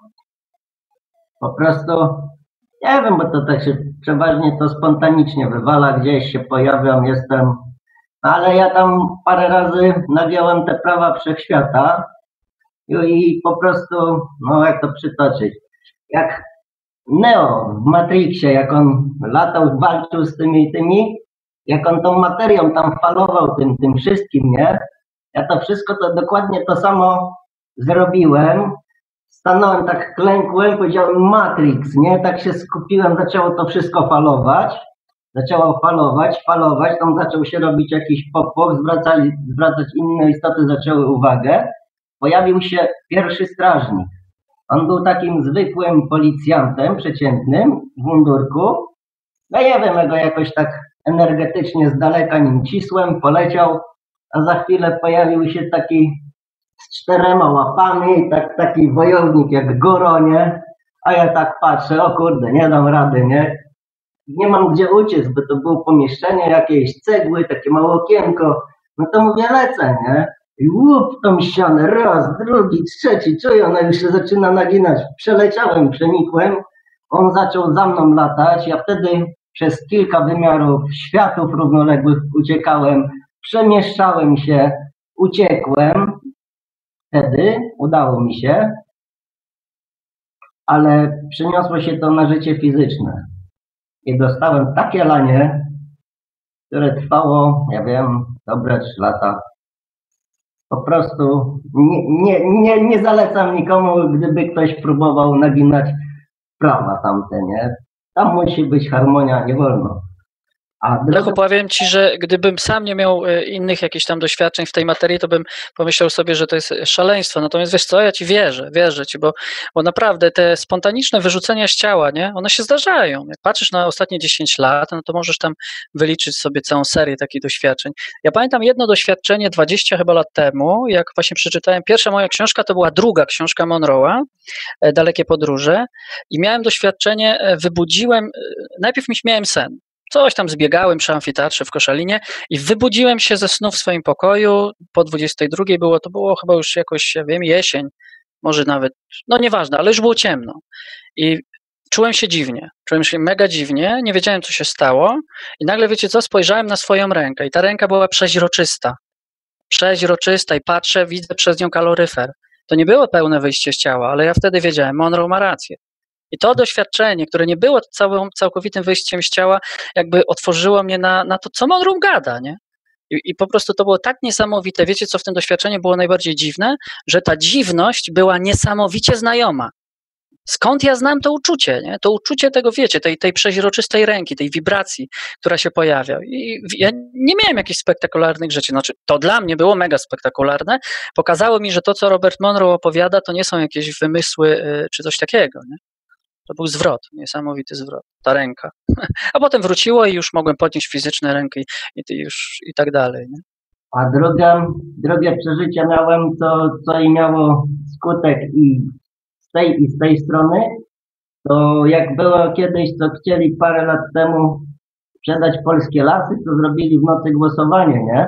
po prostu, nie wiem, bo to tak się przeważnie to spontanicznie wywala, gdzieś się pojawiam, jestem, ale ja tam parę razy nagiąłem te prawa wszechświata i po prostu, no jak to przytoczyć, jak Neo w Matrixie, jak on latał, walczył z tymi, jak on tą materią tam falował tym wszystkim, nie? Ja to wszystko, to dokładnie to samo zrobiłem. Stanąłem, tak klękłem, powiedziałem Matrix, nie? Tak się skupiłem, zaczęło to wszystko falować. Zaczęło falować, tam zaczął się robić jakiś popłoch, zwracać inne istoty, zaczęły uwagę. Pojawił się pierwszy strażnik. On był takim zwykłym policjantem, przeciętnym, w mundurku. No nie wiem, ja go jakoś tak energetycznie z daleka nim cisłem, poleciał, a za chwilę pojawił się taki z 4 łapami, taki wojownik jak Goro, nie? A ja tak patrzę, o kurde, nie dam rady, nie? Nie mam gdzie uciec, bo to było pomieszczenie, jakieś cegły, takie małe okienko. No to mówię, lecę, nie? I łup tą ścianę, raz, drugi, trzeci, czuję, ona już się zaczyna naginać. Przeleciałem, przenikłem, on zaczął za mną latać, ja wtedy przez kilka wymiarów światów równoległych uciekałem, przemieszczałem się, uciekłem. Wtedy udało mi się, ale przyniosło się to na życie fizyczne. I dostałem takie lanie, które trwało, ja wiem, dobre 3 lata. Po prostu nie zalecam nikomu, gdyby ktoś próbował naginać prawa tamte, nie? Tam musi być harmonia, nie wolno. Lechu, powiem ci, że gdybym sam nie miał innych jakichś tam doświadczeń w tej materii, to bym pomyślał sobie, że to jest szaleństwo. Natomiast wiesz co, ja ci wierzę ci, bo naprawdę te spontaniczne wyrzucenia z ciała, nie, one się zdarzają. Jak patrzysz na ostatnie 10 lat, no to możesz tam wyliczyć sobie całą serię takich doświadczeń. Ja pamiętam jedno doświadczenie 20 chyba lat temu, jak właśnie przeczytałem, pierwsza moja książka to była druga książka Monroe'a, Dalekie podróże, i miałem doświadczenie, najpierw miałem sen. Coś tam zbiegałem przy amfiteatrze w Koszalinie i wybudziłem się ze snu w swoim pokoju, po 22 to było chyba już jakoś, ja wiem, jesień, może nawet, no nieważne, ale już było ciemno. I czułem się mega dziwnie, nie wiedziałem, co się stało i nagle, wiecie co, spojrzałem na swoją rękę i ta ręka była przeźroczysta i patrzę, widzę przez nią kaloryfer. To nie było pełne wyjście z ciała, ale ja wtedy wiedziałem, Monroe ma rację. I to doświadczenie, które nie było całkowitym wyjściem z ciała, jakby otworzyło mnie na to, co Monroe gada, nie? I po prostu to było tak niesamowite. Wiecie, co w tym doświadczeniu było najbardziej dziwne? Że ta dziwność była niesamowicie znajoma. Skąd ja znam to uczucie, nie? To uczucie tego, wiecie, tej przeźroczystej ręki, tej wibracji, która się pojawia. I ja nie miałem jakichś spektakularnych rzeczy. Znaczy, to dla mnie było mega spektakularne. Pokazało mi, że to, co Robert Monroe opowiada, to nie są jakieś wymysły czy coś takiego, nie? To był zwrot, niesamowity zwrot, ta ręka. A potem wróciło i już mogłem podnieść fizyczne ręki i tak dalej. Nie? A drugie przeżycie miałem, co i miało skutek i z tej strony, to jak było kiedyś, co chcieli parę lat temu sprzedać polskie lasy, to zrobili w nocy głosowanie, nie?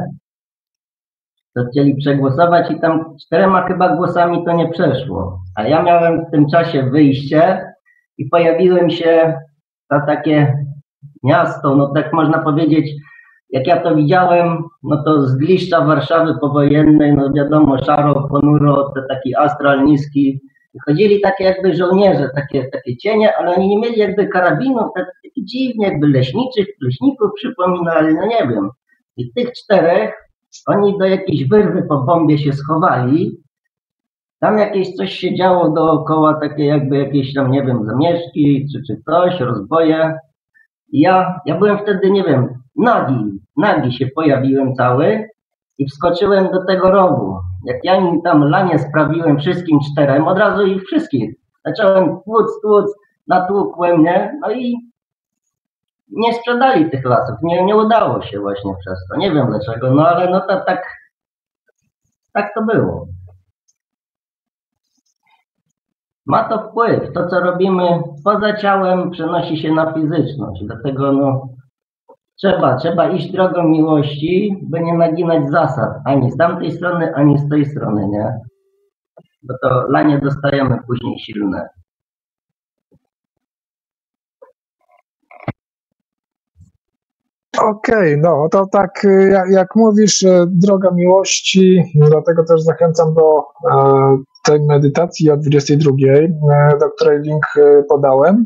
To chcieli przegłosować i tam 4 chyba głosami to nie przeszło. A ja miałem w tym czasie wyjście i pojawiłem się na takie miasto, no tak można powiedzieć, jak ja to widziałem, no to z gliszcza Warszawy powojennej, no wiadomo, szaro, ponuro, taki astral niski. Chodzili takie jakby żołnierze, takie cienie, ale oni nie mieli jakby karabinów, takie dziwnie jakby leśników przypominali, no nie wiem. I tych 4, oni do jakiejś wyrwy po bombie się schowali. Tam jakieś coś się działo dookoła, takie jakby jakieś tam, nie wiem, zamieszki czy coś, rozboje. I ja byłem wtedy, nie wiem, nagi się pojawiłem cały i wskoczyłem do tego rogu. Jak ja im tam lanie sprawiłem wszystkim 4, od razu ich wszystkich. Zacząłem tłuc, natłukłem, nie? No i nie sprzedali tych lasów. Nie udało się właśnie przez to. Nie wiem dlaczego, no ale no to tak to było. Ma to wpływ. To, co robimy poza ciałem, przenosi się na fizyczność. Dlatego no, trzeba iść drogą miłości, by nie naginać zasad. Ani z tamtej strony, ani z tej strony, nie? Bo to lanie dostajemy później silne. Okej, no to tak jak mówisz, droga miłości, dlatego też zachęcam do tej medytacji o 22, do której link podałem.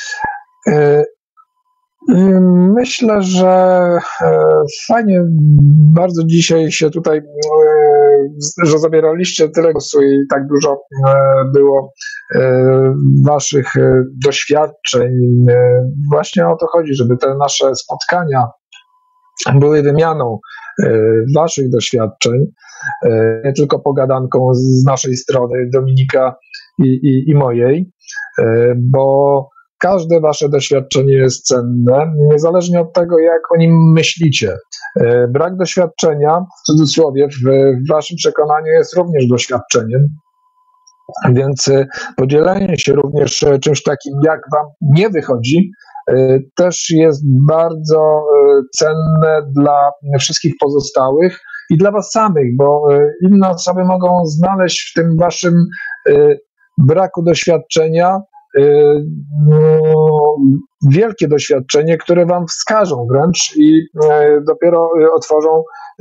Myślę, że fajnie bardzo dzisiaj się tutaj, że zabieraliście tyle głosu i tak dużo było waszych doświadczeń. Właśnie o to chodzi, żeby te nasze spotkania były wymianą waszych doświadczeń, nie tylko pogadanką z naszej strony, Dominika i mojej, bo każde wasze doświadczenie jest cenne, niezależnie od tego, jak o nim myślicie. Brak doświadczenia, w cudzysłowie, w waszym przekonaniu jest również doświadczeniem, więc podzielenie się również czymś takim, jak wam nie wychodzi, też jest bardzo cenne dla wszystkich pozostałych i dla was samych, bo inne osoby mogą znaleźć w tym waszym braku doświadczenia wielkie doświadczenie, które wam wskażą wręcz i dopiero otworzą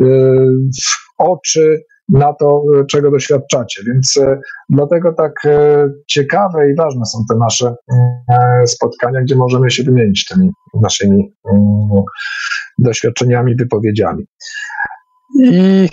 oczy na to, czego doświadczacie. Więc dlatego tak ciekawe i ważne są te nasze spotkania, gdzie możemy się wymienić tymi naszymi doświadczeniami, wypowiedziami. I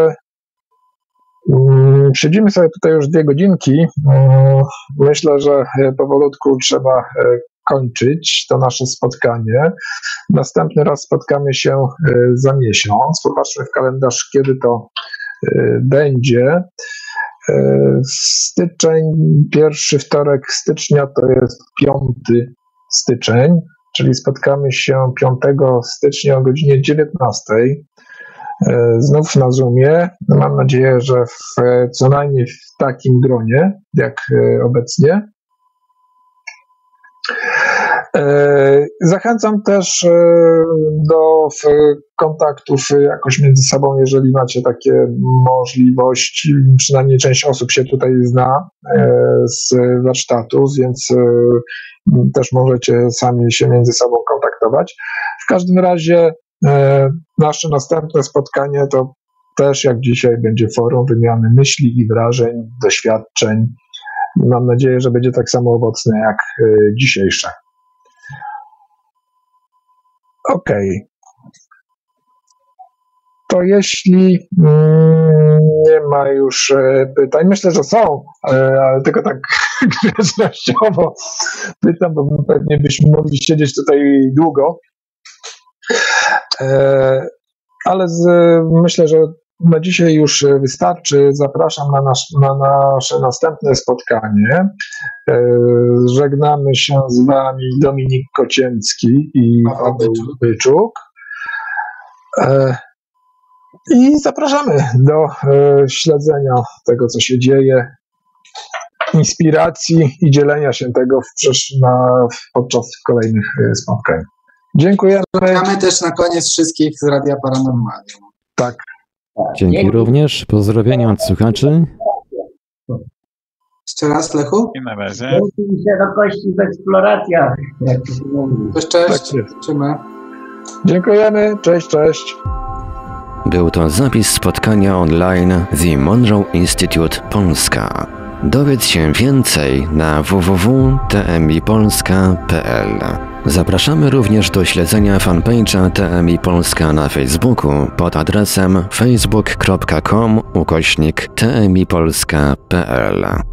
siedzimy sobie tutaj już 2 godzinki. Myślę, że powolutku trzeba kończyć to nasze spotkanie. Następny raz spotkamy się za miesiąc. Popatrzmy w kalendarz, kiedy to będzie. Styczeń, pierwszy wtorek stycznia to jest 5 styczeń, czyli spotkamy się 5 stycznia o godzinie 19. Znów na Zoomie. Mam nadzieję, że co najmniej w takim gronie, jak obecnie. Zachęcam też do kontaktów jakoś między sobą, jeżeli macie takie możliwości. Przynajmniej część osób się tutaj zna z warsztatów, więc też możecie sami się między sobą kontaktować. W każdym razie nasze następne spotkanie to też jak dzisiaj będzie forum wymiany myśli i wrażeń, doświadczeń. Mam nadzieję, że będzie tak samo owocne jak dzisiejsze. Okej. To jeśli nie ma już pytań, myślę, że są, ale tylko tak grzecznościowo pytam, bo pewnie byśmy mogli siedzieć tutaj długo. Ale myślę, że na dzisiaj już wystarczy. Zapraszam na nasze następne spotkanie. Żegnamy się z wami Dominik Kocięcki i Paweł Byczuk. I zapraszamy do śledzenia tego, co się dzieje, inspiracji i dzielenia się tego podczas kolejnych spotkań. Dziękujemy. Zapraszamy też na koniec wszystkich z Radia Paranormalium. Tak. Dzięki również. Pozdrowienia od słuchaczy. Jeszcze raz, Lechu? I na razie. Szerokości w eksploracjach. Cześć. Tak, dziękujemy. Cześć. Był to zapis spotkania online The Monroe Institute Polska. Dowiedz się więcej na www.tmipolska.pl. Zapraszamy również do śledzenia fanpage'a TMI Polska na Facebooku pod adresem facebook.com/tmipolska.pl.